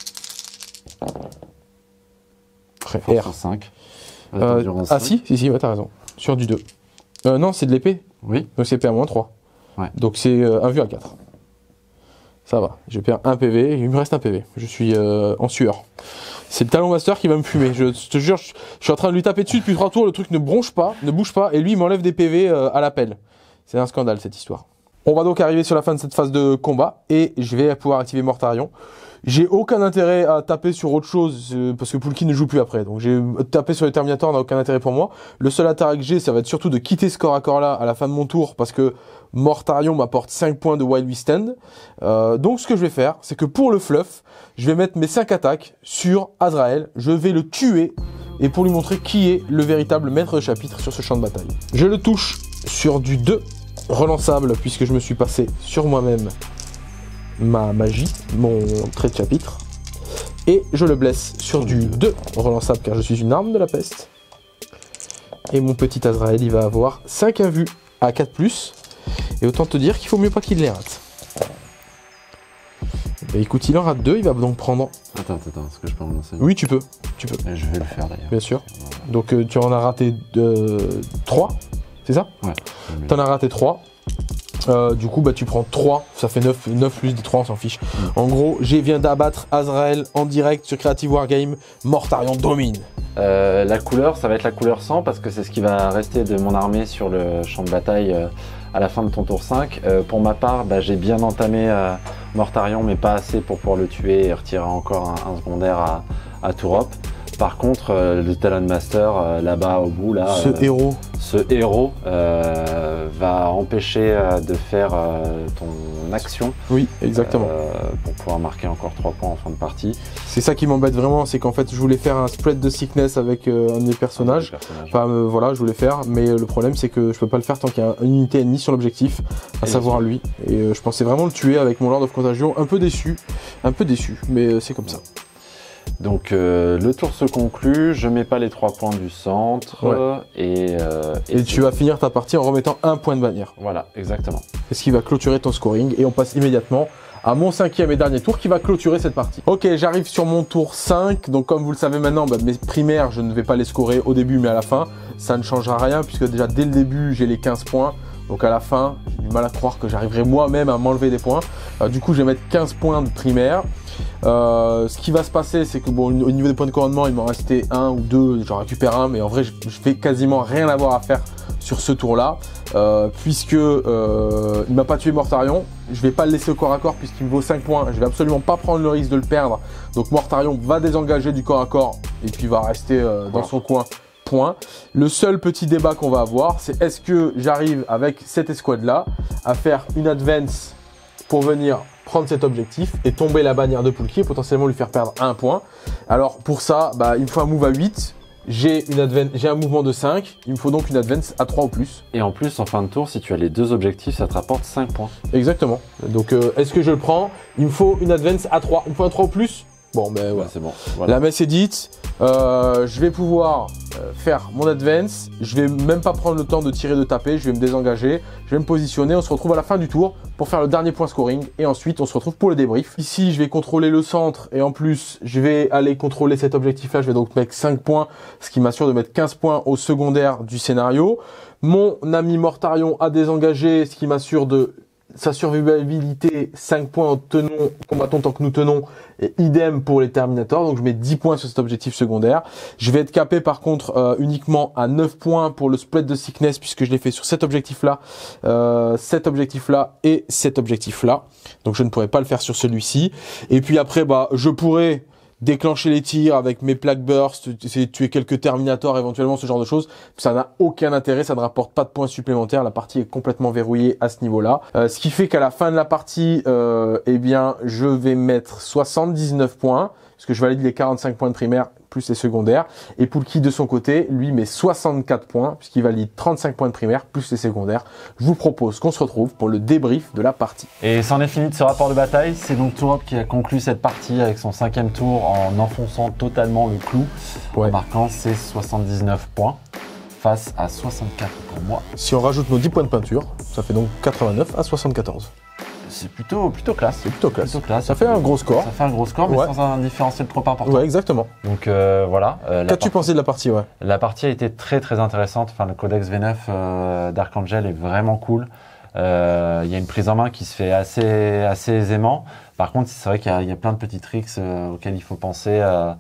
R. 5. Ah si, ouais, t'as raison. Sur du 2. Non, c'est de l'épée. Oui. Donc c'est PA-3. Ouais. Donc c'est 1 vu à 4. Ça va. Je perds 1 PV, il me reste 1 PV. Je suis en sueur. C'est le talon master qui va me fumer. Je te jure, je suis en train de lui taper dessus depuis 3 tours, le truc ne bouge pas, et lui il m'enlève des PV à l'appel. C'est un scandale cette histoire. On va donc arriver sur la fin de cette phase de combat et je vais pouvoir activer Mortarion. J'ai aucun intérêt à taper sur autre chose parce que Poulki ne joue plus après. Donc j'ai tapé sur les Terminators, n'a aucun intérêt pour moi. Le seul intérêt que j'ai, ça va être surtout de quitter ce corps à corps là à la fin de mon tour parce que Mortarion m'apporte 5 points de Wild Withstand. Donc ce que je vais faire, c'est que pour le fluff, je vais mettre mes 5 attaques sur Azrael. Je vais le tuer et pour lui montrer qui est le véritable maître de chapitre sur ce champ de bataille. Je le touche sur du 2 relançable puisque je me suis passé sur moi-même ma magie, mon trait de chapitre, et je le blesse sur du 2 relançable car je suis une arme de la peste. Et mon petit Azrael, il va avoir 5 invus à 4+, et autant te dire qu'il faut mieux pas qu'il les rate. Bah écoute, il en rate 2, il va donc prendre... Attends, est-ce que je peux en lancer? Oui, tu peux. Je vais le faire d'ailleurs. Bien sûr. Donc tu en as raté 3, c'est ça? Ouais. T'en as raté 3. Du coup, bah, tu prends 3, ça fait 9 plus des 3, on s'en fiche. En gros, j'ai viens d'abattre Azrael en direct sur Creative Wargame. Mortarion domine. La couleur, ça va être la couleur sang parce que c'est ce qui va rester de mon armée sur le champ de bataille à la fin de ton tour 5. Pour ma part, j'ai bien entamé Mortarion, mais pas assez pour pouvoir le tuer et retirer encore un secondaire à tour up. Par contre, le Talon Master, là-bas au bout, là, ce héros va empêcher de faire ton action. Oui, exactement. Pour pouvoir marquer encore 3 points en fin de partie. C'est ça qui m'embête vraiment, c'est qu'en fait je voulais faire un spread de sickness avec un de mes personnages. Enfin voilà, je voulais faire, mais le problème c'est que je peux pas le faire tant qu'il y a une unité ennemie sur l'objectif, à savoir lui. Et je pensais vraiment le tuer avec mon Lord of Contagion, un peu déçu, mais c'est comme ça. Donc le tour se conclut, je mets pas les 3 points du centre et tu vas finir ta partie en remettant un point de bannière. Voilà, exactement. C'est ce qui va clôturer ton scoring et on passe immédiatement à mon 5e et dernier tour qui va clôturer cette partie. Ok, j'arrive sur mon tour 5, donc comme vous le savez maintenant, mes primaires, je ne vais pas les scorer au début mais à la fin, ça ne changera rien puisque déjà dès le début, j'ai les 15 points. Donc à la fin, j'ai du mal à croire que j'arriverai moi-même à m'enlever des points. Du coup, je vais mettre 15 points de primaire. Ce qui va se passer, c'est que bon, au niveau des points de commandement, il m'en restait 1 ou 2, j'en récupère un, mais en vrai, je vais quasiment rien avoir à faire sur ce tour-là, puisque il m'a pas tué Mortarion. Je vais pas le laisser au corps à corps puisqu'il me vaut 5 points. Je vais absolument pas prendre le risque de le perdre. Donc Mortarion va désengager du corps à corps et puis va rester dans son coin. Point. Le seul petit débat qu'on va avoir, c'est est-ce que j'arrive avec cette escouade-là à faire une advance pour venir prendre cet objectif et tomber la bannière de Poulki et potentiellement lui faire perdre 1 point. Alors pour ça, il me faut un move à 8. J'ai un mouvement de 5, il me faut donc une advance à 3 ou plus. Et en plus, en fin de tour, si tu as les 2 objectifs, ça te rapporte 5 points. Exactement. Donc est-ce que je le prends? Il me faut une advance à 3. Il me faut un 3 ou plus? Bon, voilà. C'est bon. Voilà. La messe est dite. Je vais pouvoir faire mon advance. Je vais même pas prendre le temps de tirer, de taper. Je vais me désengager. Je vais me positionner. On se retrouve à la fin du tour pour faire le dernier point scoring. Et ensuite, on se retrouve pour le débrief. Ici, je vais contrôler le centre. Et en plus, je vais aller contrôler cet objectif-là. Je vais donc mettre 5 points, ce qui m'assure de mettre 15 points au secondaire du scénario. Mon ami Mortarion a désengagé, ce qui m'assure de sa survivabilité, 5 points en combattant tant que nous tenons, et idem pour les Terminators, donc je mets 10 points sur cet objectif secondaire. Je vais être capé par contre uniquement à 9 points pour le split de sickness, puisque je l'ai fait sur cet objectif-là et cet objectif-là, donc je ne pourrais pas le faire sur celui-ci. Et puis après, je pourrais déclencher les tirs avec mes plaques burst, essayer de tuer quelques Terminators éventuellement, ce genre de choses. Ça n'a aucun intérêt, ça ne rapporte pas de points supplémentaires. La partie est complètement verrouillée à ce niveau-là. Ce qui fait qu'à la fin de la partie, je vais mettre 79 points, parce que je valide les 45 points de primaire plus les secondaires. Et Poulki de son côté, lui, met 64 points, puisqu'il valide 35 points de primaire plus les secondaires. Je vous propose qu'on se retrouve pour le débrief de la partie. Et c'en est fini de ce rapport de bataille. C'est donc Tourop qui a conclu cette partie avec son 5e tour en enfonçant totalement le clou, en marquant ses 79 points face à 64 pour moi. Si on rajoute nos 10 points de peinture, ça fait donc 89 à 74. C'est plutôt classe. C'est plutôt classe. Ça fait un gros score. Ça fait un gros score, mais sans un différentiel trop important. Ouais, exactement. Donc voilà. Qu'as-tu pensé de la partie? La partie a été très très intéressante. Enfin, le codex V9 d'Archangel est vraiment cool. Il y a une prise en main qui se fait assez aisément. Par contre, c'est vrai qu'il y a plein de petits tricks auxquels il faut penser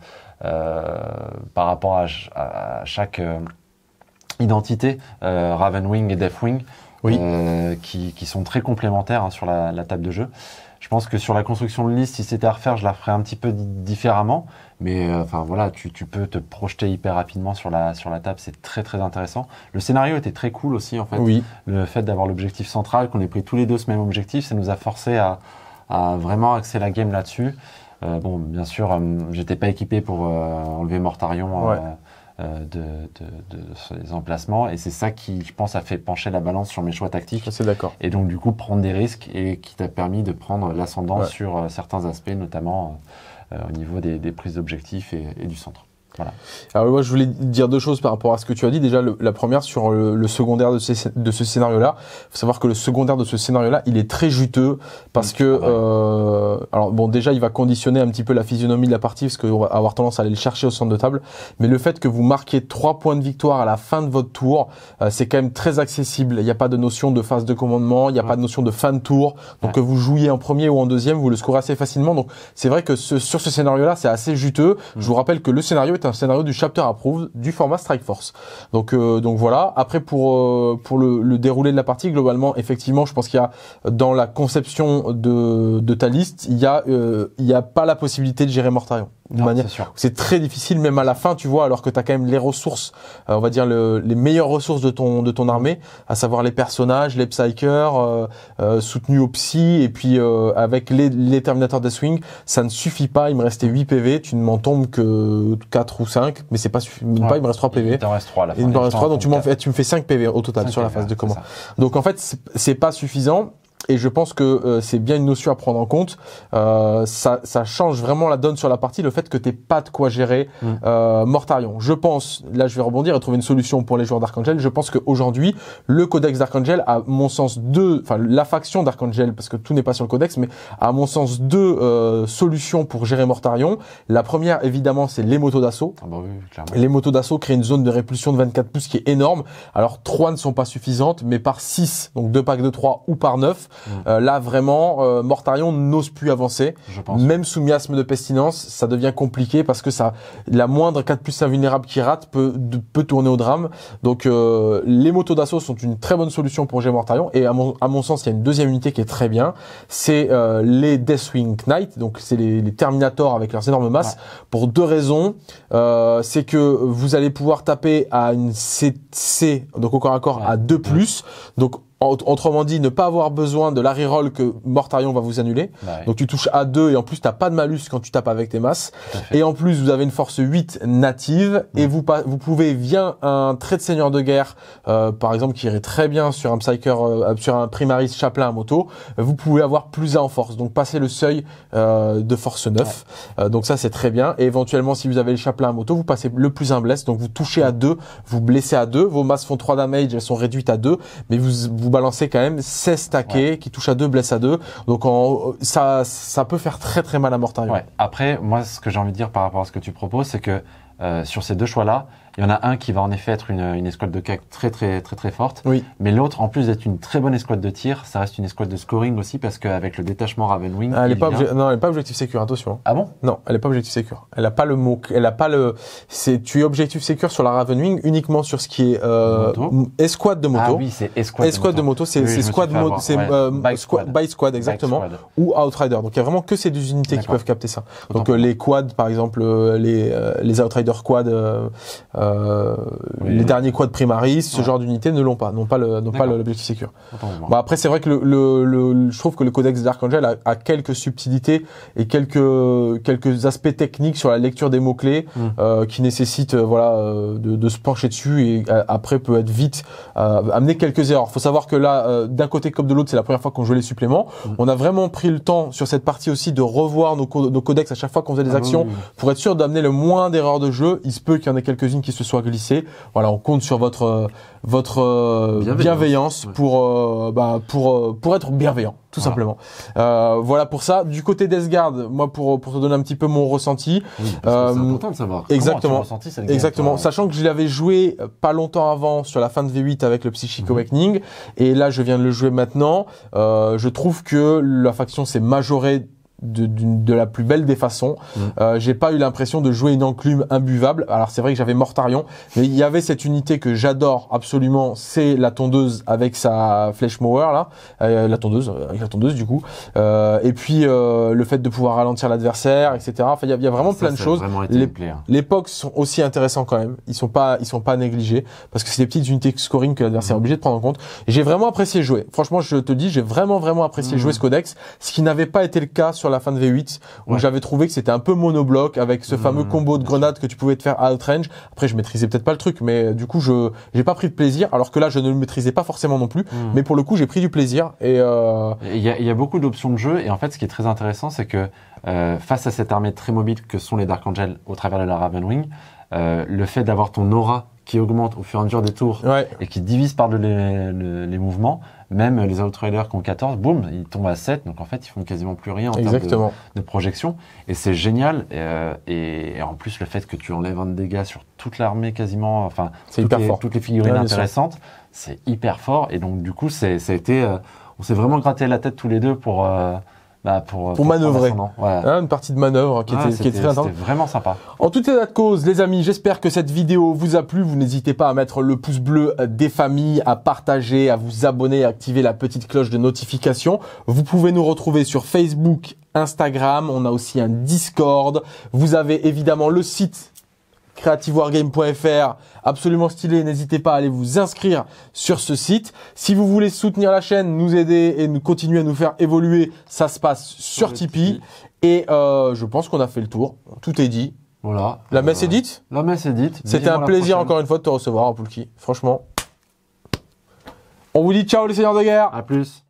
par rapport à chaque identité, Ravenwing et Deathwing. Oui. Qui sont très complémentaires sur la table de jeu. Je pense que sur la construction de liste, si c'était à refaire, je la ferais un petit peu différemment. Mais voilà, tu peux te projeter hyper rapidement sur la table, c'est très très intéressant. Le scénario était très cool aussi en fait. Oui. Le fait d'avoir l'objectif central, qu'on ait pris tous les deux ce même objectif, ça nous a forcé à vraiment axer la game là-dessus. Bon, bien sûr, j'étais pas équipé pour enlever Mortarion. De ces emplacements, et c'est ça qui, je pense, a fait pencher la balance sur mes choix tactiques. C'est d'accord. Et donc du coup prendre des risques et qui t'a permis de prendre l'ascendant sur certains aspects, notamment au niveau des prises d'objectifs et du centre. Voilà. Alors moi je voulais dire 2 choses par rapport à ce que tu as dit. Déjà la première sur le secondaire de ce scénario-là. Il faut savoir que le secondaire de ce scénario-là, il est très juteux parce que alors bon, déjà il va conditionner un petit peu la physionomie de la partie parce qu'on va avoir tendance à aller le chercher au centre de table. Mais le fait que vous marquiez 3 points de victoire à la fin de votre tour, c'est quand même très accessible. Il n'y a pas de notion de phase de commandement, il n'y a pas de notion de fin de tour. Donc que vous jouiez en premier ou en deuxième, vous le scorez assez facilement. Donc c'est vrai que sur ce scénario-là, c'est assez juteux. Je vous rappelle que le scénario est un scénario du Chapter Approved du format Strike Force. Donc voilà. Après pour le déroulé de la partie, globalement, effectivement, je pense qu'il y a dans la conception de ta liste, il y a pas la possibilité de gérer Mortarion. C'est très difficile, même à la fin, tu vois, alors que tu as quand même les ressources, on va dire les meilleures ressources de ton armée, à savoir les personnages, les psychers, soutenus au psy, et puis avec les Terminators Deathwing, ça ne suffit pas. Il me restait 8 PV, tu ne m'en tombes que 4 ou 5, mais c'est pas suffisant. Pas, il me reste 3 PV. Il t'en reste 3 à la fin. Il me reste 3, donc tu me fais 5 PV au total sur la phase de commande. Donc en fait, c'est pas suffisant. Et je pense que c'est bien une notion à prendre en compte. Ça change vraiment la donne sur la partie, le fait que t'aies pas de quoi gérer Mortarion. Je pense, là je vais rebondir et trouver une solution pour les joueurs d'Archangel. Je pense qu'aujourd'hui, le codex d'Archangel, à mon sens, la faction d'Archangel, parce que tout n'est pas sur le codex, mais à mon sens, deux solutions pour gérer Mortarion. La première, évidemment, c'est les motos d'assaut. Ah bah oui, clairement. Les motos d'assaut créent une zone de répulsion de 24 pouces qui est énorme. Alors 3 ne sont pas suffisantes, mais par 6, donc 2 packs de 3 ou par 9, là vraiment Mortarion n'ose plus avancer. Je pense. Même sous miasme de pestilence, ça devient compliqué parce que la moindre 4+ invulnérable qui rate peut tourner au drame. Donc les motos d'assaut sont une très bonne solution pour gérer Mortarion. Et à mon sens, il y a une deuxième unité qui est très bien. C'est les Deathwing Knight, donc c'est les Terminators avec leurs énormes masses, pour 2 raisons. C'est que vous allez pouvoir taper à une CC, donc au corps à corps, à 2+. Donc autrement dit, ne pas avoir besoin de la reroll que Mortarion va vous annuler. Donc tu touches à 2 et en plus t'as pas de malus quand tu tapes avec tes masses. Et en plus vous avez une force 8 native et vous pouvez via un trait de seigneur de guerre, par exemple qui irait très bien sur un Psyker, sur un Primaris Chaplain à moto, vous pouvez avoir plus 1 en force. Donc passer le seuil de force 9. Donc ça c'est très bien. Et éventuellement si vous avez le Chaplain à moto, vous passez le plus 1 blesse. Donc vous touchez à 2, vous blessez à 2. Vos masses font 3 damage, elles sont réduites à 2. Mais vous balancez quand même 16 stackés qui touchent à 2, blessent à 2. Donc ça peut faire très très mal à Mortarion. Ouais. Après, moi, ce que j'ai envie de dire par rapport à ce que tu proposes, c'est que sur ces 2 choix-là, il y en a un qui va en effet être une escouade de CAC très forte. Oui. Mais l'autre, en plus d'être une très bonne escouade de tir, ça reste une escouade de scoring aussi parce qu'avec le détachement Ravenwing. Elle n'est pas objectif sécure, attention. Ah bon? Non, elle n'est pas objectif sécure. Elle a pas le mot, tu es objectif sécure sur la Ravenwing uniquement sur ce qui est escouade de moto. Ah oui, c'est escouade de moto, c'est squad mode, c'est by squad exactement, ou Outrider. Donc il y a vraiment que ces 2 unités qui peuvent capter ça. Donc les quads par exemple, les Outrider quad, les derniers quads Primaris, ce genre d'unités n'ont pas l'objectif sécure. Bon, après c'est vrai que je trouve que le codex d'Archangel a quelques subtilités et quelques aspects techniques sur la lecture des mots clés qui nécessitent de se pencher dessus et après peut être vite amener quelques erreurs. Faut savoir que là d'un côté comme de l'autre c'est la première fois qu'on joue les suppléments. On a vraiment pris le temps sur cette partie aussi de revoir nos codex à chaque fois qu'on faisait des actions pour être sûr d'amener le moins d'erreurs de jeu. Il se peut qu'il y en ait quelques-unes qui se soient glissées. Voilà, on compte sur votre bienveillance pour être bienveillant, tout simplement. Voilà pour ça. Du côté Deathguard, moi pour te donner un petit peu mon ressenti. Oui, parce que c'est important de savoir. Exactement. Exactement. Sachant que je l'avais joué pas longtemps avant sur la fin de V8 avec le Psychic Awakening, et là je viens de le jouer maintenant. Je trouve que la faction s'est majorée de la plus belle des façons. J'ai pas eu l'impression de jouer une enclume imbuvable. Alors c'est vrai que j'avais Mortarion, mais il y avait cette unité que j'adore absolument, c'est la tondeuse avec sa flèche mower là, la tondeuse du coup. Et puis le fait de pouvoir ralentir l'adversaire, etc. Enfin il y a vraiment plein de choses. Les POC sont aussi intéressants quand même. Ils sont pas négligés parce que c'est des petites unités scoring que l'adversaire est obligé de prendre en compte. J'ai vraiment apprécié jouer. Franchement, je te dis, j'ai vraiment apprécié jouer ce codex, ce qui n'avait pas été le cas sur la fin de V8 où j'avais trouvé que c'était un peu monobloc avec ce fameux combo de grenades que tu pouvais te faire à outrange. Après je maîtrisais peut-être pas le truc, mais du coup j'ai pas pris de plaisir, alors que là je ne le maîtrisais pas forcément non plus, mais pour le coup j'ai pris du plaisir. Et il y a beaucoup d'options de jeu, et en fait ce qui est très intéressant c'est que face à cette armée très mobile que sont les Dark Angels au travers de la Ravenwing, le fait d'avoir ton aura qui augmente au fur et à mesure des tours et qui divise par les mouvements, même les Outriders qui ont 14, boum, ils tombent à 7, donc en fait ils font quasiment plus rien en termes de projection, et c'est génial. Et en plus le fait que tu enlèves un de dégâts sur toute l'armée quasiment, enfin toutes les figurines intéressantes, c'est hyper fort. Et donc du coup on s'est vraiment gratté la tête tous les deux pour pour manœuvrer. prendre son nom. Ouais. Hein, une partie de manœuvre qui était très intense. C'était vraiment sympa. En tout état de cause, les amis, j'espère que cette vidéo vous a plu. Vous n'hésitez pas à mettre le pouce bleu des familles, à partager, à vous abonner, à activer la petite cloche de notification. Vous pouvez nous retrouver sur Facebook, Instagram. On a aussi un Discord. Vous avez évidemment le site creativewargame.fr, absolument stylé. N'hésitez pas à aller vous inscrire sur ce site. Si vous voulez soutenir la chaîne, nous aider et nous continuer à nous faire évoluer, ça se passe sur Tipeee. Et je pense qu'on a fait le tour. Tout est dit. Voilà. La messe est dite. La messe est dite. C'était un plaisir encore une fois de te recevoir, Poulki. Franchement. On vous dit ciao les seigneurs de guerre. À plus.